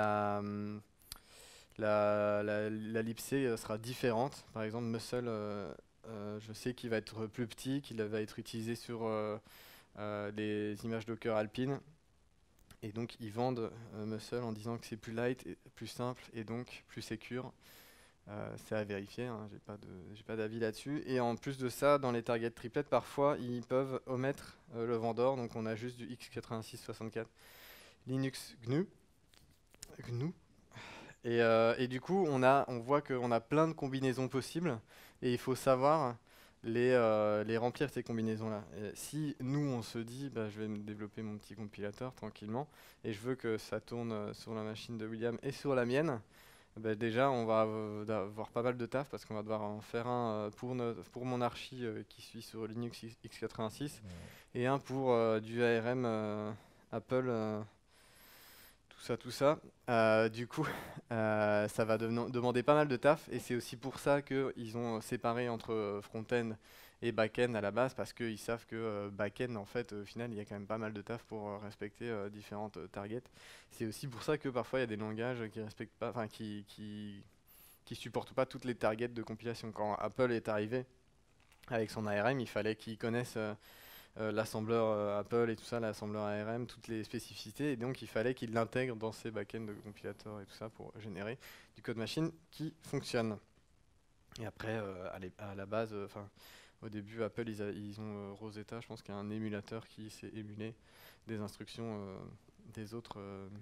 la libc sera différente. Par exemple, Muscle, je sais qu'il va être plus petit, qu'il va être utilisé sur les images Docker Alpine. Et donc ils vendent Muscle en disant que c'est plus light, et plus simple et donc plus secure. C'est à vérifier, hein, j'ai pas d'avis là-dessus. Et en plus de ça, dans les targets triplets, parfois ils peuvent omettre le vendor, donc on a juste du x86-64 Linux GNU. Et du coup, on voit qu'on a plein de combinaisons possibles, et il faut savoir les remplir, ces combinaisons-là. Si nous, on se dit, bah, je vais me développer mon petit compilateur tranquillement, et je veux que ça tourne sur la machine de William et sur la mienne, bah, déjà, on va avoir pas mal de taf, parce qu'on va devoir en faire un pour mon archi qui suit sur Linux x86, et un pour du ARM Apple, tout ça. Du coup, ça va demander pas mal de taf et c'est aussi pour ça qu'ils ont séparé entre front-end et back-end à la base parce qu'ils savent que back-end, en fait, au final, il y a quand même pas mal de taf pour respecter différentes targets. C'est aussi pour ça que parfois il y a des langages qui respectent pas, enfin qui supportent pas toutes les targets de compilation. Quand Apple est arrivé avec son ARM, il fallait qu'ils connaissent l'assembleur Apple et tout ça, l'assembleur ARM, toutes les spécificités, et donc il fallait qu'il l'intègre dans ses backends de compilateurs et tout ça pour générer du code machine qui fonctionne. Et après, à la base, au début, Apple, ils ont Rosetta, je pense qu'il y a un émulateur qui s'est émulé des instructions des autres,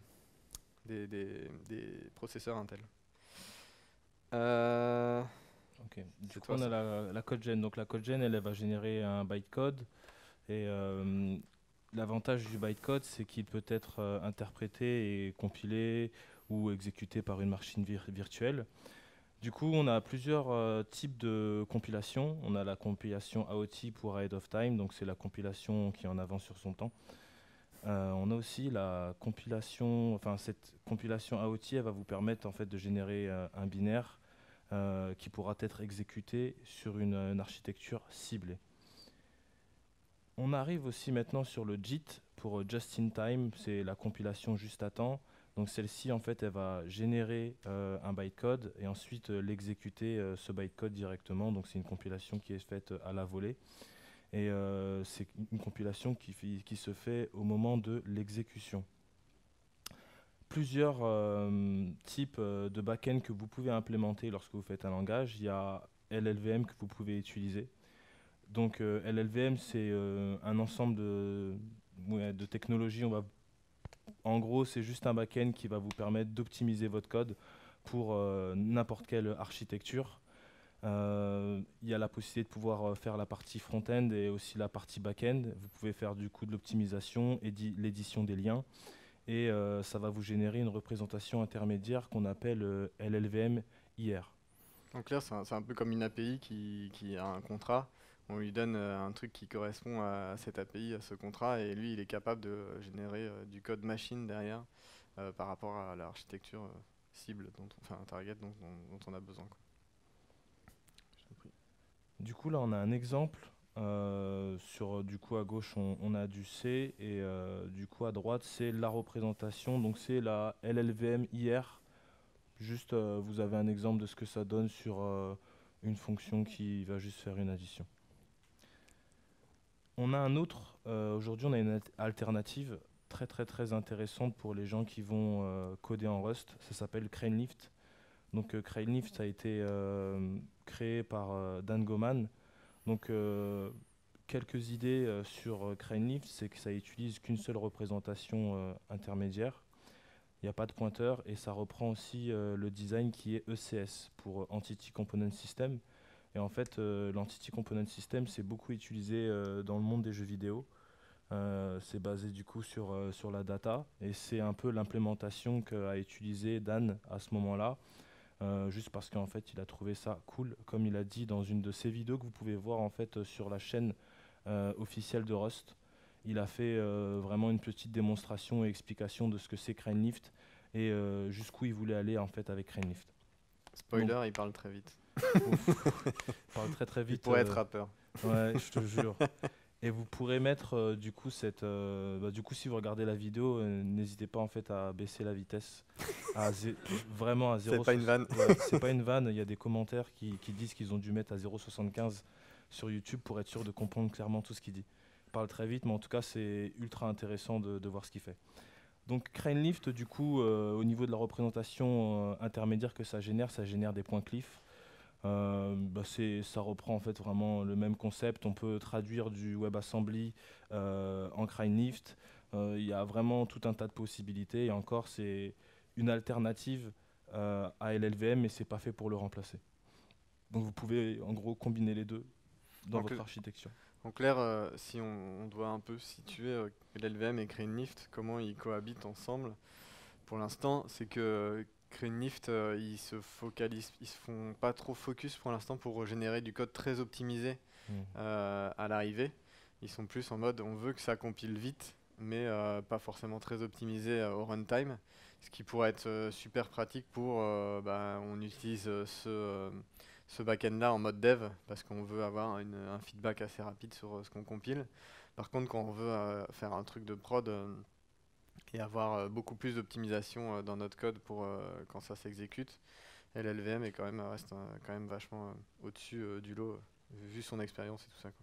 des processeurs Intel. Ok. Du C'est coup, toi on a ça. la code gen. Donc la code gen, elle va générer un bytecode. Et l'avantage du bytecode, c'est qu'il peut être interprété et compilé ou exécuté par une machine virtuelle. Du coup, on a plusieurs types de compilation. On a la compilation AOT pour Ahead of Time, donc c'est la compilation qui est en avance sur son temps. On a aussi la compilation, enfin cette compilation AOT, elle va vous permettre en fait de générer un binaire qui pourra être exécuté sur une architecture ciblée. On arrive aussi maintenant sur le JIT pour Just in Time, c'est la compilation juste à temps. Donc celle-ci, en fait, elle va générer un bytecode et ensuite l'exécuter, ce bytecode directement. Donc c'est une compilation qui est faite à la volée. Et c'est une compilation qui se fait au moment de l'exécution. Plusieurs types de back-end que vous pouvez implémenter lorsque vous faites un langage. Il y a LLVM que vous pouvez utiliser. Donc LLVM, c'est un ensemble de technologies. En gros, c'est juste un back-end qui va vous permettre d'optimiser votre code pour n'importe quelle architecture. Il y a la possibilité de pouvoir faire la partie front-end et aussi la partie back-end. Vous pouvez faire du coup de l'optimisation et l'édition des liens. Et ça va vous générer une représentation intermédiaire qu'on appelle LLVM IR. En clair, c'est un peu comme une API qui a un contrat. On lui donne un truc qui correspond à cette API, à ce contrat, et lui, il est capable de générer du code machine derrière par rapport à l'architecture cible, enfin target dont on a besoin, quoi. Je t'en prie. Du coup, là, on a un exemple. Du coup, à gauche, on a du C et du coup, à droite, c'est la représentation. Donc, c'est la LLVM IR. Juste, vous avez un exemple de ce que ça donne sur une fonction qui va juste faire une addition. On a un autre. Aujourd'hui, on a une alternative très, très, très intéressante pour les gens qui vont coder en Rust. Ça s'appelle CraneLift. Donc, CraneLift a été créé par Dan Goman. Donc, quelques idées sur CraneLift, c'est que ça utilise qu'une seule représentation intermédiaire. Il n'y a pas de pointeur et ça reprend aussi le design qui est ECS pour Entity Component System. Et en fait, l'Entity Component System, c'est beaucoup utilisé dans le monde des jeux vidéo. C'est basé du coup sur la data et c'est un peu l'implémentation qu'a utilisé Dan à ce moment-là. Juste parce qu'en fait il a trouvé ça cool, comme il a dit dans une de ses vidéos que vous pouvez voir en fait sur la chaîne officielle de Rust. Il a fait vraiment une petite démonstration et explication de ce que c'est CraneLift et jusqu'où il voulait aller en fait avec CraneLift. Donc, Spoiler, il parle très vite. il parle très très Il vite. pourrait être rappeur. Ouais, je te jure. Et vous pourrez mettre du coup du coup si vous regardez la vidéo, n'hésitez pas en fait à baisser la vitesse à vraiment à C'est pas une 0,60. vanne. Ouais, c'est pas une vanne. Il y a des commentaires qui disent qu'ils ont dû mettre à 0,75 sur YouTube pour être sûr de comprendre clairement tout ce qu'il dit. Il parle très vite, mais en tout cas c'est ultra intéressant de voir ce qu'il fait. Donc CraneLift, du coup, au niveau de la représentation intermédiaire que ça génère des points cliff. Ça reprend en fait vraiment le même concept. On peut traduire du WebAssembly en CraneLift. Il y a vraiment tout un tas de possibilités. Et encore, c'est une alternative à LLVM, mais c'est pas fait pour le remplacer. Donc vous pouvez en gros combiner les deux dans En, votre cl- architecture. en clair, si on doit un peu situer l'LVM et CraneLift, comment ils cohabitent ensemble, pour l'instant, c'est que CraneLift, ils se font pas trop focus pour l'instant pour générer du code très optimisé Mm. à l'arrivée. Ils sont plus en mode on veut que ça compile vite, mais pas forcément très optimisé au runtime. Ce qui pourrait être super pratique pour, on utilise ce back-end-là en mode dev parce qu'on veut avoir un feedback assez rapide sur ce qu'on compile. Par contre, quand on veut faire un truc de prod et avoir beaucoup plus d'optimisation dans notre code pour quand ça s'exécute, LLVM reste quand même vachement au-dessus du lot, vu son expérience et tout ça, quoi.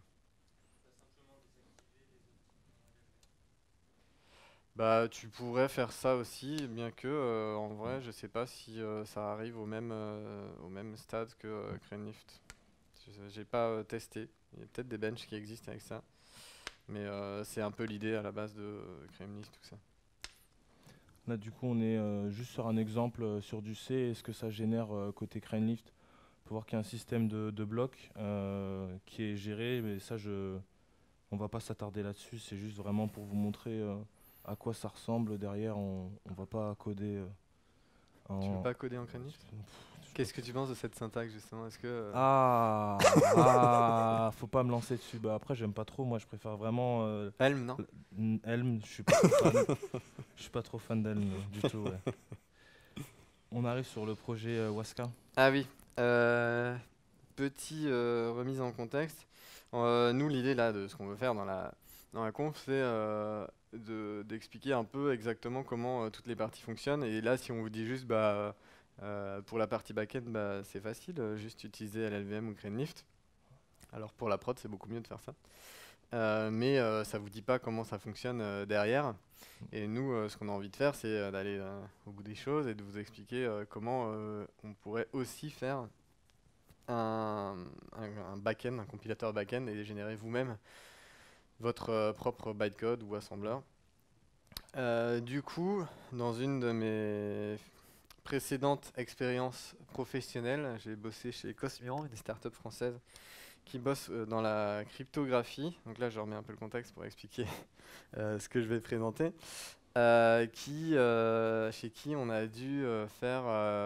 Bah, tu pourrais faire ça aussi, bien que en vrai, je sais pas si ça arrive au même stade que CraneLift. J'ai pas testé. Il y a peut-être des benches qui existent avec ça, mais c'est un peu l'idée à la base de CraneLift, tout ça. Là, du coup, on est juste sur un exemple sur du C. Est-ce que ça génère côté CraneLift? On peut voir qu'il y a un système de blocs qui est géré, mais ça, on va pas s'attarder là-dessus. C'est juste vraiment pour vous montrer à quoi ça ressemble. Derrière, on va pas coder Tu veux en... pas coder en CraneLift? Qu'est-ce que tu penses de cette syntaxe justement? Est-ce que Faut pas me lancer dessus. Bah, après, j'aime pas trop. Moi, je préfère vraiment Helm, non? Helm. Je suis pas trop fan. Je suis pas trop fan d'Helm du tout. Ouais. On arrive sur le projet Waska. Ah oui. Petit remise en contexte. Nous, l'idée là de ce qu'on veut faire dans la conf, c'est d'expliquer un peu exactement comment toutes les parties fonctionnent. Et là, si on vous dit juste, pour la partie backend, c'est facile, juste utiliser LLVM ou CraneLift. Alors pour la prod, c'est beaucoup mieux de faire ça. Mais ça vous dit pas comment ça fonctionne derrière. Et nous, ce qu'on a envie de faire, c'est d'aller au bout des choses et de vous expliquer comment on pourrait aussi faire un back-end, un compilateur back-end et générer vous-même votre propre bytecode ou assembleur. Du coup, dans une de mes précédentes expériences professionnelles, j'ai bossé chez Cosmian, une startup française qui bosse dans la cryptographie. Donc là, je remets un peu le contexte pour expliquer ce que je vais présenter. Chez qui on a dû faire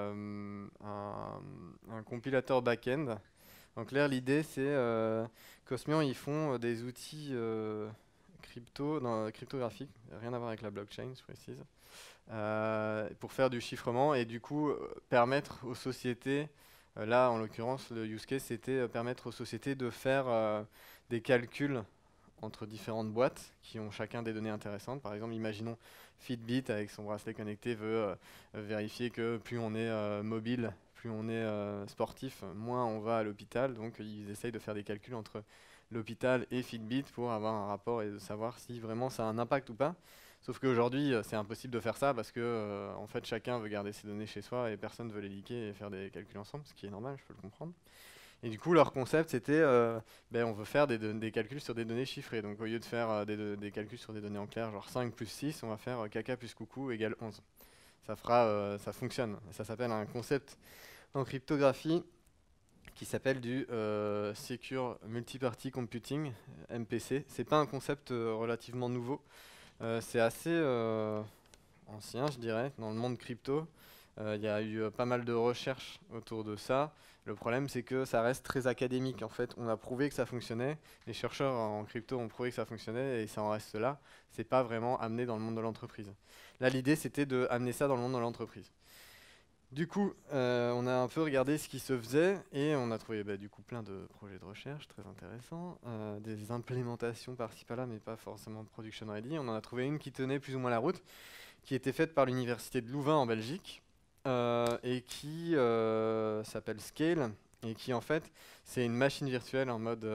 un compilateur back-end. Donc là, l'idée, c'est Cosmian, ils font des outils cryptographiques, rien à voir avec la blockchain, je précise, pour faire du chiffrement et du coup permettre aux sociétés, là en l'occurrence le use case c'était permettre aux sociétés de faire des calculs entre différentes boîtes qui ont chacun des données intéressantes. Par exemple, imaginons Fitbit avec son bracelet connecté veut vérifier que plus on est mobile, plus on est sportif, moins on va à l'hôpital. Donc ils essayent de faire des calculs entre l'hôpital et Fitbit pour avoir un rapport et de savoir si vraiment ça a un impact ou pas. Sauf qu'aujourd'hui, c'est impossible de faire ça parce que en fait, chacun veut garder ses données chez soi et personne ne veut les leaker et faire des calculs ensemble, ce qui est normal, je peux le comprendre. Et du coup, leur concept, c'était on veut faire des calculs sur des données chiffrées. Donc, au lieu de faire des calculs sur des données en clair, genre 5 plus 6, on va faire caca plus coucou égale 11. Ça fonctionne. Ça s'appelle un concept en cryptographie qui s'appelle du Secure Multiparty Computing, MPC. C'est pas un concept relativement nouveau. C'est assez ancien, je dirais, dans le monde crypto. Il y a eu pas mal de recherches autour de ça. Le problème, c'est que ça reste très académique. En fait, on a prouvé que ça fonctionnait. Les chercheurs en crypto ont prouvé que ça fonctionnait et ça en reste là. C'est pas vraiment amené dans le monde de l'entreprise. Là, l'idée, c'était d'amener ça dans le monde de l'entreprise. Du coup, on a un peu regardé ce qui se faisait et on a trouvé du coup plein de projets de recherche très intéressants, des implémentations par-ci par-là, mais pas forcément production ready. On en a trouvé une qui tenait plus ou moins la route, qui était faite par l'université de Louvain en Belgique et qui s'appelle Scale et qui en fait c'est une machine virtuelle en mode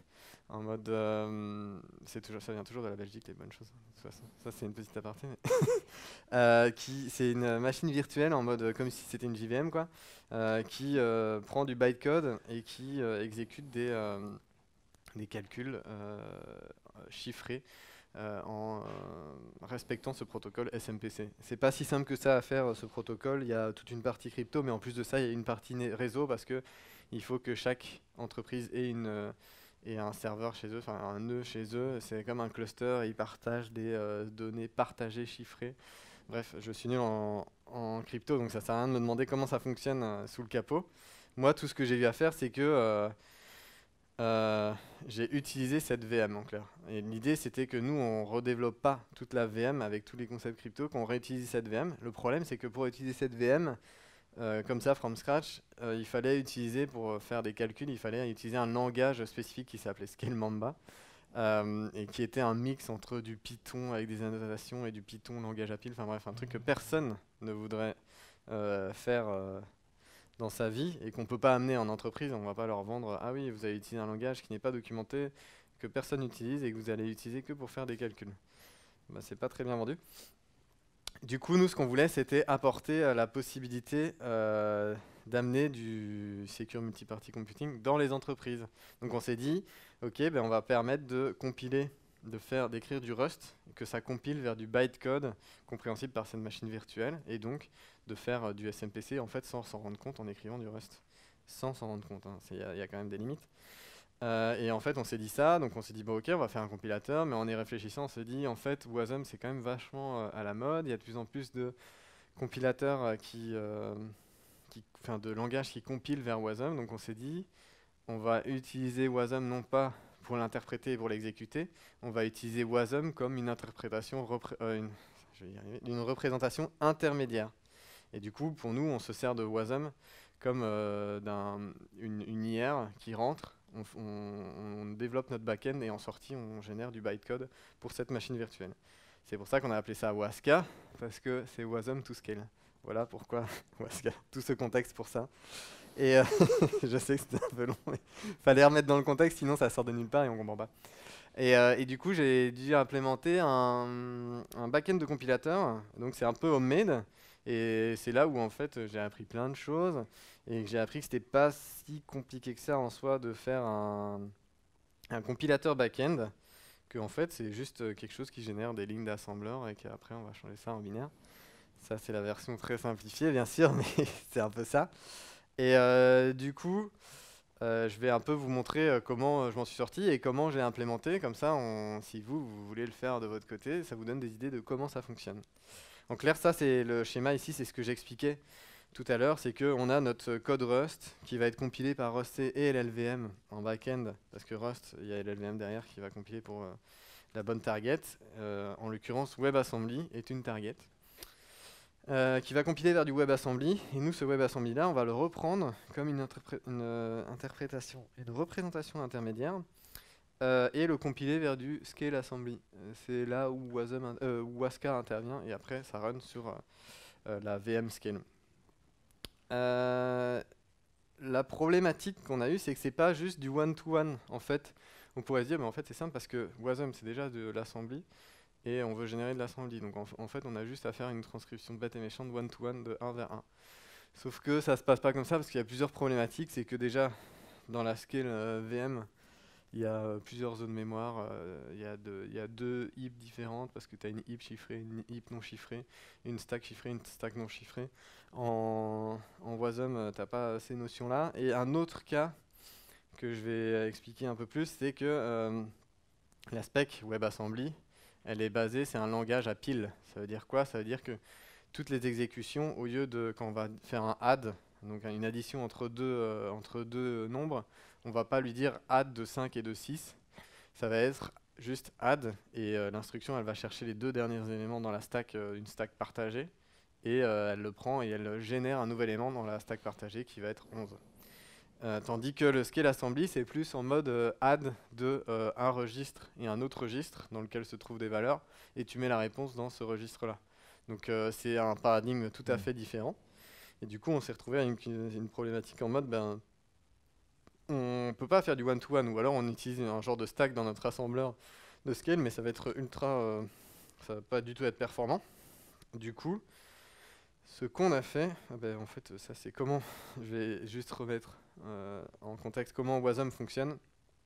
ça vient toujours de la Belgique les bonnes choses. De toute façon. Ça c'est une petite aparté. Mais c'est une machine virtuelle en mode comme si c'était une JVM quoi, qui prend du bytecode et qui exécute des calculs chiffrés en respectant ce protocole SMPC. C'est pas si simple que ça à faire ce protocole, il y a toute une partie crypto, mais en plus de ça, il y a une partie réseau parce que il faut que chaque entreprise ait un serveur chez eux, enfin un nœud chez eux, c'est comme un cluster, et ils partagent des données partagées, chiffrées. Bref, je suis nul en crypto, donc ça sert à rien de me demander comment ça fonctionne sous le capot. Moi, tout ce que j'ai eu à faire, c'est que j'ai utilisé cette VM en clair. Et l'idée c'était que nous on redéveloppe pas toute la VM avec tous les concepts crypto, qu'on réutilise cette VM. Le problème c'est que pour utiliser cette VM comme ça from scratch, il fallait utiliser pour faire des calculs, il fallait utiliser un langage spécifique qui s'appelait Scale Mamba et qui était un mix entre du Python avec des annotations et du Python langage à pile. Enfin bref, un truc que personne ne voudrait faire dans sa vie et qu'on peut pas amener en entreprise. On va pas leur vendre ah oui vous avez utilisé un langage qui n'est pas documenté, que personne n'utilise et que vous allez utiliser que pour faire des calculs. Bah, c'est pas très bien vendu. Du coup nous ce qu'on voulait c'était apporter la possibilité d'amener du Secure Multi-Party Computing dans les entreprises. Donc on s'est dit ok ben on va permettre de compiler, d'écrire du Rust, que ça compile vers du bytecode compréhensible par cette machine virtuelle et donc de faire du SMPC en fait sans s'en rendre compte en écrivant du Rust. Sans s'en rendre compte, il y a quand même des limites. Et en fait on s'est dit ça, donc on s'est dit bon ok on va faire un compilateur, mais en y réfléchissant on s'est dit en fait Wasm c'est quand même vachement à la mode, il y a de plus en plus de compilateurs enfin de langages qui compilent vers Wasm, donc on s'est dit on va utiliser Wasm non pas pour l'interpréter et pour l'exécuter, on va utiliser Wasm comme une interprétation, une représentation intermédiaire. Et du coup, pour nous, on se sert de Wasm comme une IR qui rentre, on développe notre backend et en sortie, on génère du bytecode pour cette machine virtuelle. C'est pour ça qu'on a appelé ça Waska, parce que c'est Wasm to scale. Voilà pourquoi Waska, tout ce contexte pour ça. Et je sais que c'était un peu long, mais fallait remettre dans le contexte, sinon ça sort de nulle part et on comprend pas. Et du coup, j'ai dû implémenter un backend de compilateur, donc c'est un peu homemade, et c'est là où en fait j'ai appris plein de choses, et que j'ai appris que c'était pas si compliqué que ça en soi de faire un compilateur backend, que en fait c'est juste quelque chose qui génère des lignes d'assembleur et qu'après on va changer ça en binaire. Ça c'est la version très simplifiée bien sûr, mais c'est un peu ça. Et du coup, je vais un peu vous montrer comment je m'en suis sorti et comment j'ai implémenté. Comme ça, si vous voulez le faire de votre côté, ça vous donne des idées de comment ça fonctionne. En clair, ça c'est le schéma ici, c'est ce que j'expliquais tout à l'heure, c'est qu'on a notre code Rust qui va être compilé par Rust et LLVM en back-end, parce que Rust, il y a LLVM derrière qui va compiler pour la bonne target. En l'occurrence, WebAssembly est une target. Qui va compiler vers du WebAssembly, et nous ce WebAssembly là on va le reprendre comme une interprétation, une représentation intermédiaire et le compiler vers du Scale Assembly. C'est là où Waska intervient et après ça run sur la VM Scale. La problématique qu'on a eue c'est que c'est pas juste du one-to-one en fait. On pourrait se dire mais en fait c'est simple parce que Wasm c'est déjà de l'assembly et on veut générer de l'assembly. Donc en fait, on a juste à faire une transcription bête et méchante one-to-one de 1 vers 1. Sauf que ça se passe pas comme ça parce qu'il y a plusieurs problématiques. C'est que déjà, dans la scale VM, il y a plusieurs zones mémoire. Il y a deux heaps différentes parce que tu as une heap chiffrée, une heap non chiffrée, une stack chiffrée, une stack non chiffrée. En Wasm, tu n'as pas ces notions-là. Et un autre cas que je vais expliquer un peu plus, c'est que la spec WebAssembly, elle est basée, c'est un langage à pile. Ça veut dire quoi? Ça veut dire que toutes les exécutions, au lieu de, quand on va faire un add, donc une addition entre deux nombres, on va pas lui dire add de 5 et de 6. Ça va être juste add, et l'instruction, elle va chercher les deux derniers éléments dans la stack, une stack partagée, et elle le prend et elle génère un nouvel élément dans la stack partagée qui va être 11. Tandis que le scale assembly, c'est plus en mode add de un registre et un autre registre dans lequel se trouvent des valeurs, et tu mets la réponse dans ce registre-là. Donc c'est un paradigme tout à fait différent. Et du coup, on s'est retrouvé à une problématique en mode, on ne peut pas faire du one-to-one, ou alors on utilise un genre de stack dans notre assembleur de scale, mais ça va être ça va pas du tout être performant. Du coup, ce qu'on a fait, en fait, ça c'est comment, je vais juste remettre en contexte comment Wasm fonctionne.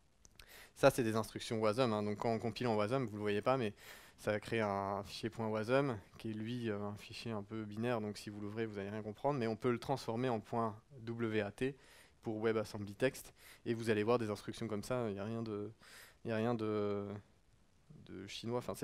Ça c'est des instructions Wasm, hein, donc quand on compile en Wasm, vous le voyez pas, mais ça va créer un fichier .wasm qui est lui un fichier un peu binaire, donc si vous l'ouvrez vous allez rien comprendre, mais on peut le transformer en .wat pour WebAssembly text, et vous allez voir des instructions comme ça, il n'y a rien de chinois, enfin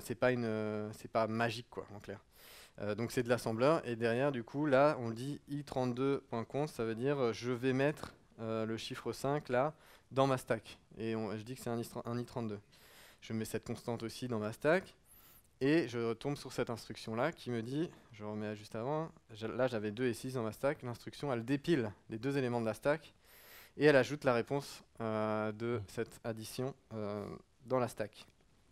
c'est pas magique quoi en clair. Donc c'est de l'assembleur, et derrière du coup là on dit i32.const, ça veut dire je vais mettre le chiffre 5 là dans ma stack. Et je dis que c'est un i32. Je mets cette constante aussi dans ma stack. Et je tombe sur cette instruction-là qui me dit, je remets juste avant, là j'avais 2 et 6 dans ma stack, l'instruction elle dépile les 2 éléments de la stack et elle ajoute la réponse de cette addition dans la stack.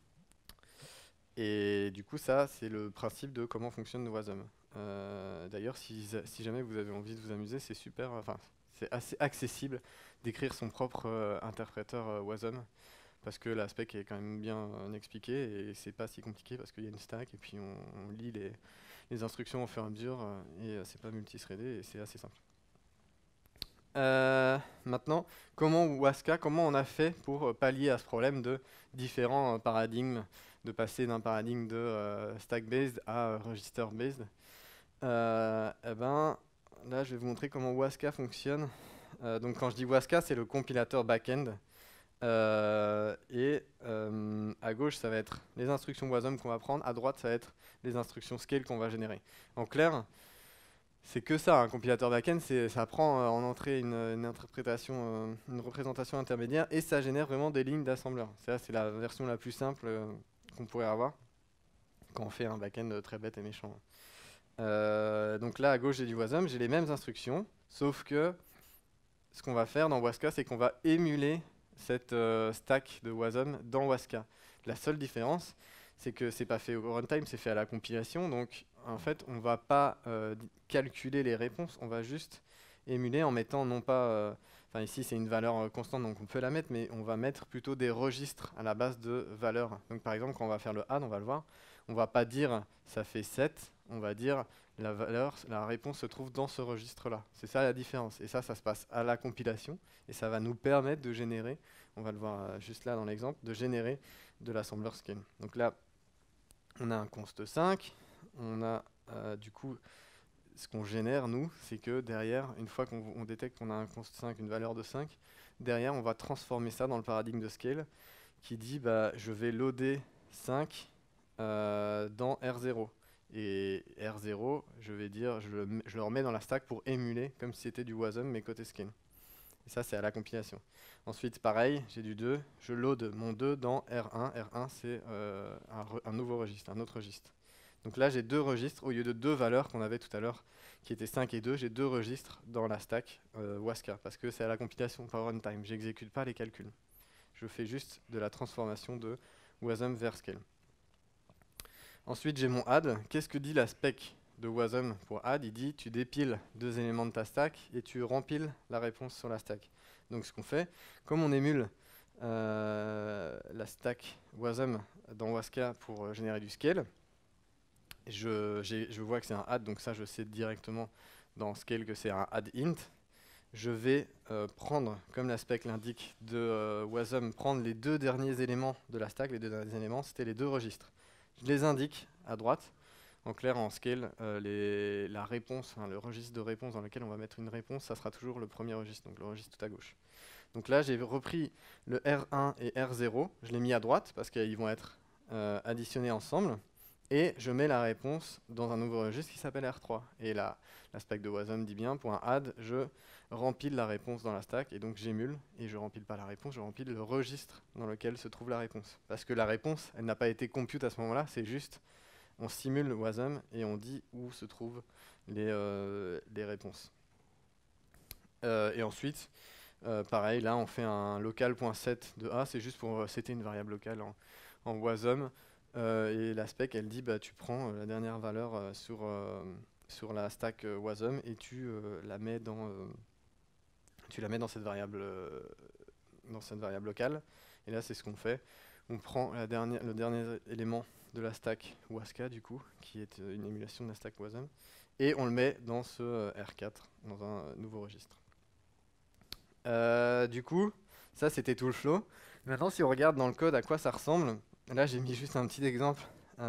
Et du coup ça c'est le principe de comment fonctionne Wasm. D'ailleurs si jamais vous avez envie de vous amuser, c'est super, enfin c'est assez accessible d'écrire son propre interpréteur Wasm. Parce que la spec est quand même bien expliquée et c'est pas si compliqué parce qu'il y a une stack et puis on lit les instructions au fur et à mesure et c'est pas multithreadé et c'est assez simple. Maintenant, comment on a fait pour pallier à ce problème de différents paradigmes, de passer d'un paradigme de stack-based à register-based. Eh ben, là, je vais vous montrer comment Waska fonctionne. Donc quand je dis Waska, c'est le compilateur back-end. À gauche, ça va être les instructions Wasm qu'on va prendre. À droite, ça va être les instructions scale qu'on va générer. En clair, c'est que ça, un compilateur backend, ça prend en entrée une interprétation, une représentation intermédiaire et ça génère vraiment des lignes d'assembleur. Ça, c'est la version la plus simple qu'on pourrait avoir quand on fait un backend très bête et méchant. Donc là, à gauche, j'ai du Wasm, j'ai les mêmes instructions, sauf que ce qu'on va faire dans Waska, c'est qu'on va émuler cette stack de Wasm dans Waska. La seule différence, c'est que c'est pas fait au runtime, c'est fait à la compilation. Donc en fait, on va pas calculer les réponses, on va juste émuler en mettant non pas... Enfin ici c'est une valeur constante donc on peut la mettre, mais on va mettre plutôt des registres à la base de valeurs. Donc par exemple quand on va faire le add, on va le voir, on va pas dire ça fait 7, on va dire la réponse se trouve dans ce registre-là. C'est ça la différence. Et ça se passe à la compilation. Et ça va nous permettre de générer, on va le voir juste là dans l'exemple, de générer de l'assembler scale. Donc là, on a un const 5. On a du coup, ce qu'on génère, nous, c'est que derrière, une fois qu'on détecte qu'on a un const 5, une valeur de 5, derrière, on va transformer ça dans le paradigme de scale qui dit, bah, je vais loader 5 dans R0. Et R0, je vais dire, je le remets dans la stack pour émuler comme si c'était du Wasm mais côté scale. Et ça, c'est à la compilation. Ensuite, pareil, j'ai du 2, je load mon 2 dans R1. R1, c'est un nouveau registre, un autre registre. Donc là, j'ai 2 registres au lieu de 2 valeurs qu'on avait tout à l'heure, qui étaient 5 et 2. J'ai 2 registres dans la stack Waska, parce que c'est à la compilation, pas au runtime. J'exécute pas les calculs. Je fais juste de la transformation de Wasm vers scale. Ensuite, j'ai mon add. Qu'est-ce que dit la spec de Wasm pour add? Il dit tu dépiles 2 éléments de ta stack et tu rempiles la réponse sur la stack. Donc ce qu'on fait, comme on émule la stack Wasm dans Waska pour générer du scale, je vois que c'est un add, donc ça je sais directement dans scale que c'est un add int. Je vais prendre, comme la spec l'indique, de Wasm, prendre les 2 derniers éléments de la stack. Les 2 derniers éléments, c'était les 2 registres. Je les indique à droite. En clair, en scale, la réponse, le registre de réponse dans lequel on va mettre une réponse, ça sera toujours le premier registre, donc le registre tout à gauche. Donc là, j'ai repris le R1 et R0, je l'ai mis à droite parce qu'ils vont être additionnés ensemble. Et je mets la réponse dans un nouveau registre qui s'appelle R3. Et là, la stack de Wasm dit bien, pour un add, je rempile la réponse dans la stack, et donc j'émule, et je rempile pas la réponse, je rempile le registre dans lequel se trouve la réponse. Parce que la réponse, elle n'a pas été compute à ce moment-là, c'est juste, on simule Wasm, et on dit où se trouvent les réponses. Et ensuite, pareil, là on fait un local.set de A, c'est juste pour setter une variable locale en Wasm. Et la spec, elle dit, bah, tu prends la dernière valeur sur la stack Wasm et tu la mets dans cette variable locale. Et là, c'est ce qu'on fait. On prend le dernier élément de la stack Waska, du coup, qui est une émulation de la stack Wasm, et on le met dans ce R4, dans un nouveau registre. Du coup, ça, c'était tout le flow. Maintenant, si on regarde dans le code à quoi ça ressemble, là, j'ai mis juste un petit exemple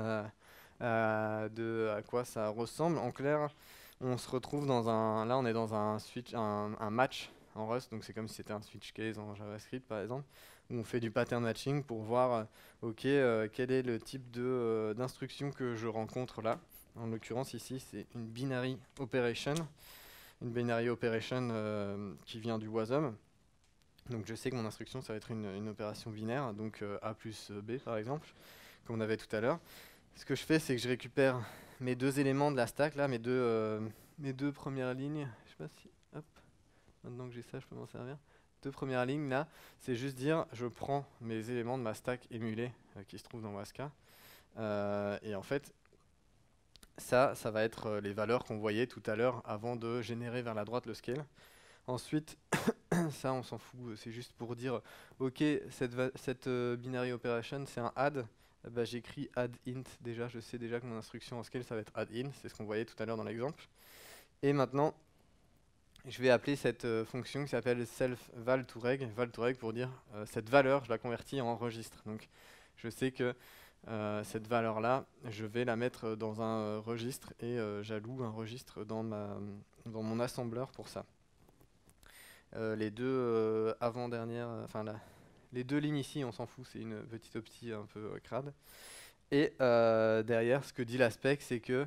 de à quoi ça ressemble. En clair, on se retrouve là, on est dans un switch, un match en Rust, donc c'est comme si c'était un switch case en JavaScript, par exemple, où on fait du pattern matching pour voir, quel est le type d'instruction que je rencontre là. En l'occurrence, ici, c'est une binary operation. une binary operation qui vient du WASM. Donc je sais que mon instruction, ça va être une opération binaire, donc A plus B par exemple, comme on avait tout à l'heure. Ce que je fais, c'est que je récupère mes deux éléments de la stack, là, mes deux premières lignes. Je sais pas si, hop, maintenant que j'ai ça, je peux m'en servir. Deux premières lignes, là, c'est juste dire, je prends mes éléments de ma stack émulée qui se trouve dans Waska. Et en fait, ça va être les valeurs qu'on voyait tout à l'heure avant de générer vers la droite le scale. Ensuite, ça on s'en fout, c'est juste pour dire, ok, cette binary operation c'est un add, bah, j'écris add int déjà, je sais déjà que mon instruction en scale ça va être add in, c'est ce qu'on voyait tout à l'heure dans l'exemple. Et maintenant, je vais appeler cette fonction qui s'appelle self val to reg pour dire cette valeur, je la convertis en registre. Donc je sais que cette valeur-là, je vais la mettre dans un registre et j'alloue un registre dans mon assembleur pour ça. Les deux avant-dernières, les deux lignes ici, on s'en fout, c'est une petite optie un peu crade. Et derrière, ce que dit la spec, c'est que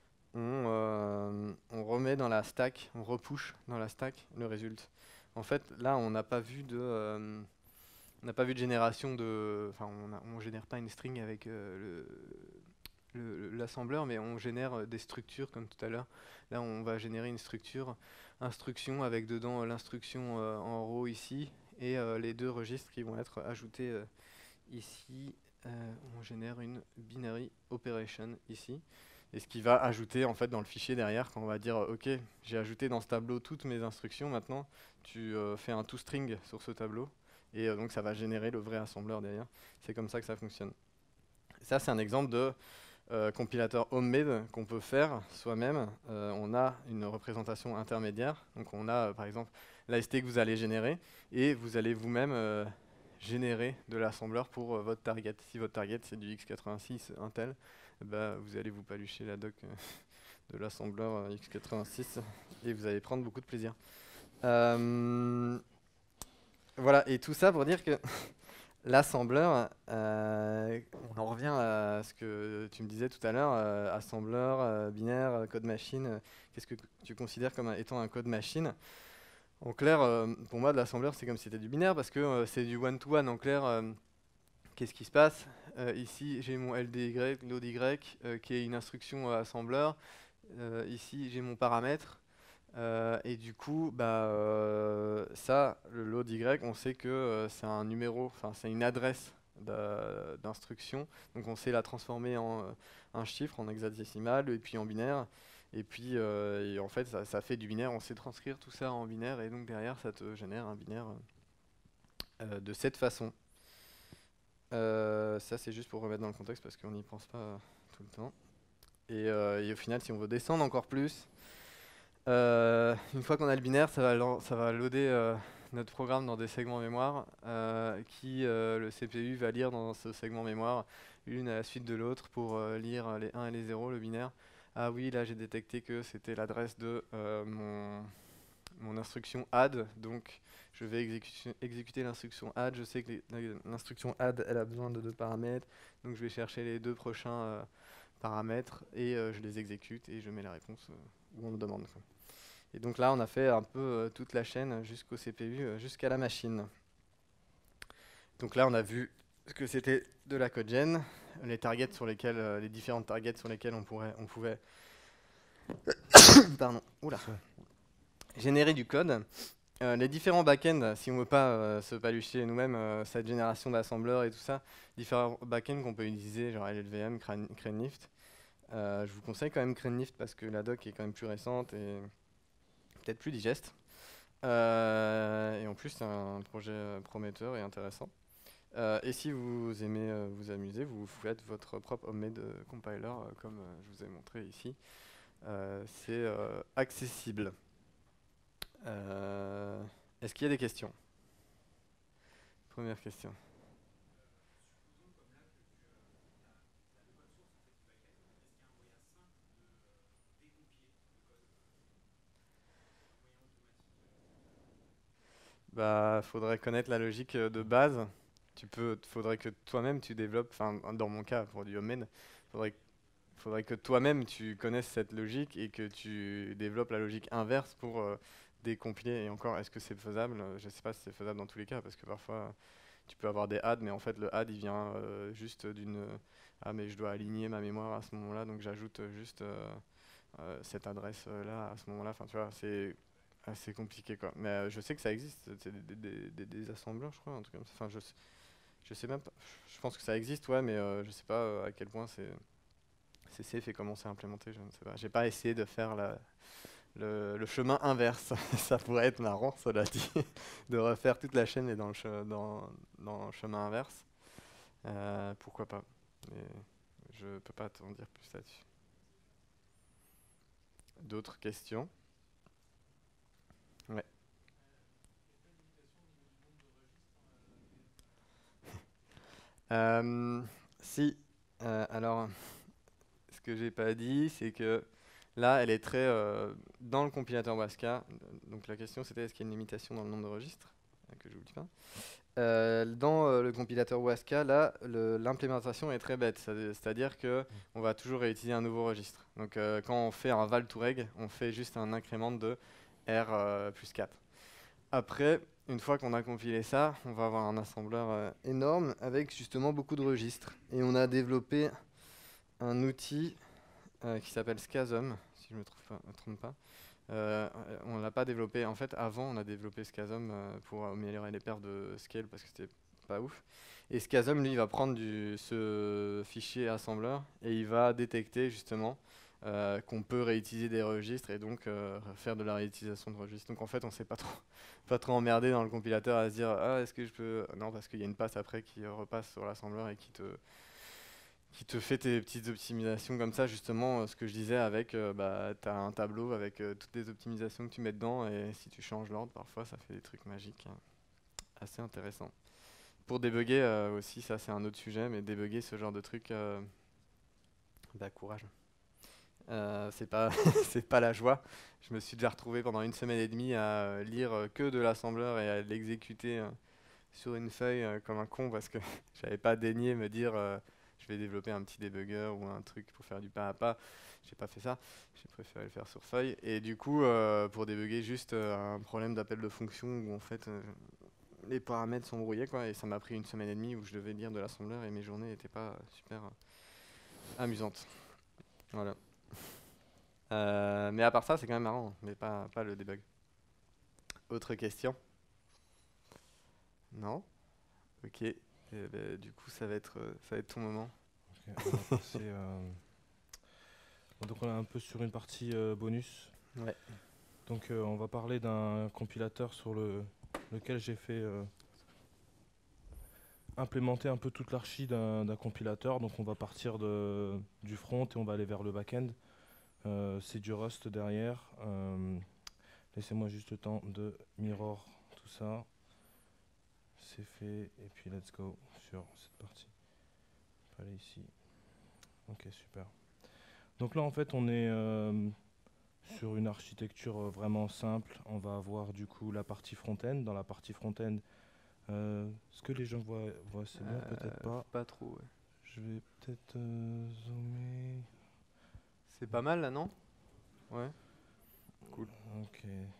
on remet dans la stack, on repush dans la stack le résultat. En fait, là, on n'a pas vu de génération de, enfin, on génère pas une string avec l'assembleur, mais on génère des structures comme tout à l'heure. Là, on va générer une structure instruction avec dedans l'instruction en row ici et les deux registres qui vont être ajoutés ici. On génère une binary operation ici. Et ce qui va ajouter en fait dans le fichier derrière, quand on va dire ok, j'ai ajouté dans ce tableau toutes mes instructions, maintenant tu fais un toString sur ce tableau et donc ça va générer le vrai assembleur derrière. C'est comme ça que ça fonctionne. Ça c'est un exemple de compilateur homemade qu'on peut faire soi-même. On a une représentation intermédiaire, donc on a par exemple l'AST que vous allez générer et vous allez vous-même générer de l'assembleur pour votre target. Si votre target c'est du x86 Intel, bah, vous allez vous palucher la doc de l'assembleur x86 et vous allez prendre beaucoup de plaisir. Voilà, et tout ça pour dire que l'assembleur, on en revient à ce que tu me disais tout à l'heure, assembleur, binaire, code machine, qu'est-ce que tu considères comme étant un code machine? En clair, pour moi, de l'assembleur, c'est comme si c'était du binaire parce que c'est du one-to-one. En clair, qu'est-ce qui se passe? Ici, j'ai mon LDY, loady, qui est une instruction assembleur. Ici, j'ai mon paramètre. Et du coup, bah, ça, le loady, on sait que c'est un numéro, enfin c'est une adresse d'instruction. Donc on sait la transformer en un chiffre, en hexadécimal, et puis en binaire. Et puis, et en fait, ça fait du binaire. On sait transcrire tout ça en binaire, et donc derrière, ça te génère un binaire de cette façon. Ça, c'est juste pour remettre dans le contexte parce qu'on n'y pense pas tout le temps. Et au final, si on veut descendre encore plus, une fois qu'on a le binaire, ça va loader notre programme dans des segments mémoire qui le CPU va lire dans ce segment mémoire l'une à la suite de l'autre pour lire les 1 et les 0, le binaire. Ah oui, là j'ai détecté que c'était l'adresse de mon instruction add, donc je vais exécuter l'instruction add. Je sais que l'instruction add elle a besoin de 2 paramètres, donc je vais chercher les 2 prochains paramètres et je les exécute et je mets la réponse où on me demande, quoi. Et donc là on a fait un peu toute la chaîne jusqu'au CPU, jusqu'à la machine. Donc là on a vu ce que c'était de la code-gen, les targets sur lesquels, les différentes targets sur lesquels on pouvait pardon, oula, générer du code. Les différents backends, si on ne veut pas se palucher nous-mêmes cette génération d'assembleurs et tout ça, différents backends qu'on peut utiliser, genre LLVM, CraneLift. Je vous conseille quand même CraneLift parce que la doc est quand même plus récente et peut-être plus digeste. Et en plus, c'est un projet prometteur et intéressant. Et si vous aimez vous amuser, vous faites votre propre homemade compiler, comme je vous ai montré ici. C'est accessible. Est-ce qu'il y a des questions? Première question. Bah, faudrait connaître la logique de base. Faudrait que toi-même tu développes, enfin dans mon cas pour du homemade, faudrait faudrait que toi-même tu connaisses cette logique et que tu développes la logique inverse pour décompiler. Et encore, est-ce que c'est faisable? Je ne sais pas si c'est faisable dans tous les cas, parce que parfois tu peux avoir des adds, mais en fait le add il vient juste d'une ah mais je dois aligner ma mémoire à ce moment-là, donc j'ajoute juste cette adresse là à ce moment-là. Enfin tu vois, c'est assez compliqué quoi. Mais je sais que ça existe, c'est des assembleurs, je crois, un truc comme ça. Enfin je sais même pas. Je pense que ça existe, ouais, mais je sais pas à quel point c'est safe et comment c'est implémenté, je ne sais pas. J'ai pas essayé de faire le chemin inverse. Ça pourrait être marrant, cela dit, de refaire toute la chaîne et dans le chemin inverse. Pourquoi pas? Mais je peux pas t'en dire plus là-dessus. D'autres questions? Ouais. Euh, si. Alors, ce que j'ai pas dit, c'est que là, elle est très dans le compilateur Wasca. Donc la question c'était est-ce qu'il y a une limitation dans le nombre de registres que j'oublie pas. Dans le compilateur Wasca, là, l'implémentation est très bête. C'est-à-dire que on va toujours réutiliser un nouveau registre. Donc quand on fait un val to reg, on fait juste un incrément de R plus 4. Après, une fois qu'on a compilé ça, on va avoir un assembleur énorme avec justement beaucoup de registres. Et on a développé un outil qui s'appelle Scasm, si je ne me trompe pas. On l'a pas développé. En fait, avant, on a développé Scasm pour améliorer les perfs de scale parce que c'était pas ouf. Et Scasm, lui, il va prendre ce fichier assembleur et il va détecter justement qu'on peut réutiliser des registres et donc faire de la réutilisation de registres. Donc en fait, on s'est pas trop emmerdé dans le compilateur à se dire ah est-ce que je peux non parce qu'il y a une passe après qui repasse sur l'assembleur et qui te fait tes petites optimisations comme ça, justement, ce que je disais avec, tu as un tableau avec toutes les optimisations que tu mets dedans, et si tu changes l'ordre, parfois, ça fait des trucs magiques, hein. Assez intéressant. Pour débugger aussi, ça c'est un autre sujet, mais débugger ce genre de truc, courage. C'est pas, c'est pas la joie. Je me suis déjà retrouvé pendant 1 semaine et demie à lire que de l'assembleur et à l'exécuter sur une feuille comme un con parce que j'avais pas daigné me dire je vais développer un petit debugger ou un truc pour faire du pas à pas. J'ai pas fait ça, j'ai préféré le faire sur feuille. Et du coup, pour débugger juste un problème d'appel de fonction où en fait les paramètres sont brouillés quoi, et ça m'a pris 1 semaine et demie où je devais lire de l'assembleur et mes journées n'étaient pas super amusantes. Voilà. Mais à part ça, c'est quand même marrant, mais pas le debug. Autre question? Non? Ok. Du coup, ça va être ton moment. Ok, on va passer, donc on est un peu sur une partie bonus. Ouais. Donc on va parler d'un compilateur sur lequel j'ai fait implémenter un peu toute l'archi d'un compilateur. Donc on va partir du front et on va aller vers le back-end. C'est du Rust derrière. Laissez-moi juste le temps de mirror tout ça. C'est fait et puis let's go sur cette partie. On va aller ici. Ok, super. Donc là en fait on est sur une architecture vraiment simple. On va avoir du coup la partie front-end. Dans la partie front-end, ce que les gens voient c'est bien, peut-être pas. Pas trop, ouais. Je vais peut-être zoomer. C'est pas mal là, non? Ouais. Cool. Ok.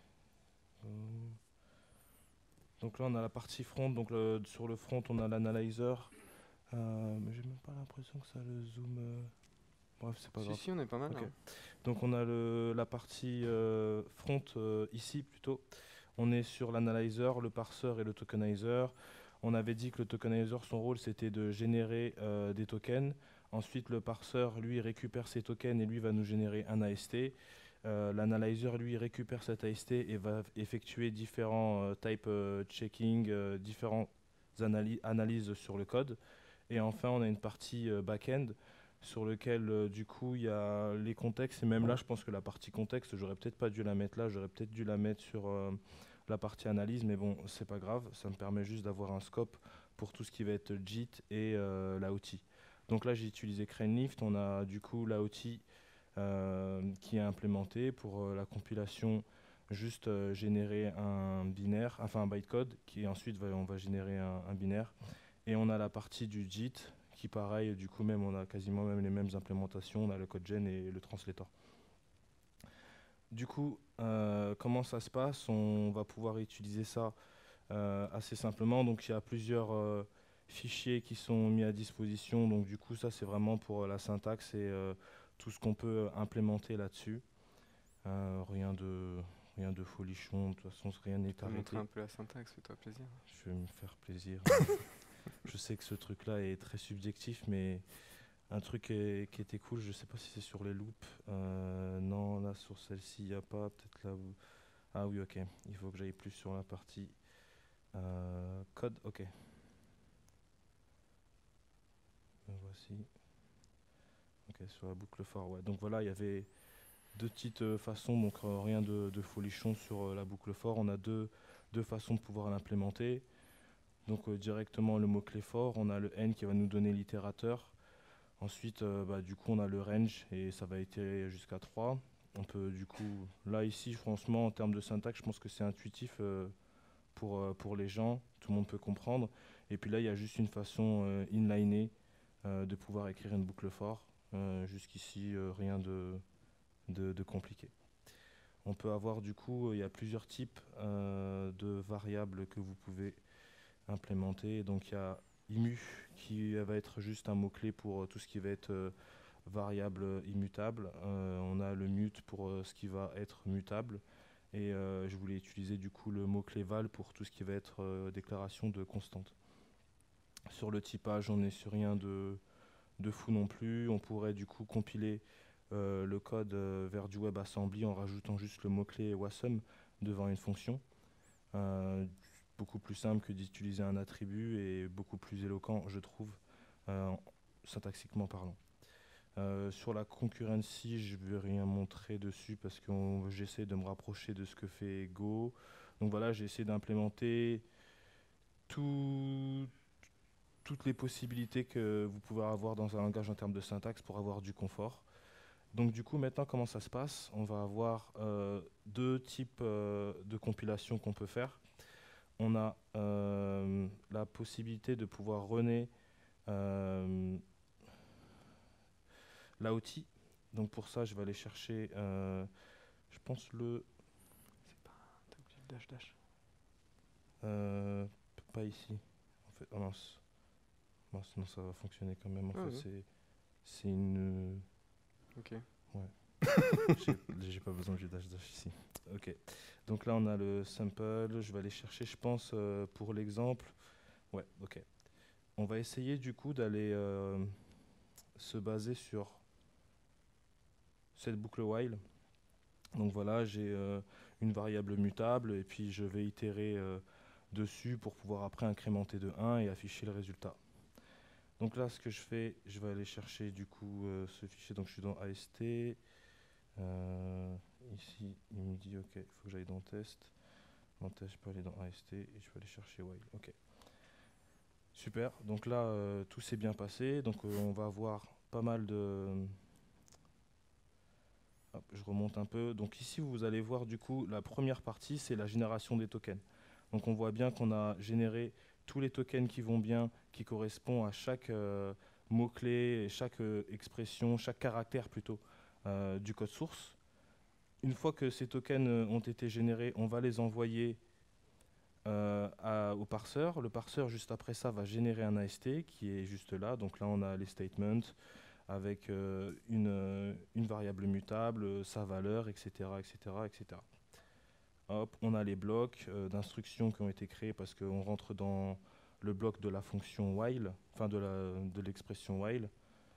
Donc là on a la partie front. Donc sur le front on a l'analyzer. Mais j'ai même pas l'impression que ça le zoom. Bref, c'est pas grave. Si, on est pas mal. Ok. Hein. Donc on a la partie front ici plutôt. On est sur l'analyzer, le parseur et le tokenizer. On avait dit que le tokenizer, son rôle c'était de générer des tokens. Ensuite le parseur lui récupère ces tokens et lui va nous générer un AST. L'analyzer lui récupère cet AST et va effectuer différents type checking, différentes analyses sur le code. Et enfin on a une partie back-end sur lequel du coup il y a les contextes, et même là je pense que la partie contexte j'aurais peut-être pas dû la mettre là, j'aurais peut-être dû la mettre sur la partie analyse, mais bon c'est pas grave, ça me permet juste d'avoir un scope pour tout ce qui va être JIT et l'AOT. Donc là j'ai utilisé CraneLift, on a du coup l'AOT qui est implémenté pour la compilation, juste générer un binaire, enfin un bytecode qui ensuite on va générer un binaire, et on a la partie du JIT qui pareil, du coup même on a quasiment même les mêmes implémentations, on a le code gen et le translator. Du coup, comment ça se passe? On va pouvoir utiliser ça assez simplement. Donc il y a plusieurs fichiers qui sont mis à disposition. Donc du coup, ça c'est vraiment pour la syntaxe et tout ce qu'on peut implémenter là-dessus. Rien de folichon, de toute façon rien n'est Tu peux arrêté. montrer un peu la syntaxe, fais-toi plaisir. Je vais me faire plaisir. Je sais que ce truc-là est très subjectif, mais un truc qui était cool, je sais pas si c'est sur les loops. Non, là sur celle-ci, il n'y a pas. Peut-être là où... Ah oui, ok. Il faut que j'aille plus sur la partie code. Ok. Voici. Ok, sur la boucle for. Ouais. Donc voilà, il y avait deux petites façons, donc rien de folichon sur la boucle for. On a deux façons de pouvoir l'implémenter. Donc directement le mot-clé for, on a le n qui va nous donner l'itérateur. Ensuite, du coup, on a le range et ça va itérer jusqu'à 3. On peut du coup, là ici, franchement, en termes de syntaxe, je pense que c'est intuitif pour les gens. Tout le monde peut comprendre. Et puis là, il y a juste une façon inlinée de pouvoir écrire une boucle for. Jusqu'ici, rien de compliqué. On peut avoir du coup, il y a plusieurs types de variables que vous pouvez implémenter. Donc il y a IMU qui va être juste un mot-clé pour tout ce qui va être variable immutable. On a le mute pour ce qui va être mutable. Et je voulais utiliser du coup le mot-clé val pour tout ce qui va être déclaration de constante. Sur le typage, on n'est sur rien de fou non plus. On pourrait du coup compiler le code vers du WebAssembly en rajoutant juste le mot-clé wasm devant une fonction. Beaucoup plus simple que d'utiliser un attribut et beaucoup plus éloquent, je trouve, syntaxiquement parlant. Sur la concurrency, je ne vais rien montrer dessus parce que j'essaie de me rapprocher de ce que fait Go. Donc voilà, j'ai essayé d'implémenter toutes les possibilités que vous pouvez avoir dans un langage en termes de syntaxe pour avoir du confort. Donc du coup, maintenant, comment ça se passe? On va avoir deux types de compilation qu'on peut faire. On a la possibilité de pouvoir runner l'outil. Donc pour ça, je vais aller chercher, je pense C'est pas. T'as oublié le dash dash. pas ici. En fait, oh mince. Mince, non, ça va fonctionner quand même. En fait, c'est une. Ok. Ouais. J'ai pas besoin du dash dash ici. Ok. Donc là, on a le sample. Je vais aller chercher, je pense, pour l'exemple. Ouais, ok. On va essayer du coup d'aller se baser sur cette boucle while. Donc voilà, j'ai une variable mutable et puis je vais itérer dessus pour pouvoir après incrémenter de 1 et afficher le résultat. Donc là, ce que je fais, je vais aller chercher du coup ce fichier. Donc je suis dans AST. Ici, il me dit OK, il faut que j'aille dans test. Dans test, je peux aller dans AST et je peux aller chercher while. OK. Super. Donc là, tout s'est bien passé. Donc on va avoir pas mal de... Hop, je remonte un peu. Donc ici, vous allez voir du coup, la première partie, c'est la génération des tokens. Donc on voit bien qu'on a généré tous les tokens qui vont bien, qui correspondent à chaque mot-clé, chaque expression, chaque caractère plutôt du code source. Une fois que ces tokens ont été générés, on va les envoyer au parseur. Le parseur, juste après ça, va générer un AST qui est juste là. Donc là, on a les statements avec une variable mutable, sa valeur, etc., etc., etc. Hop, on a les blocs d'instructions qui ont été créés parce qu'on rentre dans le bloc de la fonction while, enfin de l'expression while.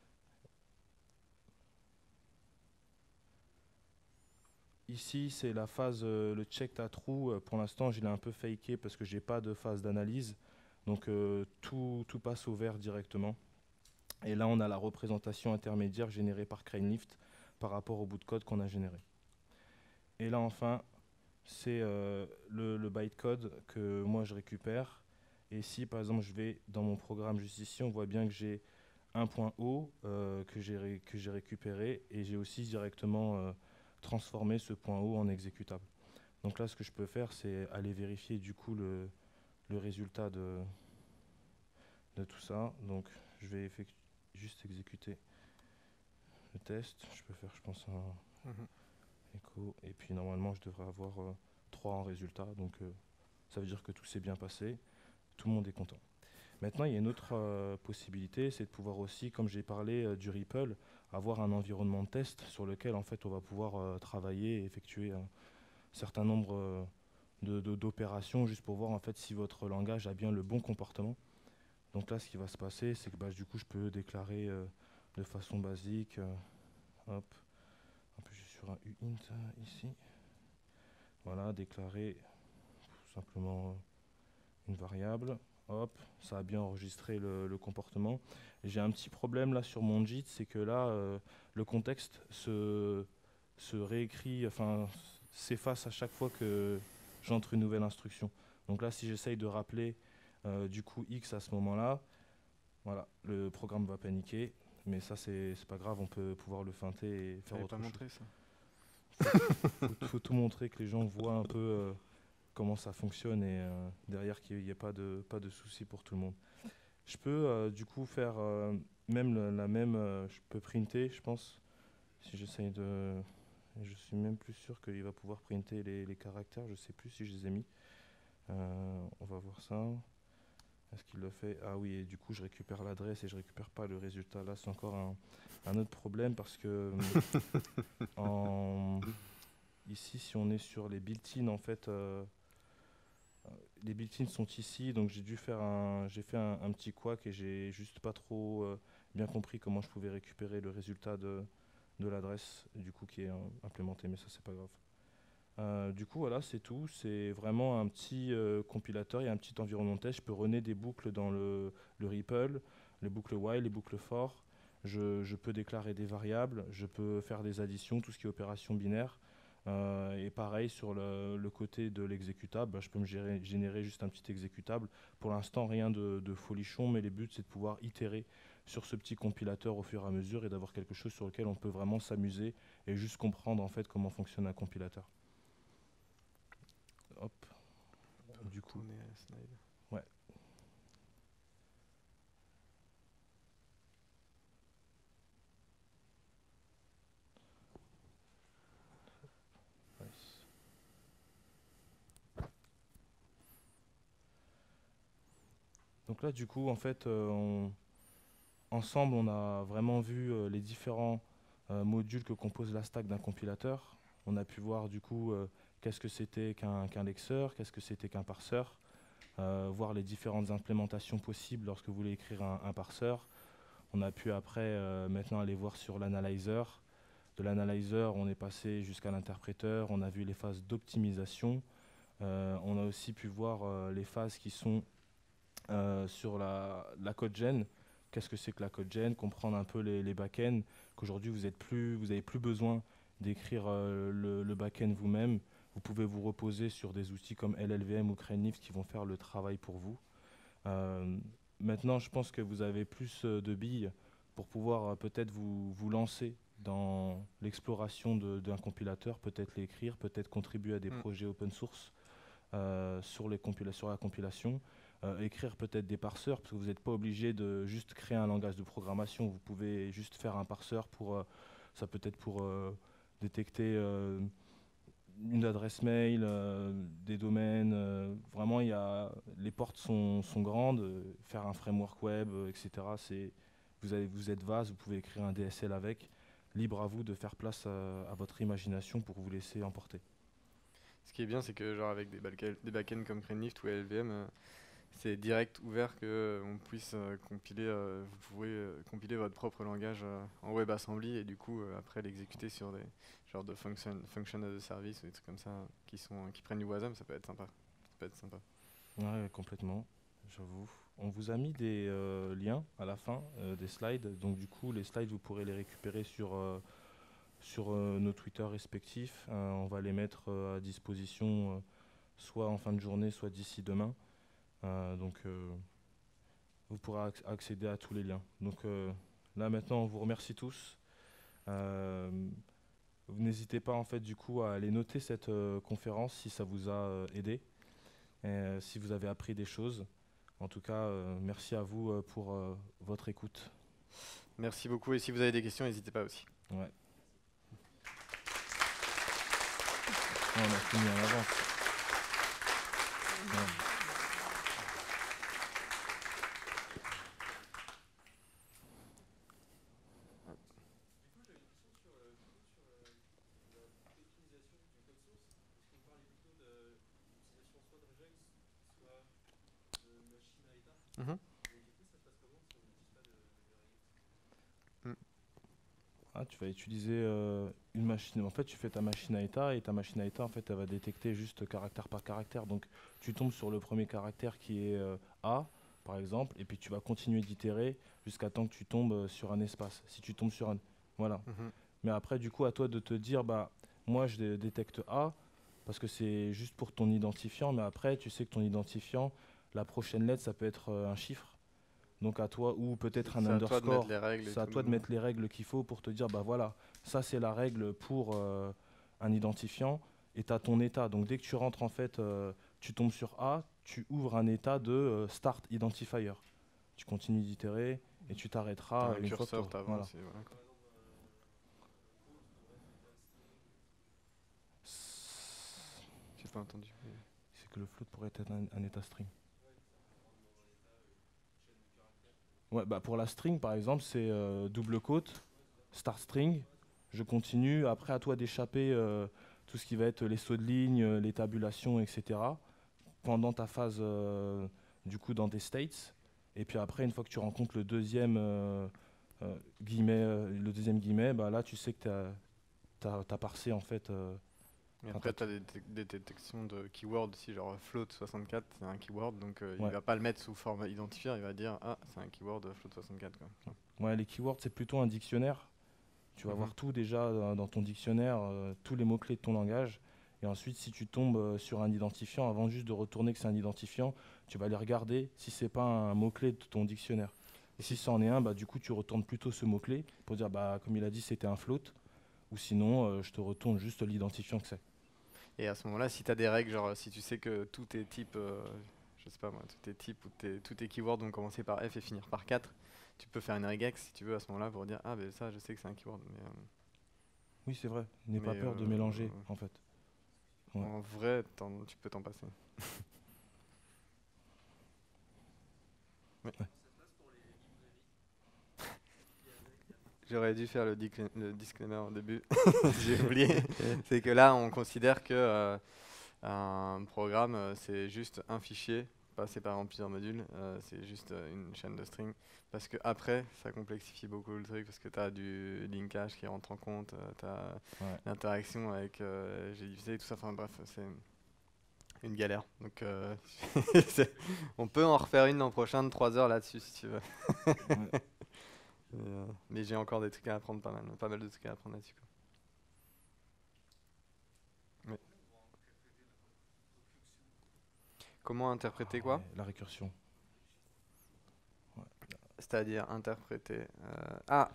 Ici, c'est la phase, le check à true. Pour l'instant, je l'ai un peu faké parce que j'ai pas de phase d'analyse. Donc tout passe au vert directement. Et là, on a la représentation intermédiaire générée par CraneLift par rapport au bout de code qu'on a généré. Et là, enfin, c'est le bytecode que moi je récupère. Et si, par exemple, je vais dans mon programme juste ici, on voit bien que j'ai un point O que j'ai récupéré et j'ai aussi directement transformé ce point O en exécutable. Donc là, ce que je peux faire, c'est aller vérifier du coup le résultat de de tout ça. Donc je vais juste exécuter le test. Je peux faire, je pense, un écho. Et puis normalement, je devrais avoir 3 en résultat. Donc ça veut dire que tout s'est bien passé. Tout le monde est content. Maintenant, il y a une autre possibilité, c'est de pouvoir aussi, comme j'ai parlé du REPL, avoir un environnement de test sur lequel en fait on va pouvoir travailler et effectuer un certain nombre d'opérations juste pour voir en fait si votre langage a bien le bon comportement. Donc là, ce qui va se passer, c'est que bah, du coup, je peux déclarer de façon basique, hop, un peu juste sur un uint ici, voilà, déclarer tout simplement une variable. Hop, ça a bien enregistré le comportement. J'ai un petit problème là sur mon JIT, c'est que là, le contexte se réécrit, enfin, s'efface à chaque fois que j'entre une nouvelle instruction. Donc là, si j'essaye de rappeler du coup X à ce moment-là, voilà, le programme va paniquer. Mais ça, c'est pas grave, on peut pouvoir le feinter et faire autre chose. Montré ça. Faut tout montrer, que les gens voient un peu comment ça fonctionne et derrière qu'il n'y ait pas de soucis pour tout le monde. Je peux du coup faire je peux printer, je pense, si j'essaye de... Je suis même plus sûr qu'il va pouvoir printer les caractères, je sais plus si je les ai mis. On va voir ça. Est-ce qu'il le fait? Ah oui, et du coup je récupère l'adresse et je récupère pas le résultat. Là c'est encore un autre problème parce que ici si on est sur les built-in en fait, les built-in sont ici, donc j'ai fait un petit couac et j'ai juste pas trop bien compris comment je pouvais récupérer le résultat de l'adresse du coup qui est implémenté, mais ça c'est pas grave. Du coup voilà, c'est tout, c'est vraiment un petit compilateur et un petit environnement de test. Je peux runner des boucles dans le REPL, les boucles while, les boucles for. Je peux déclarer des variables, je peux faire des additions, tout ce qui est opération binaire. Et pareil sur le côté de l'exécutable, bah, je peux me générer juste un petit exécutable. Pour l'instant rien de folichon, mais les buts c'est de pouvoir itérer sur ce petit compilateur au fur et à mesure et d'avoir quelque chose sur lequel on peut vraiment s'amuser et juste comprendre en fait comment fonctionne un compilateur. Hop, du coup. Ouais. Nice. Donc là, du coup, en fait, ensemble, on a vraiment vu les différents modules que compose la stack d'un compilateur. On a pu voir, du coup, qu'est-ce que c'était qu'un lexeur, qu'est-ce que c'était qu'un parseur, voir les différentes implémentations possibles lorsque vous voulez écrire un parseur. On a pu après, maintenant, aller voir sur l'analyzer. De l'analyzer, on est passé jusqu'à l'interpréteur, on a vu les phases d'optimisation. On a aussi pu voir les phases qui sont sur la code gen. Qu'est-ce que c'est que la code gen? Comprendre un peu les back-ends, qu'aujourd'hui vous n'avez plus besoin d'écrire le back-end vous-même. Vous pouvez vous reposer sur des outils comme LLVM ou Cranelift qui vont faire le travail pour vous. Maintenant, je pense que vous avez plus de billes pour pouvoir peut-être vous lancer dans l'exploration d'un compilateur, peut-être l'écrire, peut-être contribuer à des projets open source sur la compilation. Écrire peut-être des parseurs, parce que vous n'êtes pas obligé de juste créer un langage de programmation, vous pouvez juste faire un parseur pour, ça peut être pour détecter une adresse mail, des domaines, vraiment les portes sont grandes, faire un framework web, etc. Vous êtes vaste, vous pouvez écrire un DSL avec, libre à vous de faire place à votre imagination pour vous laisser emporter. Ce qui est bien, c'est que genre avec des backends comme Cranelift ou LLVM, c'est direct ouvert que on puisse compiler, vous pouvez compiler votre propre langage en WebAssembly et du coup après l'exécuter sur des genres de function as a service ou des trucs comme ça qui prennent du Wasm, ça peut être sympa. Ça peut être sympa. Ouais, complètement, j'avoue. On vous a mis des liens à la fin, des slides. Donc du coup, les slides, vous pourrez les récupérer sur nos Twitter respectifs. On va les mettre à disposition soit en fin de journée, soit d'ici demain. Donc vous pourrez accéder à tous les liens. Donc là maintenant, on vous remercie tous. Vous n'hésitez pas en fait du coup à aller noter cette conférence si ça vous a aidé, si vous avez appris des choses. En tout cas, merci à vous pour votre écoute. Merci beaucoup et si vous avez des questions, n'hésitez pas aussi. Ouais. On a fini en avance. Ouais. Mhm. Ah, tu vas utiliser une machine. En fait, tu fais ta machine à état et ta machine à état, en fait, elle va détecter juste caractère par caractère. Donc, tu tombes sur le premier caractère qui est A, par exemple, et puis tu vas continuer d'itérer jusqu'à temps que tu tombes sur un espace. Si tu tombes sur un. Voilà. Mhm. Mais après, du coup, à toi de te dire, bah, moi, je détecte A parce que c'est juste pour ton identifiant. Mais après, tu sais que ton identifiant, la prochaine lettre, ça peut être un chiffre. Donc à toi, ou peut-être un C'est à toi de mettre underscore, les règles et c'est à tout. toi de mettre les règles qu'il faut pour te dire, bah voilà, ça c'est la règle pour un identifiant, et tu as ton état. Donc dès que tu rentres, en fait, tu tombes sur A, tu ouvres un état de start identifier. Tu continues d'itérer et tu T'as t'arrêteras un une fois que curseur, voilà. t'avances et voilà, quoi. J'ai pas entendu. C'est que le float pourrait être un état string. Ouais, bah pour la string, par exemple, c'est double quote, start string. Je continue. Après, à toi d'échapper tout ce qui va être les sauts de ligne, les tabulations, etc. Pendant ta phase, du coup, dans tes states. Et puis après, une fois que tu rencontres le deuxième guillemet, bah là, tu sais que t'as parsé, en fait. Et Enfin, après, tu as des détections de keywords aussi, genre float 64, c'est un keyword, donc il ouais. va pas le mettre sous forme identifier, il va dire ah, c'est un keyword float 64. Quoi. Ouais, les keywords, c'est plutôt un dictionnaire. Tu vas Mhm. voir tout déjà dans ton dictionnaire, tous les mots-clés de ton langage. Et ensuite, si tu tombes sur un identifiant, avant juste de retourner que c'est un identifiant, tu vas aller regarder si c'est pas un mot-clé de ton dictionnaire. Et si c'en est un, bah, du coup, tu retournes plutôt ce mot-clé pour dire, bah, comme il a dit, c'était un float. Ou sinon, je te retourne juste l'identifiant que c'est. Et à ce moment-là, si tu as des règles, genre si tu sais que tous tes types, je sais pas moi, tous tes types ou tous tes keywords vont commencer par F et finir par 4, tu peux faire une regex si tu veux à ce moment-là pour dire ah, ben ça, je sais que c'est un keyword. Oui, c'est vrai. N'aie Mais pas peur de mélanger, en fait. Ouais. en vrai, tu peux t'en passer. Oui. Ouais. J'aurais dû faire le disclaimer au début, j'ai oublié. C'est que là, on considère que un programme, c'est juste un fichier, pas séparé en plusieurs modules, c'est juste une chaîne de string. Parce que après, ça complexifie beaucoup le truc, parce que tu as du linkage qui rentre en compte, tu as Ouais. l'interaction avec GDFC et tout ça, enfin bref, c'est une galère. Donc on peut en refaire une l'an prochain de 3 heures là-dessus si tu veux. Ouais. Mais j'ai encore des trucs à apprendre, pas mal de trucs à apprendre là-dessus. Quoi. Ouais. Comment interpréter Ah quoi? ouais, la récursion. Ouais. C'est-à-dire interpréter. Ah,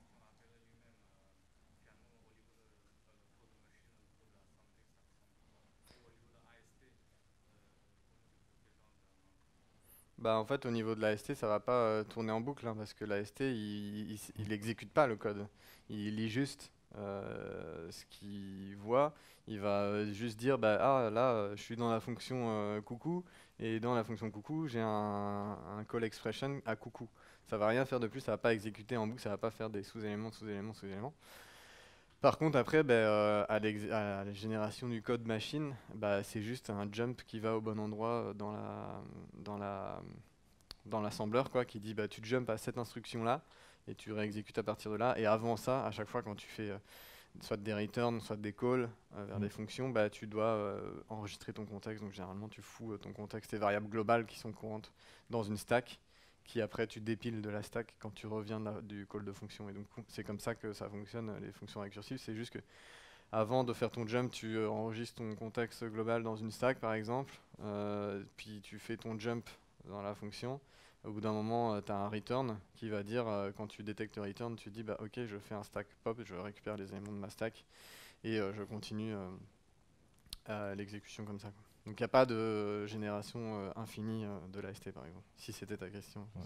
bah en fait au niveau de l'AST ça va pas tourner en boucle hein, parce que l'AST il exécute pas le code. Il lit juste ce qu'il voit. Il va juste dire bah ah là je suis dans la fonction coucou et dans la fonction coucou j'ai un call expression à coucou. Ça va rien faire de plus, ça va pas exécuter en boucle, ça va pas faire des sous-éléments, sous-éléments, sous-éléments. Par contre, après, ben, à la génération du code machine, bah, c'est juste un jump qui va au bon endroit dans la, dans l'assembleur, quoi, qui dit bah, tu jumps à cette instruction-là et tu réexécutes à partir de là. Et avant ça, à chaque fois, quand tu fais soit des returns, soit des calls vers Mm. des fonctions, bah, tu dois enregistrer ton contexte. Donc généralement, tu fous ton contexte et variables globales qui sont courantes dans une stack qui après tu dépiles de la stack quand tu reviens du call de fonction. Et donc c'est comme ça que ça fonctionne les fonctions récursives. C'est juste que avant de faire ton jump, tu enregistres ton contexte global dans une stack par exemple, puis tu fais ton jump dans la fonction. Au bout d'un moment, tu as un return qui va dire, quand tu détectes le return, tu dis bah ok, je fais un stack pop, je récupère les éléments de ma stack et je continue l'exécution comme ça. Quoi. Donc il n'y a pas de génération infinie de l'AST par exemple, si c'était ta question. Ouais.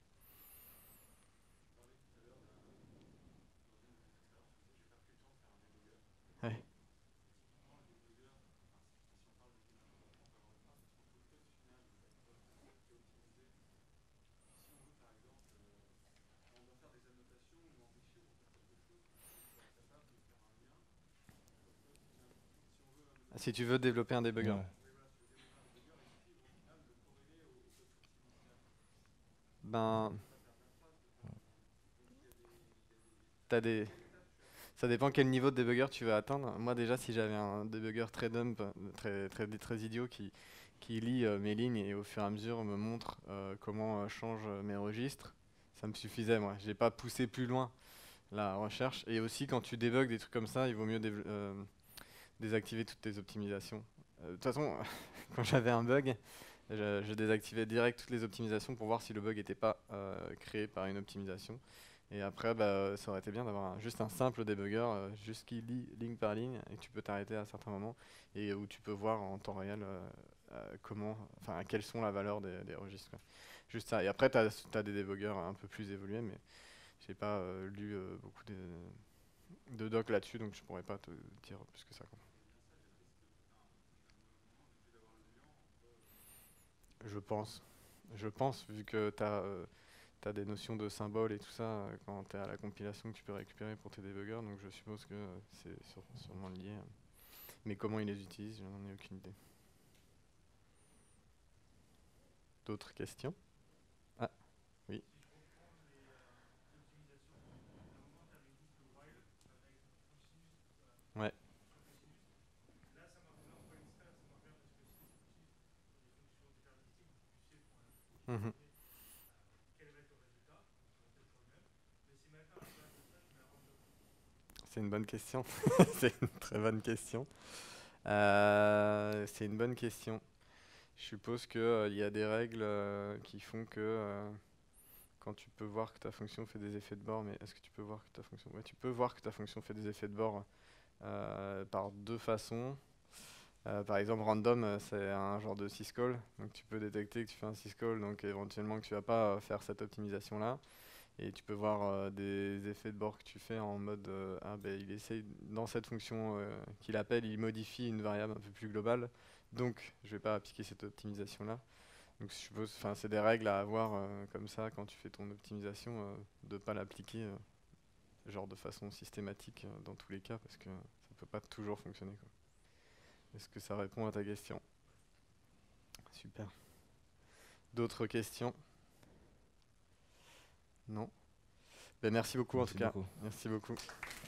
Ouais. Si tu veux développer un debugger. Ouais. Ben, t'as des... Ça dépend quel niveau de debugger tu veux atteindre. Moi déjà, si j'avais un debugger très dump, très idiot qui lit mes lignes et au fur et à mesure me montre comment changent mes registres, ça me suffisait moi. J'ai pas poussé plus loin la recherche. Et aussi quand tu débugs des trucs comme ça, il vaut mieux désactiver toutes tes optimisations. De toute façon, quand j'avais un bug, je désactivais direct toutes les optimisations pour voir si le bug n'était pas créé par une optimisation. Et après, bah, ça aurait été bien d'avoir juste un simple debugger, juste qui lit ligne par ligne, et tu peux t'arrêter à certains moments, et où tu peux voir en temps réel quelles sont la valeur des registres, quoi. Juste ça. Et après, tu as des debuggers un peu plus évolués, mais j'ai pas lu beaucoup de docs là-dessus, donc je pourrais pas te dire plus que ça, quoi. Je pense. Je pense, vu que tu as des notions de symboles et tout ça quand tu es à la compilation que tu peux récupérer pour tes debuggers, donc je suppose que c'est sûrement lié. Mais comment ils les utilisent, je n'en ai aucune idée. D'autres questions? Ah, oui. Ouais. Mhm. C'est une bonne question. C'est une très bonne question. C'est une bonne question. Je suppose qu'il y a des règles qui font que quand tu peux voir que ta fonction fait des effets de bord, mais est-ce que tu peux voir que ta fonction... Ouais, tu peux voir que ta fonction fait des effets de bord par deux façons. Par exemple, random, c'est un genre de syscall. Donc tu peux détecter que tu fais un syscall, donc éventuellement que tu vas pas faire cette optimisation-là. Et tu peux voir des effets de bord que tu fais en mode il essaye dans cette fonction qu'il appelle, il modifie une variable un peu plus globale. Donc je vais pas appliquer cette optimisation-là. Donc je suppose, enfin c'est des règles à avoir comme ça quand tu fais ton optimisation, de pas l'appliquer genre de façon systématique dans tous les cas parce que ça peut pas toujours fonctionner, quoi. Est-ce que ça répond à ta question? Super. D'autres questions? Non? Ben, merci beaucoup en tout Merci cas. beaucoup. Merci beaucoup.